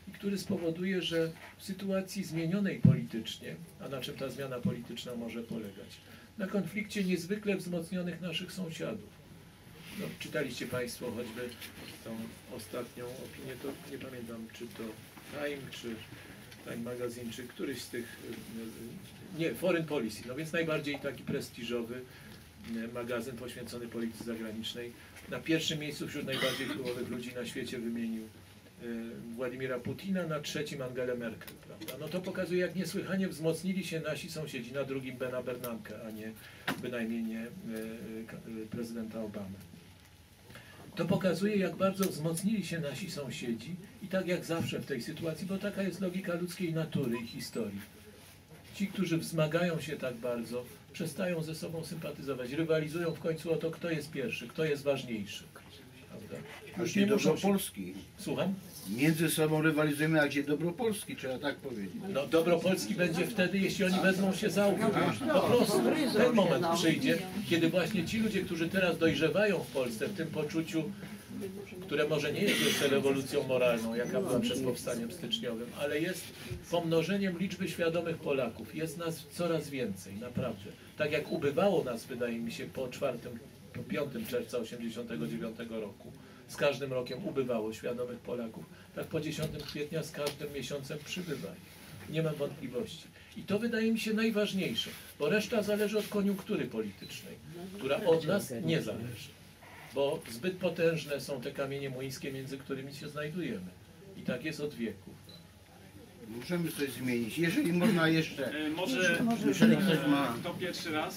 i który spowoduje, że w sytuacji zmienionej politycznie, a na czym ta zmiana polityczna może polegać? Na konflikcie niezwykle wzmocnionych naszych sąsiadów. No, czytaliście Państwo choćby tą ostatnią opinię, to nie pamiętam, czy to Time, czy Time Magazine, czy któryś z tych, nie, Foreign Policy, no więc najbardziej taki prestiżowy magazyn poświęcony polityce zagranicznej. Na pierwszym miejscu wśród najbardziej wpływowych ludzi na świecie wymienił Władimira Putina, na trzecim Angelę Merkel, prawda? No to pokazuje, jak niesłychanie wzmocnili się nasi sąsiedzi, na drugim Bena Bernanke, a nie bynajmniej nie prezydenta Obamy. To pokazuje, jak bardzo wzmocnili się nasi sąsiedzi i tak jak zawsze w tej sytuacji, bo taka jest logika ludzkiej natury i historii. Ci, którzy wzmagają się tak bardzo, przestają ze sobą sympatyzować, rywalizują w końcu o to, kto jest pierwszy, kto jest ważniejszy. Prawda? Już nie dobro Polski. Słucham? Między sobą rywalizujemy, a gdzie dobro Polski, trzeba tak powiedzieć. No dobro Polski będzie wtedy, jeśli oni wezmą się za ucho. Po prostu ten moment przyjdzie, kiedy właśnie ci ludzie, którzy teraz dojrzewają w Polsce w tym poczuciu, które może nie jest jeszcze rewolucją moralną, jaka była przed powstaniem styczniowym, ale jest pomnożeniem liczby świadomych Polaków. Jest nas coraz więcej, naprawdę. Tak jak ubywało nas, wydaje mi się, po czwartym, po piątym czerwca osiemdziesiątego dziewiątego roku. Z każdym rokiem ubywało świadomych Polaków, tak po dziesiątym kwietnia z każdym miesiącem przybywa. Nie mam wątpliwości. I to wydaje mi się najważniejsze, bo reszta zależy od koniunktury politycznej, która od nas nie zależy. Bo zbyt potężne są te kamienie młyńskie, między którymi się znajdujemy. I tak jest od wieków. Możemy coś zmienić. Jeżeli można jeszcze... E, może, jeżeli ktoś ma... Kto pierwszy raz?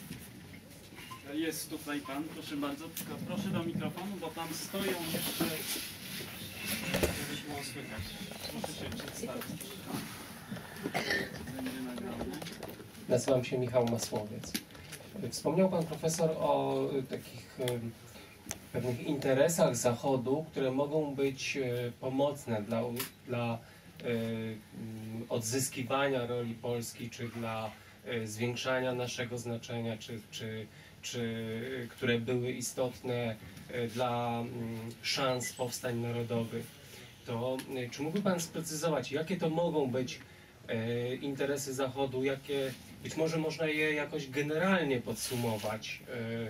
Jest tutaj pan, proszę bardzo, tylko proszę do mikrofonu, bo tam stoją jeszcze, żebyś było słychać. Proszę się przedstawić. Będzie nagrane. Nazywam się Michał Masłowiec. Wspomniał pan profesor o takich um, pewnych interesach Zachodu, które mogą być e, pomocne dla, dla e, odzyskiwania roli Polski, czy dla e, zwiększania naszego znaczenia, czy, czy czy które były istotne dla szans powstań narodowych, to czy mógłby pan sprecyzować, jakie to mogą być interesy Zachodu, jakie być może można je jakoś generalnie podsumować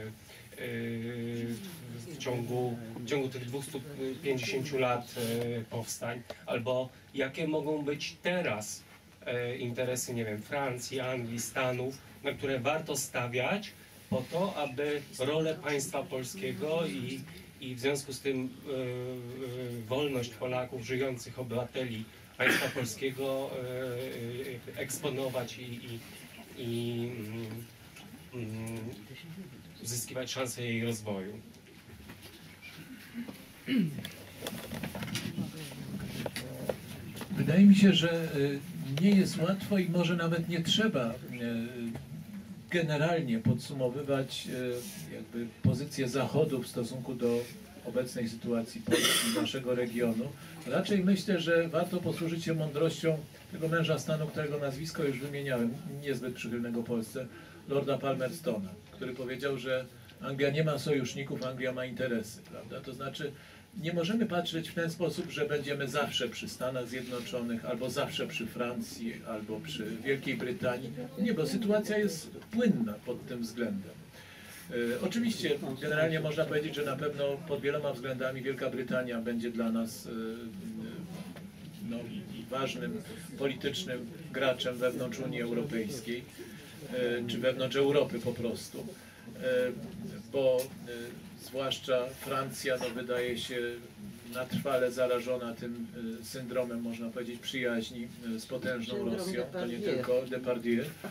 w ciągu, w ciągu tych dwustu pięćdziesięciu lat powstań, albo jakie mogą być teraz interesy, nie wiem, Francji, Anglii, Stanów, na które warto stawiać, po to, aby rolę państwa polskiego i, i w związku z tym e, e, wolność Polaków, żyjących obywateli państwa polskiego e, eksponować i, i, i mm, uzyskiwać szansę jej rozwoju. Wydaje mi się, że nie jest łatwo i może nawet nie trzeba generalnie podsumowywać jakby pozycję Zachodu w stosunku do obecnej sytuacji Polski, naszego regionu. Raczej myślę, że warto posłużyć się mądrością tego męża stanu, którego nazwisko już wymieniałem, niezbyt przychylnego Polsce, Lorda Palmerstona, który powiedział, że Anglia nie ma sojuszników, Anglia ma interesy, prawda? To znaczy nie możemy patrzeć w ten sposób, że będziemy zawsze przy Stanach Zjednoczonych, albo zawsze przy Francji, albo przy Wielkiej Brytanii. Nie, bo sytuacja jest płynna pod tym względem. E, oczywiście generalnie można powiedzieć, że na pewno pod wieloma względami Wielka Brytania będzie dla nas e, no, i, i ważnym politycznym graczem wewnątrz Unii Europejskiej, e, czy wewnątrz Europy po prostu. E, bo e, zwłaszcza Francja no, wydaje się na trwale zarażona tym y, syndromem, można powiedzieć, przyjaźni y, z potężną Syndrom Rosją, to nie tylko Depardieu. Y,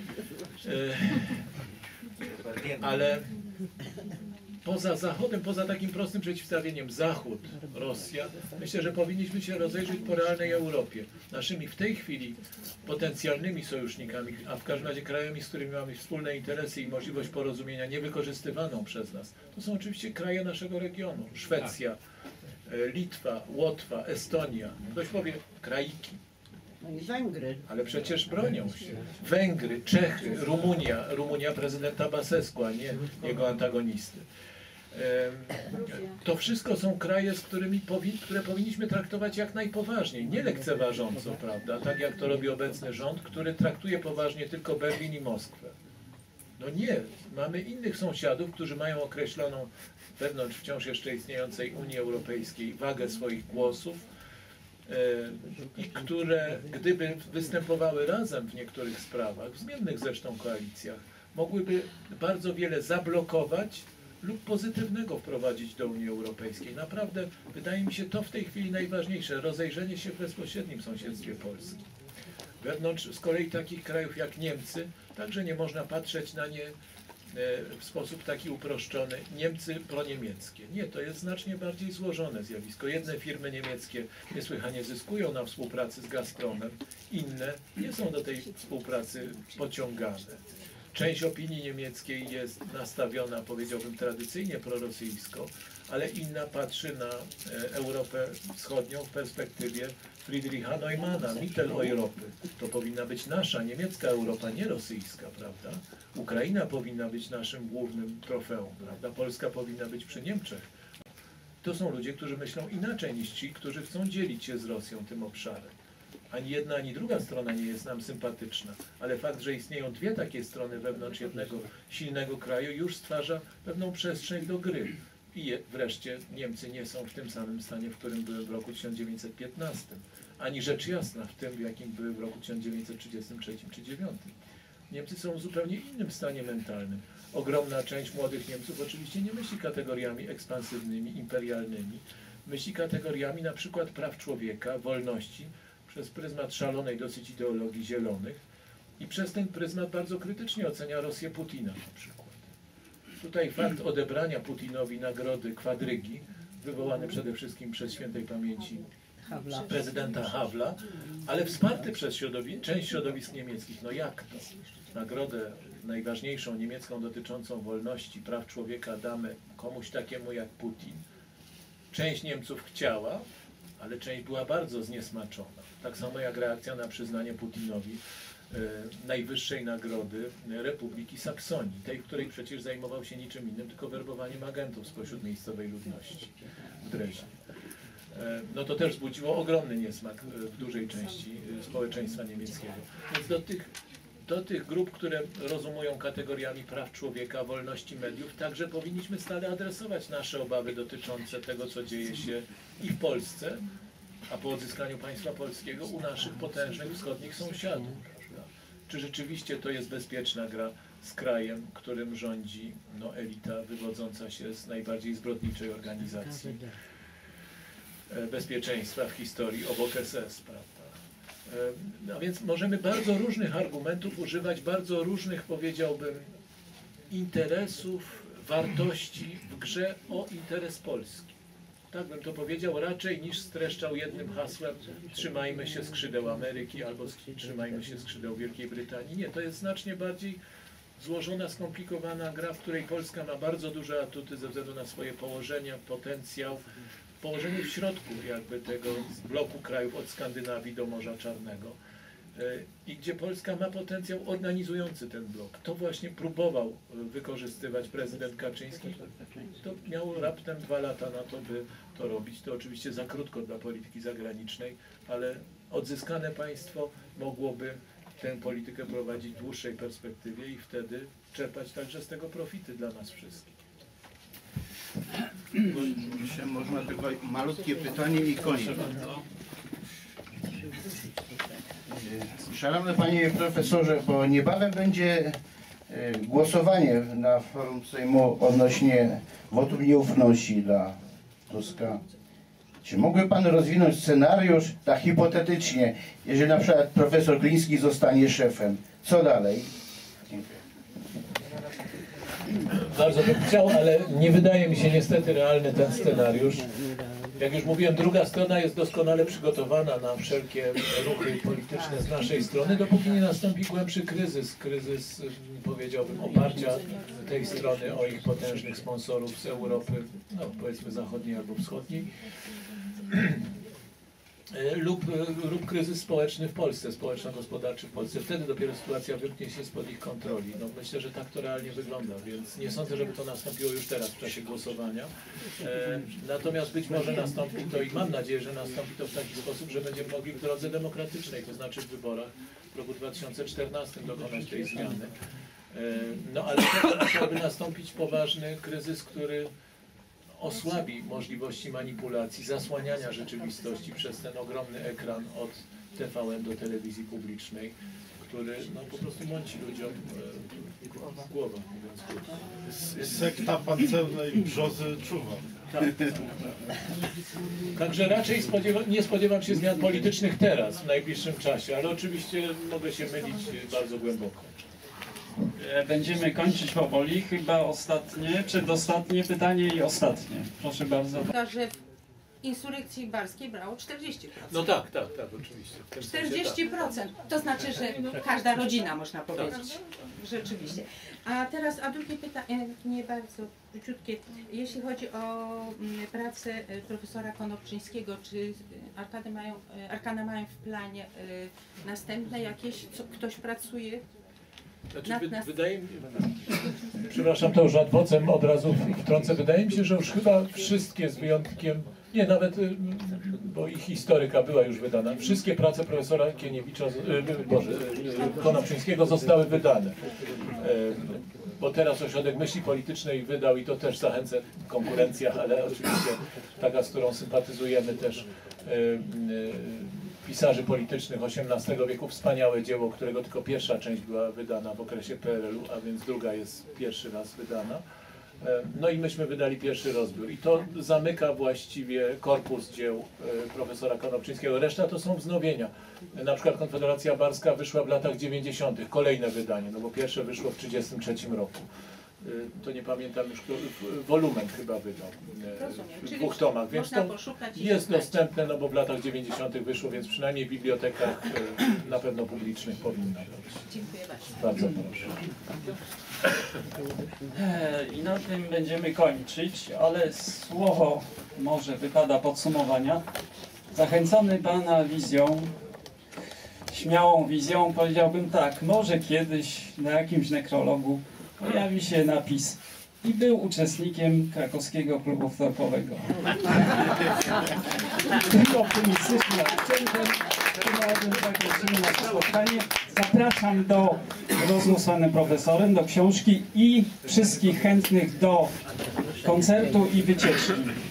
ale poza Zachodem, poza takim prostym przeciwstawieniem Zachód, Rosja, myślę, że powinniśmy się rozejrzeć po realnej Europie. Naszymi w tej chwili potencjalnymi sojusznikami, a w każdym razie krajami, z którymi mamy wspólne interesy i możliwość porozumienia niewykorzystywaną przez nas, to są oczywiście kraje naszego regionu. Szwecja, Litwa, Łotwa, Estonia. Ktoś powie, kraiki. No i Węgry. Ale przecież bronią się. Węgry, Czechy, Rumunia, Rumunia prezydenta Basescu, a nie jego antagonisty. to wszystko są kraje, z którymi powi które powinniśmy traktować jak najpoważniej, nie lekceważąco, prawda? Tak jak to robi obecny rząd, który traktuje poważnie tylko Berlin i Moskwę. No nie, mamy innych sąsiadów, którzy mają określoną wewnątrz wciąż jeszcze istniejącej Unii Europejskiej wagę swoich głosów yy, i które, gdyby występowały razem w niektórych sprawach, w zmiennych zresztą koalicjach, mogłyby bardzo wiele zablokować lub pozytywnego wprowadzić do Unii Europejskiej. Naprawdę wydaje mi się to w tej chwili najważniejsze, rozejrzenie się w bezpośrednim sąsiedztwie Polski. Wewnątrz z kolei takich krajów jak Niemcy także nie można patrzeć na nie w sposób taki uproszczony. Niemcy proniemieckie. Nie, to jest znacznie bardziej złożone zjawisko. Jedne firmy niemieckie niesłychanie zyskują na współpracy z Gazpromem, inne nie są do tej współpracy pociągane. Część opinii niemieckiej jest nastawiona, powiedziałbym, tradycyjnie prorosyjsko, ale inna patrzy na Europę Wschodnią w perspektywie Friedricha Neumanna, Mitteleuropy. To powinna być nasza, niemiecka Europa, nie rosyjska, prawda? Ukraina powinna być naszym głównym trofeum, prawda? Polska powinna być przy Niemczech. To są ludzie, którzy myślą inaczej niż ci, którzy chcą dzielić się z Rosją tym obszarem. Ani jedna, ani druga strona nie jest nam sympatyczna, ale fakt, że istnieją dwie takie strony wewnątrz jednego silnego kraju, już stwarza pewną przestrzeń do gry. I je, wreszcie Niemcy nie są w tym samym stanie, w którym były w roku tysiąc dziewięćset piętnastym, ani rzecz jasna w tym, w jakim były w roku tysiąc dziewięćset trzydziestym trzecim czy dziewiątym. Niemcy są w zupełnie innym stanie mentalnym. Ogromna część młodych Niemców oczywiście nie myśli kategoriami ekspansywnymi, imperialnymi, myśli kategoriami na przykład praw człowieka, wolności, przez pryzmat szalonej dosyć ideologii zielonych i przez ten pryzmat bardzo krytycznie ocenia Rosję Putina na przykład. Tutaj fakt odebrania Putinowi nagrody Kwadrygi, wywołany przede wszystkim przez świętej pamięci Havla. prezydenta Havla, ale wsparty przez środowi część środowisk niemieckich. No jak to? Nagrodę najważniejszą niemiecką dotyczącą wolności, praw człowieka damy komuś takiemu jak Putin. Część Niemców chciała, ale część była bardzo zniesmaczona. Tak samo jak reakcja na przyznanie Putinowi e, najwyższej nagrody Republiki Saksonii, tej, w której przecież zajmował się niczym innym, tylko werbowaniem agentów spośród miejscowej ludności w Dreźnie. E, no to też wzbudziło ogromny niesmak w dużej części społeczeństwa niemieckiego. Więc do tych, do tych grup, które rozumują kategoriami praw człowieka, wolności mediów, także powinniśmy stale adresować nasze obawy dotyczące tego, co dzieje się i w Polsce, a po odzyskaniu państwa polskiego u naszych potężnych wschodnich sąsiadów. Prawda? Czy rzeczywiście to jest bezpieczna gra z krajem, którym rządzi no, elita wywodząca się z najbardziej zbrodniczej organizacji bezpieczeństwa w historii obok S S, prawda? No więc możemy bardzo różnych argumentów używać, bardzo różnych, powiedziałbym, interesów, wartości w grze o interes Polski. Tak bym to powiedział, raczej niż streszczał jednym hasłem trzymajmy się skrzydeł Ameryki albo trzymajmy się skrzydeł Wielkiej Brytanii. Nie, to jest znacznie bardziej złożona, skomplikowana gra, w której Polska ma bardzo duże atuty ze względu na swoje położenie, potencjał, położenie w środku jakby tego bloku krajów od Skandynawii do Morza Czarnego i gdzie Polska ma potencjał organizujący ten blok. To właśnie próbował wykorzystywać prezydent Kaczyński. To miało raptem dwa lata na to, by to robić. To oczywiście za krótko dla polityki zagranicznej, ale odzyskane państwo mogłoby tę politykę prowadzić w dłuższej perspektywie i wtedy czerpać także z tego profity dla nas wszystkich. Jeszcze można tylko malutkie pytanie i koniec. Szanowny Panie Profesorze, bo niebawem będzie głosowanie na forum Sejmu odnośnie wotum nieufności dla Tuska. Czy mógłby Pan rozwinąć scenariusz, tak hipotetycznie, jeżeli na przykład profesor Gliński zostanie szefem? Co dalej? Dziękuję. Bardzo bym chciał, ale nie wydaje mi się niestety realny ten scenariusz. Jak już mówiłem, druga strona jest doskonale przygotowana na wszelkie ruchy polityczne z naszej strony, dopóki nie nastąpi głębszy kryzys, kryzys, powiedziałbym, oparcia tej strony o ich potężnych sponsorów z Europy, no powiedzmy zachodniej albo wschodniej. lub, lub kryzys społeczny w Polsce, społeczno-gospodarczy w Polsce. Wtedy dopiero sytuacja wymknie się spod ich kontroli. No, myślę, że tak to realnie wygląda, więc nie sądzę, żeby to nastąpiło już teraz w czasie głosowania. E, natomiast być może nastąpi to i mam nadzieję, że nastąpi to w taki sposób, że będziemy mogli w drodze demokratycznej, to znaczy w wyborach w roku dwa tysiące czternastym dokonać tej zmiany. E, no ale to musiałby nastąpić poważny kryzys, który osłabi możliwości manipulacji, zasłaniania rzeczywistości przez ten ogromny ekran od T V N do telewizji publicznej, który no, po prostu mąci ludziom e, głowę, mówiąc krótko. Sekta pancernej brzozy czuwa. Tak. Także raczej spodziewa, nie spodziewam się zmian politycznych teraz, w najbliższym czasie, ale oczywiście mogę się mylić bardzo głęboko. Będziemy kończyć powoli. Chyba ostatnie, przedostatnie pytanie i ostatnie. Proszę bardzo. Że w insurekcji barskiej brało czterdzieści procent. No tak, tak, tak, oczywiście. W tym czterdzieści procent. To znaczy, że każda rodzina, można powiedzieć. Rzeczywiście. A teraz, a drugie pytanie, nie bardzo króciutkie. Jeśli chodzi o pracę profesora Konopczyńskiego, czy Arkady mają, Arkana mają w planie następne jakieś, co ktoś pracuje? Znaczy, wy, wydaje mi się, przepraszam, to już ad vocem od razu wtrącę, wydaje mi się, że już chyba wszystkie z wyjątkiem, nie nawet, bo ich historyka była już wydana, wszystkie prace profesora Kieniewicza, Boże, Konopczyńskiego zostały wydane. Bo teraz Ośrodek Myśli Politycznej wydał i to też zachęcę, konkurencja, ale oczywiście taka, z którą sympatyzujemy też, pisarzy politycznych osiemnastego wieku, wspaniałe dzieło, którego tylko pierwsza część była wydana w okresie P R L-u, a więc druga jest pierwszy raz wydana. No i myśmy wydali pierwszy rozbiór i to zamyka właściwie korpus dzieł profesora Konopczyńskiego. Reszta to są wznowienia. Na przykład Konfederacja Barska wyszła w latach dziewięćdziesiątych, kolejne wydanie, no bo pierwsze wyszło w tysiąc dziewięćset trzydziestym trzecim roku. To nie pamiętam już, wolumen chyba wydał w dwóch tomach, więc to jest dostępne, no bo w latach dziewięćdziesiątych wyszło, więc przynajmniej w bibliotekach na pewno publicznych powinno być. Dziękuję bardzo. Bardzo proszę. I na tym będziemy kończyć, ale słowo może wypada podsumowania. Zachęcony Pana wizją, śmiałą wizją, powiedziałbym tak, może kiedyś na jakimś nekrologu pojawi się napis i był uczestnikiem krakowskiego klubu wtorkowego. Tym optymistycznym akcentem chciałbym zakończyć nasze spotkanie. Zapraszam do rozmów z panem profesorem, do książki i wszystkich chętnych do koncertu i wycieczki.